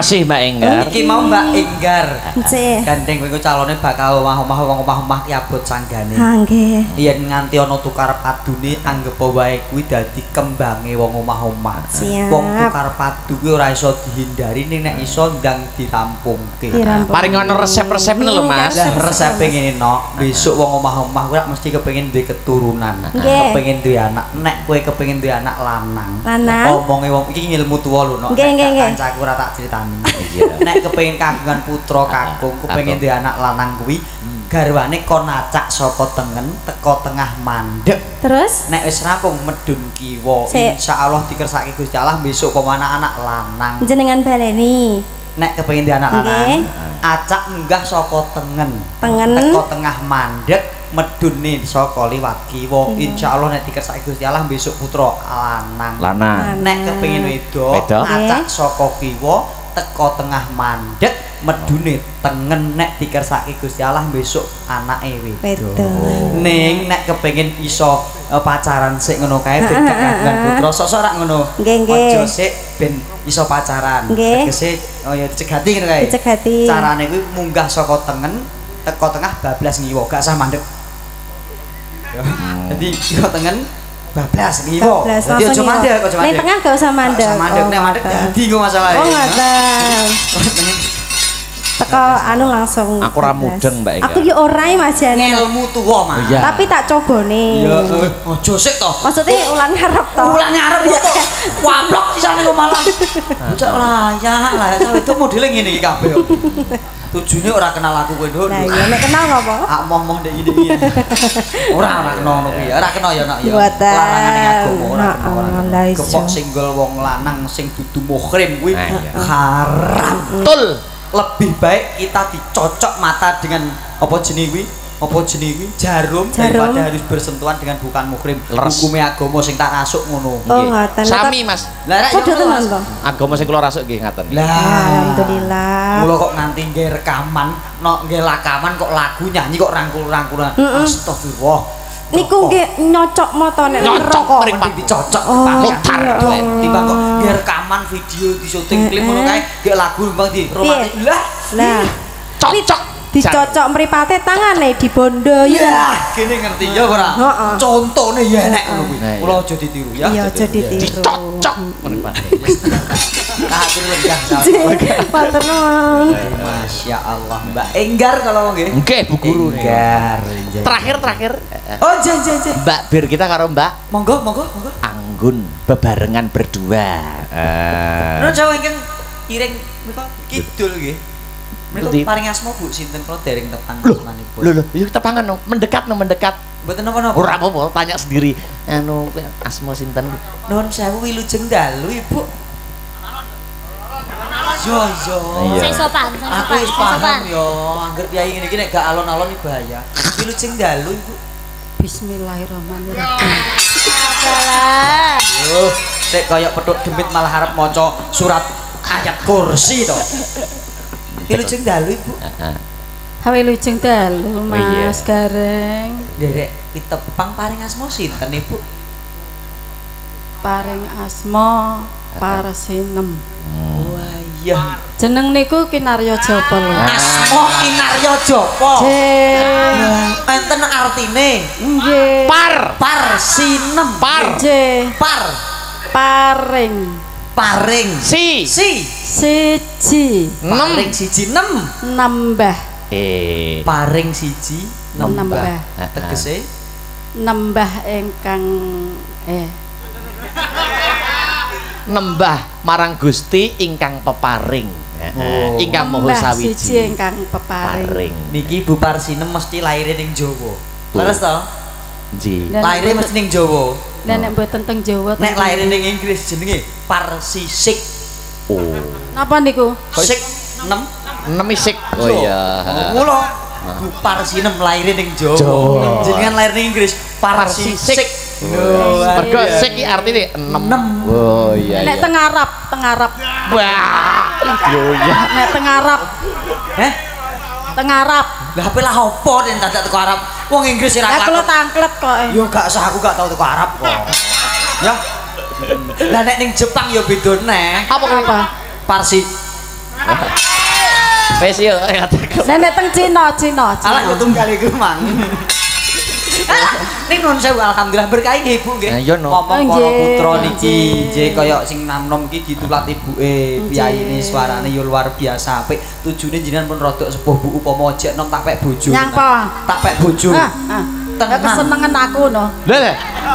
kasih Mbak Enggar.
Iki mau Mbak Enggar.
Nggih.
Gandeng kowe calone bakal omah-omah wong omah-omah ki abot sanggane.
Ha nggih.
Yen nganti ana tukar padune anggep wae kuwi dadi kembange wong omah-omah.
Siap.
Wong tukar padu kuwi ora iso dihindari nek iso ndang dirampungke.
Paring ono resep-resep lho Mas.
Lah resepe ngene no, besok wong omah-omah kuwi mesti kepengin duwe keturunan.
Nggih.
Kepengin duwe anak. Nek kowe kepengin duwe anak lanang. Omonge wong iki ilmu tuwa lho no.
Nggih.
Kancaku ora tak critani. Nek kepengin kagungan putra kakung, kepengin duwe anak lanang kuwi garwane kon acak saka tengen teko tengah mandeg.
Terus
Nek wis rampung medun kiwa,
Sik.
insyaallah dikersake Gusti Allah besok pemana anak lanang.
jenengan baleni.
Nek kepengin duwe anak lanang, acak munggah saka tengen. Teko tengah mandeg medune saka liwat kiwa. Insyaallah nek dikersake Gusti Allah besok putra lanang. Nek kepengin wedok, acak saka kiwa teko tengah mandeg medune tengen nek dikersake Gusti Allah besok anake wedok. Ning nek kepengin iso pacaran sik ngono kae ben kagungan putra sok-sok rak ngono. Aja sik ben iso pacaran. Tegese ya dicegati ngono kae.
Dicegati.
Carane kuwi munggah saka tengen teko tengah bablas ngiwa, gak usah mandeg. Jadi teko tengen bablas ngiwa. Dadi aja mandeg, aja mandeg.
Ning tengah gak usah mandeg.
Mandeg nek mandeg dadi ku masalahe.
Oh ngoten. Teko anu langsung.
Aku ra mudeng Mbak Enggar.
Aku yo ora Mas Jan.
Ilmu tuwa Mas.
Tapi tak cobone.
Ya aja sik to.
Maksudnya ulang ngarep to.
Ulang ngarep kok. Wablok isane kok malah. Bocah layak lah, itu modele ngene iki kabeh. Tujune ora kenal aku kowe nduk.
Lah iya nek kenal ngopo?
Ak moh-moh ndek iki. Ora kenal ngono kuwi. Ora kenal ya nak ya.
Buatan.
Larangan ning agama ora.
Lah iso.
Kepok singgol wong lanang sing dudu muhrim kuwi haram.
Betul.
Lebih baik kita dicocok mata dengan apa jenenge kuwi? Apa jenenge kuwi? Jarum daripada harus bersentuhan dengan bukan muhrim. Hukume agama sing tak rasuk ngono.
Oh ngoten.
Sami Mas.
Lah rek
Kok tenan to?
Agama sing kula rasuk nggih ngaten.
Lah
Alhamdulillah.
mula kok nganti nggih rekaman, nggih lakaman kok lagu nyanyi kok rangkul-rangkulan. Astagfirullah.
Niku nggih nyocok moto nek
Nyocok
mriki dicocok
mutar
timbang kok nggih rekaman video di syuting klip ngono kae nggih lagu mbang di romantis. Lah
cocok
dicocok mripate tangane dibondo ya.
Kene ngerti ya ora? Contone ya nek ngono kuwi. Kula aja ditiru ya.
Iya aja ditiru.
dicocok mripate.
Tak lenggah
Matur nuwun.
Masya Allah Mbak Enggar kalau nggih.
Nggih Bu Guru.
Enggar.
Terakhir.
Oh jen.
Mbak Bir kita karo Mbak
Monggo.
Anggun bebarengan berdua.
Nuwun Jawa ingkang iring menika kidul nggih. Menika paring asma Bu sinten kula dereng tepang asmanipun.
Lho, yuk tepangan no, mendekat.
Mboten napa-napa.
Ora apa-apa, tanya sendiri. Anu asma sinten?
Nuwun sewu Wilujeng Dalu Ibu. Yo.
Sing sopan,
Aku wis paham yo, angger piyai ngene iki nek gak alon-alon iki bahaya. Wilujeng Dalu Ibu.
Bismillahirrahmanirrahim.
Salah.
Sik kaya petuk demit malah arep maca surat ayat kursi to. Wilujeng Dalu Ibu.
Wilujeng Dalu Mas Gareng.
Derek pitepang paring asma sinten Ibu?
Paring asma Parsinem.
Wah iya.
Jeneng niku Kinarya Japa lho.
Asma Kinarya Japa. Enten artine.
Nggih.
Parsinem.
Nggih. Paring.
Paring.
Siji.
Paring siji 6.
Nambah.
Paring siji nambah. Tegese
nambah ingkang
nembah marang Gusti ingkang peparing. Ingkang moho sawiji.
Siji ingkang peparing.
Niki Bu Parsinem mesti laire ning Jawa. Leres to?
Nggih.
Laire mesti ning Jawa.
Lah nek mboten teng Jawa
Nek laire ning Inggris jenenge Parsisik.
Oh.
napa niku?
Sik 6.
Nemisik. Oh iya.
Kula Bu Parsinem laire ning Jawa. Jenengan lair ning Inggris Parsisik.
Mergo sik iki artine 6. Oh iya.
Nek teng Arab.
Wah. Yo ya.
Nek teng Arab. Teng Arab.
Lah ape lah opo nek dadak teko Arab? Wong Inggris ora
Lah kula tangklet kok.
Yo gak usah aku gak tau teko Arab kok. Ya. Lah nek ning Jepang yo beda neh.
Apa?
Wis yo
Nenek teng Cina.
Alah ketunggal iku mang. Ning nun sewu alhamdulillah berkah nggih Ibu nggih.
Iya, no.
Ngomong para
Nggih,
putra niki
nggih.
nggih kaya sing nom-nom iki ditulat ibuke, piyayine suarane yo luar biasa apik. Tujune jenengan pun rodok sepuh Bu upama ojek nom tak pek bojo.
Nyangka.
Tak pek bojo.
Tenan kesenengan aku no.
Lah.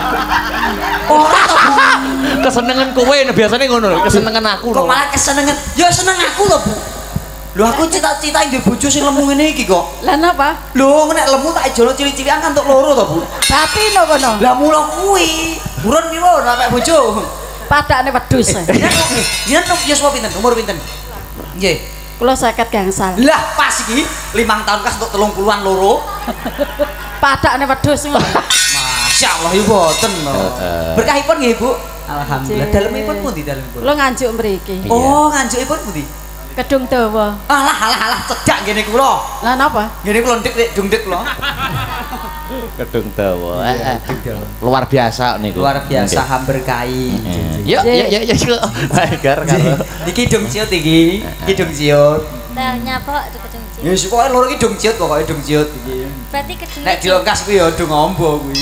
Kesenengan kowe biasane ngono lho, kesenengan aku
Kok
lho.
malah kesenengan? Ya seneng aku lho Bu. Lho aku cita-cita duwe bojo sing lemu ngene iki kok.
Lah napa?
Lho nek lemu tak jono cili-cilian kan untuk loro to Bu.
Batin no kono.
Lah mula kuwi. Buron piwon ora pek bojo.
Padakne wedhus.
Yen nom yuswa pinten? Umur pinten? Nggih.
Kula 50 gangsal.
Lah pas iki 5 tahun kas untuk 30-an loro.
Padakne wedhus ngono.
Masyaallah ya boten no. Berkahipun nggih Bu. Alhamdulillah. Dalemipun pundi dalemipun?
Kula nganjuk mriki.
Oh, nganjukipun pundi?
Kedung dawa.
Alah cedak ngene kula.
Lah napa?
Ngene kula ndik dungdik kula.
Kedung dawa. Luar biasa niku.
Luar biasa hamberkai.
Yuk. Gar karo.
Iki dung ciut iki. Iki dung ciut.
Nah, nyapa itu kecung
Ya pokoke loro iki dung ciut pokoke dung ciut iki.
Berarti kecung.
Nek dilongkas kuwi ya dung ombo kuwi.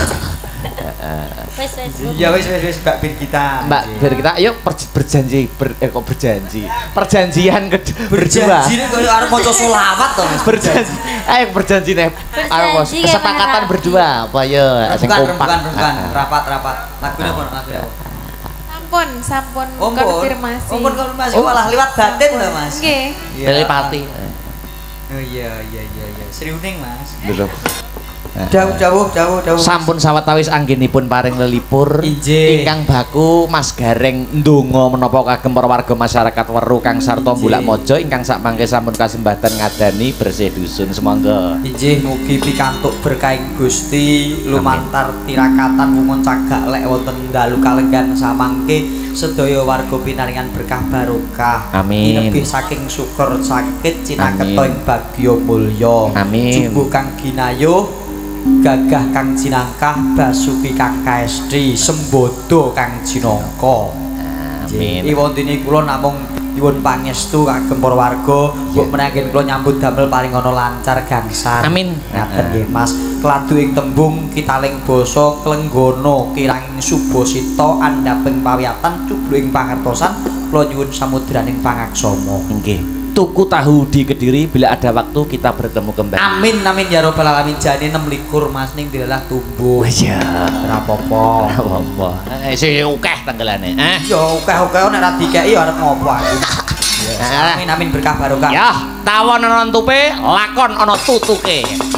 Wes.
Ya wis Mbak Bir kita.
Mbak, biar kita ayo berjanji kok berjanji. Perjanjian berdua.
Berjanji nek koyo arep maca selawat to Mas.
Berjanji. Ayo berjanji nih.
Berjanji,
Kesepakatan
Kak.
berdua apa ya sing kompak.
Bukan, rapat. Lagune apa lagune apa?
Sampun
Oh,
konfirmasi.
Pun konfirmasi malah liwat batin lho Mas.
Nggih.
Telepati.
Oh iya. Seriuning Mas.
Lho.
Jauh.
Sampun sawetawis anggenipun paring lelipur
Injih.
ingkang baku Mas Gareng ndonga menapa kagem para warga masyarakat Weru kang sarta Bulak Mojo ingkang sakmangke sampun kasembatan ngadani bersih dusun semangga.
Injih mugi pikantuk berkahing Gusti lumantar tirakatan wungun cagak lek wonten dalu kalenggan samangke sedaya warga pinaringan berkah barokah.
Amin.
Inebih saking syukur sakit cinaketa
Amin.
ing bagya mulya.
Amin.
Jumbuh kang ginayuh gagah kang jinangkah basuki kang kaestri sembodo kang jinangka.
Amin.
Iwontene kula namung nyuwun pangestu kagem para warga mbok menaken kula nyambut damel paling ana lancar gangsal.
Amin.
Ngaten nggih Mas. Kladu ing tembung kitaling basa klenggana kiranging subasita andhaping pawiyatan cublu ing pangertosan kula nyuwun samudraning pangaksama.
Nggih. Tuku tahu di Kediri bila ada waktu kita bertemu kembali.
Amin ya robbal alamin. Jane 26 Mas ning dilalah tumbuh.
Ya.
Ora apa-apa.
Apa? Sing akeh tanggalane.
Ya akeh-akeh nek ra dikeki arep ngopo aku. Amin berkah barokah.
Ya, tawon ana tupe, lakon ana tutuke.